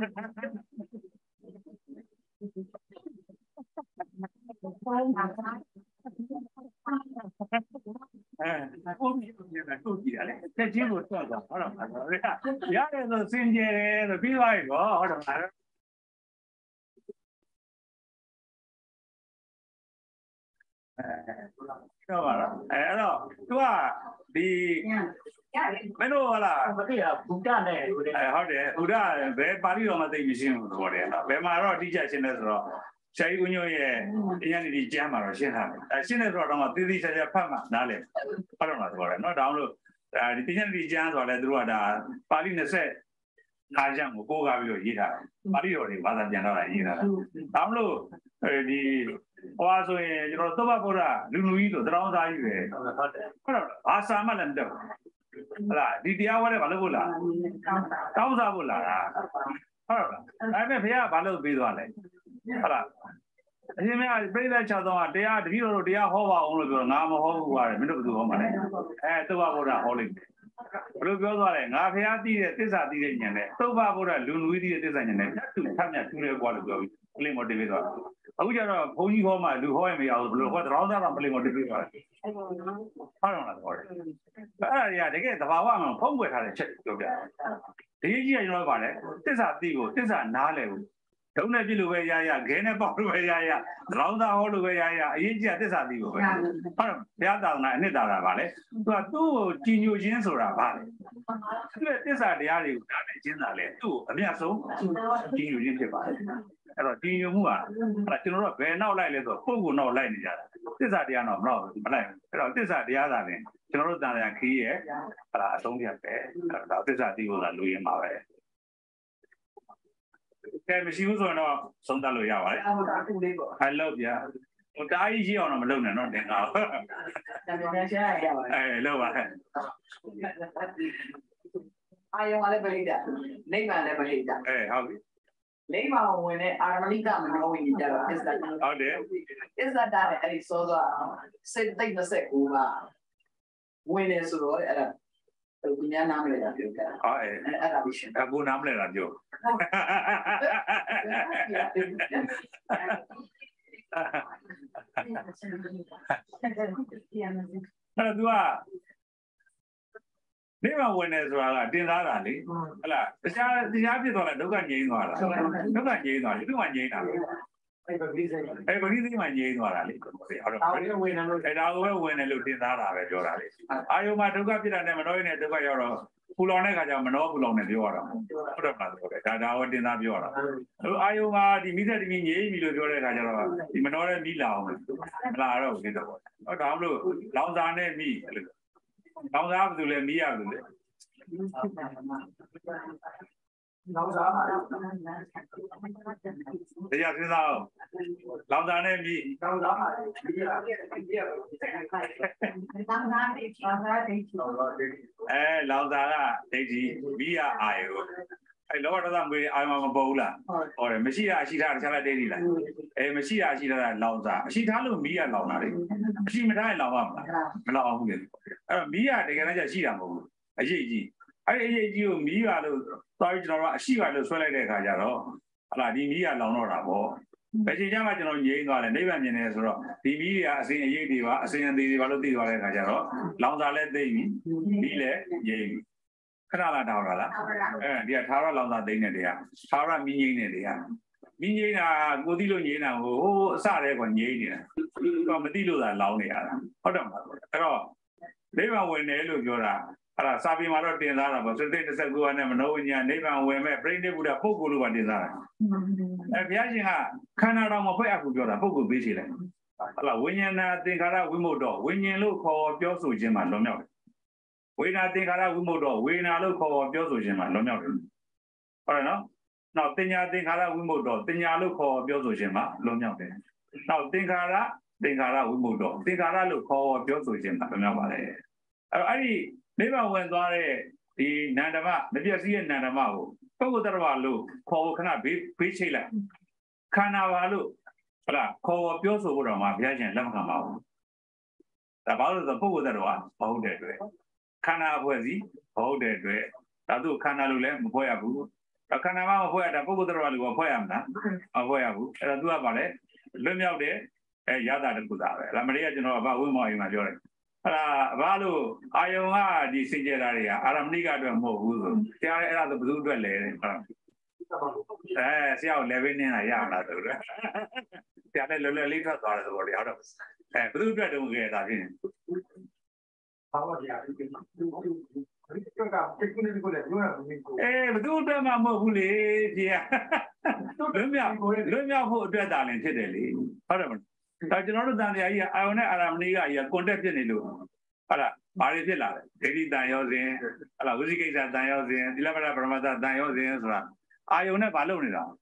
Say when you're a jam or shit. I seen it on this as a pama, Nale. I don't know, not download. The Pinay jams or the Druada, Palina said, Najam, go have your Yita, Mario, Mother General. Download the also a Tobacora, Lunuito, drowned I Asama and Didia, whatever, Tausabula. I may hear Balo Bidwale. I bring that child on. They are the hero, they are Hova, only Nama Hova, middle to Homa. And Tobacora holding. Look, Nafiati, this are the Indian. Tobacora, Lunwidi, this and to come at 2 years ago. Playing what they are. We are a pony home, do Hoy, what rather I'm playing what they are. I don't know. Yeah, they get the Hawa, home with her check. The you know about it. This are Digo, this are Nale. Don't have you away, gain about the way, round the whole way, India, this are Digo. The other night, Nidara Valley. But two Genius or a valley. This are the area generally. Two, I mean, so Genius. Genius Mua, but you know, we're now like little, who no line. This are the other no, this are the other thing. You know, that I hear, I don't get there. This are the old Louis Mawe. Can we see who's on some Daluya? I love you. But I easy on a alone and not now. I love I want to believe that. Name I never hate that. Hey, how? Name I when I really come knowing each other. Is that any so said thing to say, when is the Abu Namle Radio. Never win as well. Didn't I? The Yapi on a Dugan Jane. Dugan Jane, you want Jane. Everything my Jane or Ali. And I will win a little in that. I might look up and never knowing it to your pull on a monopoly on the order. That I would not be order. I am immediately mean the Manora Mila. Laro, down me. Now, I have to let me out of it. တရားစဉ်းစားအောင်လောင်စာနဲ့မြည်လောင်စာနဲ့လောင်စာကဒိဋ္ဌိမိရအာယုလောဘဒေါသမွေအာယုမပေါ်ဘူးလားဟောတယ်မရှိတာအရှိထားတခြားလိုက်ဒိဋ္ဌိလားမရှိတာအရှိထားတာလောင်စာအရှိထားလို့မိရလောင်တာလေအရှိမထားရင်လောင်ပါမလားမလောင်အောင်ဘူးလေအဲ့တော့မိရတကယ်တမ်းကျရှိတာမဟုတ်ဘူးအရေးကြီးအဲ့ဒီအရေးကြီးကိုမိရလို့သွားပြီးကျွန်တော်တို့အရှိပါလို့ဆွဲလိုက်တဲ့အခါကျတော့ဟလာဒီမိရလောင်တော့တာပေါ့ဘယ်ချိန်ကျမှကျွန်တော်ငြိမ်းသွားတယ်နိဗ္ဗာန်မြင်တယ်ဆိုတော့ဒီမိတွေကအစဉ်အရေးတွေပါအစဉ်အသေးတွေပါလို့သိသွားတဲ့အခါကျတော့လောင်စာလည်းသိပြီမိလည်းငြိမ်းပြီခဏလားတောင်းတာလားဒီကသာရလောင်စာသိနေတယ်သာရမိငြိမ်းနေတယ်မိငြိမ်းတာကိုသိလို့ငြိမ်းတာဟိုအစတည်းကငြိမ်းနေတာတော့မသိလို့သာလောင်နေရတာဟုတ်တယ်မလားအဲ့တော့နိဗ္ဗာန်ဝင်တယ်လို့ပြောတာအဲ့ဒါစာပေမှာတော့တင်သားတာပေါ့သုတိ29ခုနဲ့မနောဝိညာဉ်နိဗ္ဗာန်ဝင်မဲ့ပြိဋိဘုရားပုဂ္ဂိုလ်လို့ပါတင်သားတာဘုရားရှင်ကခန္ဓာတော်မဖွဲ့အပ်ဘူးပြောတာပုဂ္ဂိုလ်ပေးစီလိုက်ဟုတ်လားဝိညာဏသင်္ခါရဝိမုတ်တော်ဝိညာဉ်လို့ခေါ်ပြောဆိုခြင်းမှာလွန်မြောက်တယ်ဝေဒနာသင်္ခါရဝိမုတ်တော်ဝေဒနာလို့ခေါ်ပြောဆိုခြင်းမှာလွန်မြောက်တယ်ဟုတ်တယ်နော်နောက်တင်ညာသင်္ခါရဝိမုတ်တော်တင်ညာလို့ခေါ်ပြောဆိုခြင်းမှာလွန်မြောက်တယ်နောက်သင်္ခါရဝိမုတ်တော်သင်္ခါရလို့ခေါ်ပြောဆိုခြင်းမှာလွန်မြောက်ပါတယ်အဲ့ဒီနိဗ္ဗာန်ဝင်သွားတဲ့ဒီနန္ဒမမပြည့်စည်ရဲ့နန္ဒမကိုပုဂ္ဂိုလ်တ attva လို့ခေါ်ခဏဘေးချိတ်လိုက်ခန္ဓာပါလို့ဟုတ်လားခေါ်ပြောဆိုဖို့တော့မှဘုရားရှင်လက်မခံပါဘူးဒါဘာလို့လဲဆိုပုဂ္ဂိုလ်တ attva မဟုတ်တဲ့အတွက်ခန္ဓာအဖွဲ့စီမဟုတ်တဲ့အတွက်ဒါသူခန္ဓာလို့လည်းမဖွဲ့ရဘူးခန္ဓာမှမဖွဲ့ရတာပုဂ္ဂိုလ်တ attva လို့ဖွဲ့ရမလားမဖွဲ့ရဘူးအဲ့တော့သူကပါလေလွတ်မြောက်တဲ့ရတာတခုသာပဲအဲ့ဒါမရိယကျွန်တော်ကဝိမောအိမ်မှာပြောတယ်အဲ့ဒါဘာလို့အာယုံကဒီစင်ကြယ်တာတွေကအာရမဏိကအတွက်မဟုတ်ဘူးဆိုတရားအဲ့ဒါဆိုဘယ်သူအတွက်လဲတဲ့ဟုတ်ဆရာကို level နင်းတာရမလားဆိုတော့ဆရာလည်းလွယ်လွယ်လေးထွက်သွားတယ်ဆိုတော့ဟုတ်တော့ဘယ်သူအတွက်တုံးခဲ့တာဖြစ်နေဘာလို့ဆရာဘယ်သူအတွက်မှမဟုတ်ဘူးလေဆရာလွတ်မြောက်ဖို့အတွက်တာလည်းဖြစ်တယ်လေဟုတ်တယ်မလားဒါကျွန်တော်တို့တန်တရားကြီးကအာယုံနဲ့အာရမဏိကကြီးက contact ဖြစ်နေလို့ဟုတ်လားဘာတွေဖြစ်လာလဲဒိဋ္ဌိတန်ရောစဉ်ဟုတ်လားဝိသိကိစ္စတန်ရောစဉ်သီလပဒပရမတ္တတန်ရောစဉ်ဆိုတာအာယုံနဲ့ဘာလုပ်နေတာ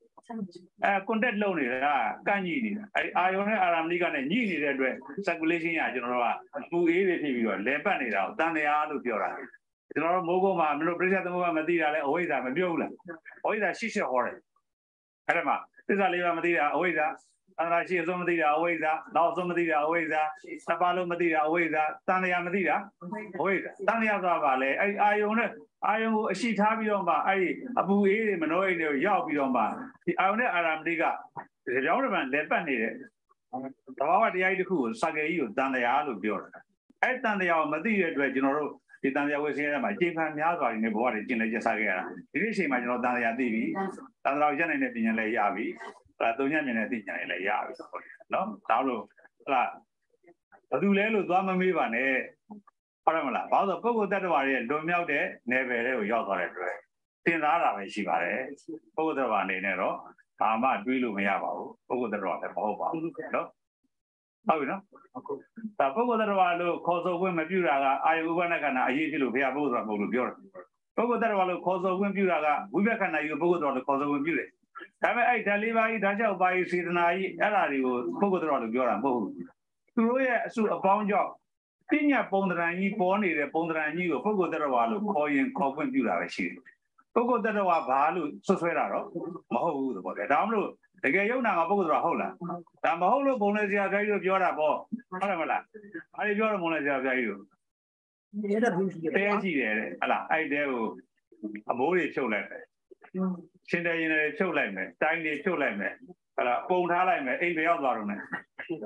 contact လုပ်နေတာကန့်ညိနေတာအာယုံနဲ့အာရမဏိကနဲ့ညိနေတဲ့အတွက် circulation ကကျွန်တော်တို့ကအပူအေးတွေဖြစ်ပြီးတော့လဲပတ်နေတာကိုတန်တရားလို့ပြောတာကျွန်တော်တို့မိုးကုန်းမှာမလို့ပြိဿသမုပ္ပါမသိတာလဲအဝိဇ္ဇာမပြောဘူးလားအဝိဇ္ဇာရှစ်ဟောတယ်အဲ့ဒါမှသစ္စာလေးပါမသိတာအဝိဇ္ဇာအန္တရာရှိအဆုံးမသိတာအဝိဇ္ဇာနောက်ဆုံးမသိတာအဝိဇ္ဇာသဘာလုံးမသိတာအဝိဇ္ဇာတန်တရားမသိတာအဝိဇ္ဇာတန်တရားဆိုတာပါလေအဲ့အာယုံနဲ့အာယုံကိုအရှိထားပြီးတော့မှအဲ့အပူအေးတွေမနှောအိမ်တွေကိုရောက်ပြီးတော့မှဒီအာယုံနဲ့အာရမဏိကကြောင်းတပံလဲပတ်နေတဲ့သဘာဝတရားကြီးတစ်ခုကိုစကေကြီးကိုတန်တရားလို့ပြောတာအဲ့တန်တရားကိုမသိတဲ့အတွက်ကျွန်တော်တို့ဒီတန်တရားဝိဆင်းရဲမှာချိန်ခံများစွာနေဘဝတွေကျင့်လိုက်ကြစားခဲ့ရတာဒီနေ့အချိန်မှာကျွန်တော်တန်တရားသိပြီတန်တရားရက်နိုင်တဲ့ပညာလည်းရပြီတုံညံ့မြင်တဲ့သိညာလည်းရပြီဆိုတော့နော်ဒါလို့ဟုတ်လားဘာလို့လဲလို့သွားမမေးပါနဲ့ဟုတ်တယ်မလားဘာလို့ပုဂ္ဂိုလ်တ attva ရဲ့လွန်မြောက်တဲ့ level တွေကိုရောက်သွားတဲ့အတွက်သင်သားတာပဲရှိပါတယ်ပုဂ္ဂိုလ်တ attva အနေနဲ့တော့ဘာမှတွေးလို့မရပါဘူးပုဂ္ဂိုလ်တ attva လည်းမဟုတ်ပါဘူးနော်ဟုတ်ပြီနော်ဒါပုဂ္ဂိုလ်တ attva လို့ခေါ်ဆိုခွင့်မပြုတာကအာယုဥပနခန္ဓာအရေးဖြစ်လို့ဘုရားပုဂ္ဂိုလ်တ attva မဟုတ်လို့ပြောတယ်ပုဂ္ဂိုလ်တ attva လို့ခေါ်ဆိုခွင့်ပြုတာကဝိပဿနာယူပုဂ္ဂိုလ်တ attva လို့ခေါ်ဆိုခွင့်ပြုတယ်ဒါပေမဲ့အဲ့ဓာလေးပါးကြီးဓာတ်၆ပါးကြီးစေတနာကြီးအဲ့ဒါတွေကိုပုဂ္ဂိုလ်တော်လို့ပြောတာမဟုတ်ဘူးသူတို့ရဲ့အစုအပေါင်းကြောင့်ပညာပုံသဏ္ဍာန်ကြီးပေါ်နေတဲ့ပုံသဏ္ဍာန်ကြီးကိုပုဂ္ဂိုလ်တော်လို့ခေါ်ရင်ခေါ်ခွင့်ပြုတာပဲရှိတယ်ပုဂ္ဂိုလ်တော်ဘာလို့ဆွဆွဲတာတော့မဟုတ်ဘူးသဘောတည်းဒါမှမဟုတ်တကယ်ယုံနာမှာပုဂ္ဂိုလ်တော်ဟုတ်လားဒါမဟုတ်လို့ဘုံလေဆရာကြီးတို့ပြောတာပေါ့ဟုတ်တယ်မလားဘာတွေပြောတော့ဘုံလေဆရာကြီးတို့တဲရှိတယ်တဲ့ဟလားအဲ့တဲကိုအမိုးတွေဖြုတ်လိုက်တယ်ရှင်တယ်ရင်တွေဖြုတ်လိုက်မယ်တိုင်းတွေဖြုတ်လိုက်မယ်ဟလာပုံထားလိုက်မယ်အိမ်တွေရောက်သွားတော့မယ်ဟုတ်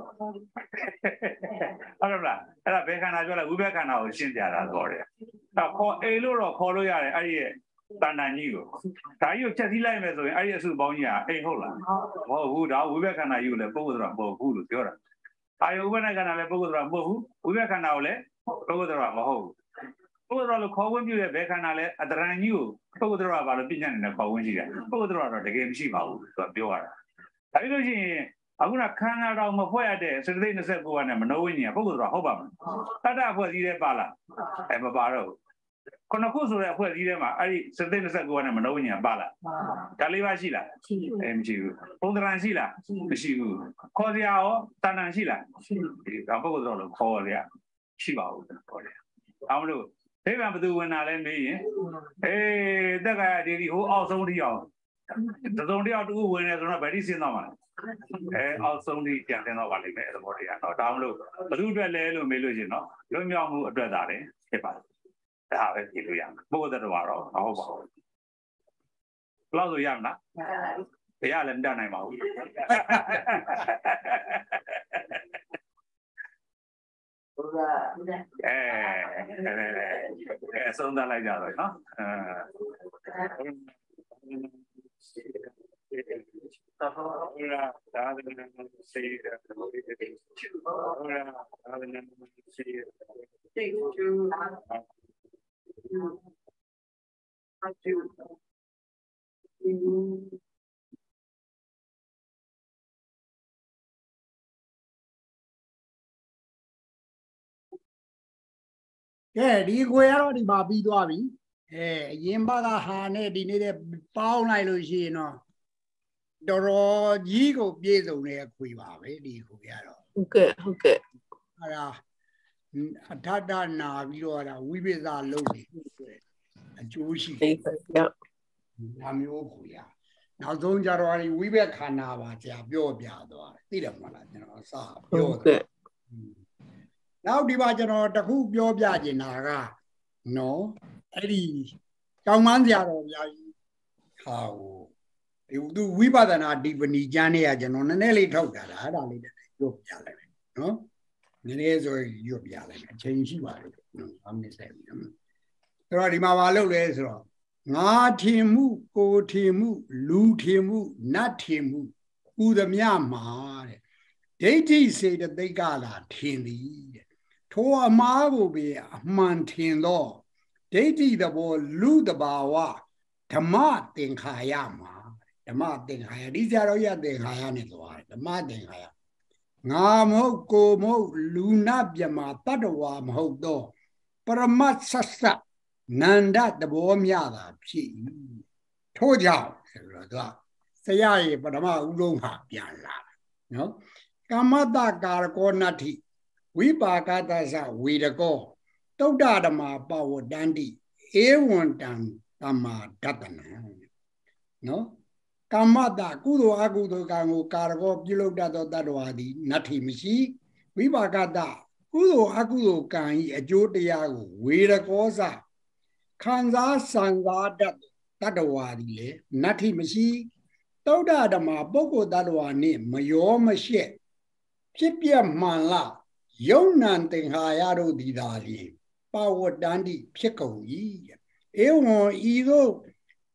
တယ်လားအဲ့ဒါဘယ်ခန္ဓာပြောလဲဝိဘက်ခန္ဓာကိုရှင်းပြတာဆိုတယ်အဲ့ခေါ်အိမ်လို့တော့ခေါ်လို့ရတယ်အဲ့ဒီရဲ့တဏ္ဍာကြီးကိုဒါကြီးကိုချက်စီးလိုက်မယ်ဆိုရင်အဲ့ဒီအစုပေါင်းကြီးကအိမ်ဟုတ်လားမဟုတ်ဘူးဒါဝိဘက်ခန္ဓာကြီးကိုလည်းပုဂ္ဂိုလ်တော်မဟုတ်ဘူးလို့ပြောတာအာယုဝိဘက်ခန္ဓာလည်းပုဂ္ဂိုလ်တော်မဟုတ်ဘူးဝိဘက်ခန္ဓာကိုလည်းပုဂ္ဂိုလ်တော်မဟုတ်ဘူးပုဂ္ဂိုလ်တော်လို့ခေါ်ဝင်ပြတဲ့ဘယ်ခန္ဓာလဲအတရံကြီးကိုပုဂ္ဂိုလ်တော်ကဘာလို့ပြညတ်နေလဲခေါ်ဝင်ရှိတယ်ပုဂ္ဂိုလ်တော်ကတော့တကယ်မရှိပါဘူးသူကပြောရတာဒါပြီးလို့ရှိရင်အခုကခန္ဓာတော်မဖွဲ့ရတဲ့စတိ29ကနဲ့မနောဝိညာဉ်ပုဂ္ဂိုလ်တော်ဟုတ်ပါမလားတတ္တအဖွဲ့ကြီးတဲ့ပါလားမပါတော့ còn nó có rồi phải đi mà ai sẽ đến sẽ qua nằm đâu nhỉ ba là cái lấy ba xí là em chịu phong trần xí là chịu khó gì áo tan ăn xí là cái bao giờ rồi khó rồi à xí bảo khó rồi ông đâu thế mà bây giờ nào lên đi ê tất cả đi hú ao sông đi ao sông đi ao tu quên rồi nó phải đi xin nào mà ao sông đi chẳng thế nào vào lấy mẹ rồi bỏ đi à nó đau luôn bây giờ về lấy luôn mấy luôn gì nó lúc nhau mua ở đó đấy thế phải đã về thì luôn à bố đã vào rồi nó bảo lâu rồi à nè bây giờ lên đây này mà xong ra lại giờ rồi nó cái đi quê đó đi bà bị đóa bị yếm bà ta hà này đi này bao này rồi gì nó đồ gì có biết rồi này quỳ bà vậy đi quê đó ok à thà đa na bị đóa là quý bây giờ lâu đi chú sĩ làm yêu quê à nào giống như là quý bây khán nào bà chỉ biểu biểu đó đi được mà là nó sao biểu nào đi ba cho nó đặc khu biểu biểu gì nào nó ấy đi trong màn giờ rồi hào điều tu quý ba na đi bên đi chơi này cho nó nên lấy thâu cả đó lấy được trả lại nó nên rồi được trả lại change gì vậy anh mới xem rồi đi mà vào đấy rồi ngã thiên mu cô thiên mu lũ thiên mu nát thiên mu u đâm nhà mà đấy thì sẽ được đấy cả là thiên lý thua mà vô bị man thiên đó đấy thì đó bộ lũ đó bảo à tham ma tiền khai mà tham ma tiền khai đi ra rồi ya tiền khai này rồi tham ma tiền khai ngã mốc cô mốc lũ nát bia mà tát vào mốc đó paramat sasa nanda đó bộ mía đó chỉ thua nhau rồi đó sẽ ai paramat uống hạt bia là nó kamata cả con nát thì quý bà cả ta sao quý đó có đâu đã mà bảo đàn đi ewan đàn Kama Datana. No? Kamata, Kudo Agudo Kango, Cargo, Pilodato Dadwadi, Natimishi, Vivagada, Kudo Agudo Kan, a Jotiago, Wira Cosa, Kanza Sanga Dadwadi, Natimishi, Toda Dama, Boko Dadwani, Mayoma Shet, Chipia Manla, Yonan Tenhayado Didali, Power Dandy, Pico Yi. Ewan ido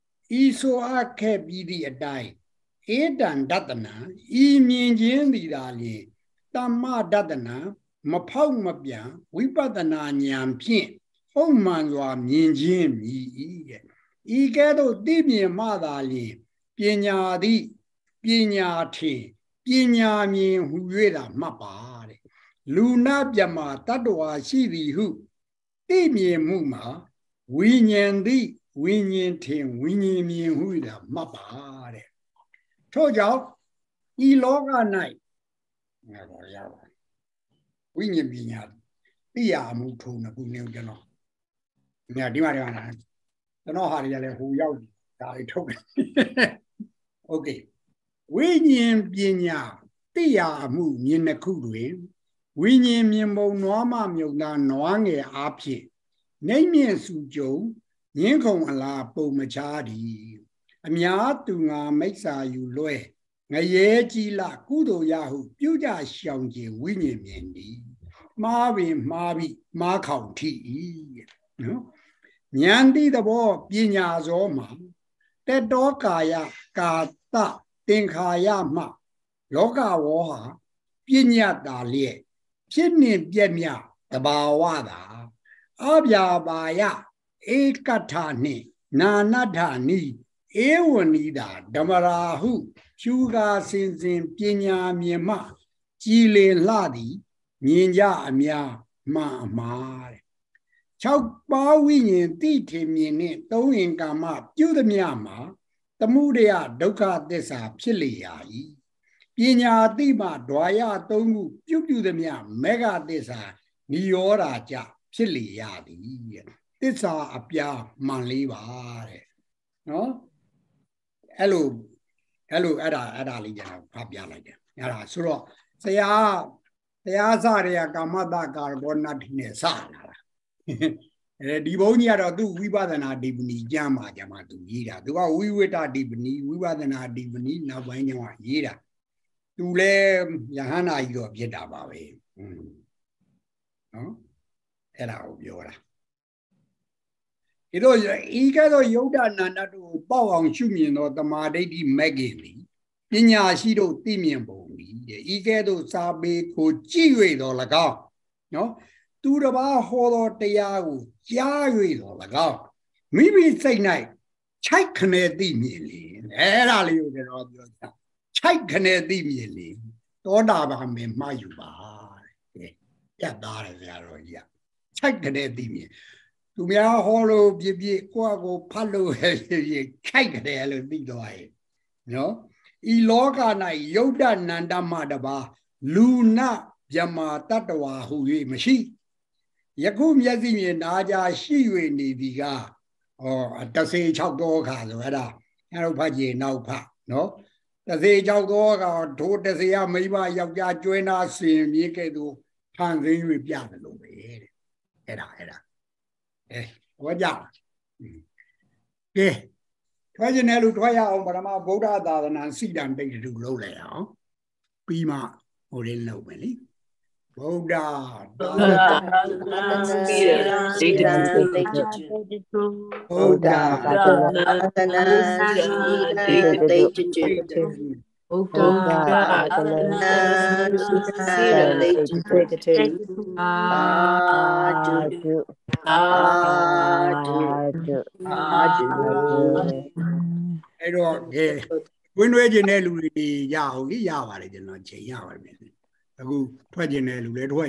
iso ake bidi adai edan datana I mienjin didali tamma datana maphau mapya vipadana nyam phint hongman swa mienjin mi I ke do ti mien ma da lin panya di panya thin panya mien hu yue da mat pa de lu na pyama tattwa shi di hu ti mien mu maဝိညာဉ်သည်ဝိညာဉ်ထင်ဝိညာဉ်မြင်ဟုတာမှတ်ပါတဲ့ထို့ကြောင့်ဤလောက၌ငါတော်ရပါဝိညာဉ်ပညာသိရမှုထုံခုနေကျွန်တော်ညဒီမှာကျွန်တော်ဟာတွေကလည်းဟိုရောက်ဒါတွေထုတ်တယ်โอเคဝိညာဉ်ပညာသိရမှုမြင်တစ်ခုတွင်ဝိညာဉ်မြင်ပုံနွားမမြုံသားနွားငယ်အားဖြင့်နေမြင့်စုကြုံငင်းခုံအလားပုံမချားသည်အများသူငါမိစ္ဆာယူလွဲငရဲကြီးလကုသိုလ်ရဟုပြုကြရှောင်ကျင်ဝိညာဉ်မြင်သည်မှားပင်မှားပြီးမှားခေါင်ထိ၏နော်ဉာဏ်တိသဘောပညာဇောမှာတက်တော်ကာယကာတသင်္ခါရမှလောကဝေါဟာပညာတာလျက်ဖြစ်နှင့်ပြည့်မြတ်တဘာဝတာအဗျာပါယဧကထာနှင့်နာနထနိဧဝနိတာဓမ္မရာဟုဖြူကားစင်စင်ပညာမြင်မှကြည်လင်လှသည်မြင်ကြအများမှန်အမှားတဲ့ 6ပါးဝိညာဉ်တိထင်မြင်နဲ့သုံးရင်ကာမပြုသမျှမှာသမုဒယဒုက္ခသစ္စာဖြစ်လေရာ၏ပညာတိမှဓဝါယသုံးခုပြုသမျှမေဃသစ္စာနိရောဓကြဖြစ်လေရသည်သစ္စာအပြာမှန်လေးပါတဲ့နော်အဲ့ဒါလေးကျွန်တော်ဖတ်ပြလိုက်တယ်အဲ့ဒါဆိုတော့တရားစတွေကကာမတကာဘောနတ္ထိနဲ့စလာတာဒီဘုန်းကြီးကတော့သူဝိပဿနာဒီပဏီကျမ်းမှာသူရေးတာသူကဝိဝိတဒီပဏီဝိပဿနာဒီပဏီနောက်ပိုင်းကျမှရေးတာသူလဲယဟန္တာကြီးတော့ဖြစ်တာပါပဲနော်အဲ့ဒါကိုပြောတာဒီတော့ဤကဲ့သို့ယုတ်တနန္တတို့ပေါက်အောင်ရှုမြင်သောတမာဒိဋ္ဌိမဂ္ဂင်သည်ပညာရှိတို့သိမြင်ပုံသည်ဤကဲ့သို့စာပေကိုကြည့်၍တော်၎င်းနော်သူတစ်ပါးဟောသောတရားကိုကြား၍တော်၎င်းမိမိစိတ်၌ခြိုက်ခနဲ့သိမြင်လေအဲ့ဒါလေးကိုကျွန်တော်ပြောတာခြိုက်ခနဲ့သိမြင်လေသောတာပန်မင်းမှားယူပါတဲ့ပြတ်သားတယ်ဆရာတော်ကြီးကခြိုက်ခနဲ့သိမြင်သူများဟောလို့ပြပြကိုယ့်ကိုဖတ်လို့ပြပြခြိုက်ခနဲ့လို့သိသွားရဲ့နော်ဤလောက၌ယုတ်တနန္တမတပါလူနာမြမာတတ္တဝါဟု၍မရှိယခုမျက်စိမြင်နာကြားရှိ၍နေပြီကတစ်စေ6သောအခါဆိုအဲ့ဒါအဲ့တော့ဖတ်ကြည့်နောက်ဖတ်နော်တစ်စေ6သောအခါဒို့တစ်စေကမိဘယောက်ျားကျွဲနာဆင်မြေကဲ့သို့ဖန်ဆင်း၍ပြတယ်လို့ပဲတဲ့အဲ့ဒါဟောကြကဲထွက်ကျင်တဲ့လူထွက်ရအောင်ပထမဗုဒ္ဓသာသနာစိတံတိတ်တူလုပ်လိုက်အောင်ပြီးမှဟိုလေးလုပ်မယ်လေဗုဒ္ဓသာသနာစိတံတိတ်တူဗုဒ္ဓသာသနာစိတံတိတ်တူဗုဒ္ဓသာသနာစိတံတိတ်တူအာအဲ့တော့ဝင်းွဲခြင်းတဲ့လူတွေရအောင်လေရပါတယ်ကျွန်တော်ချိန်ရပါတယ်အခုထွက်ခြင်းတဲ့လူလည်းထွက်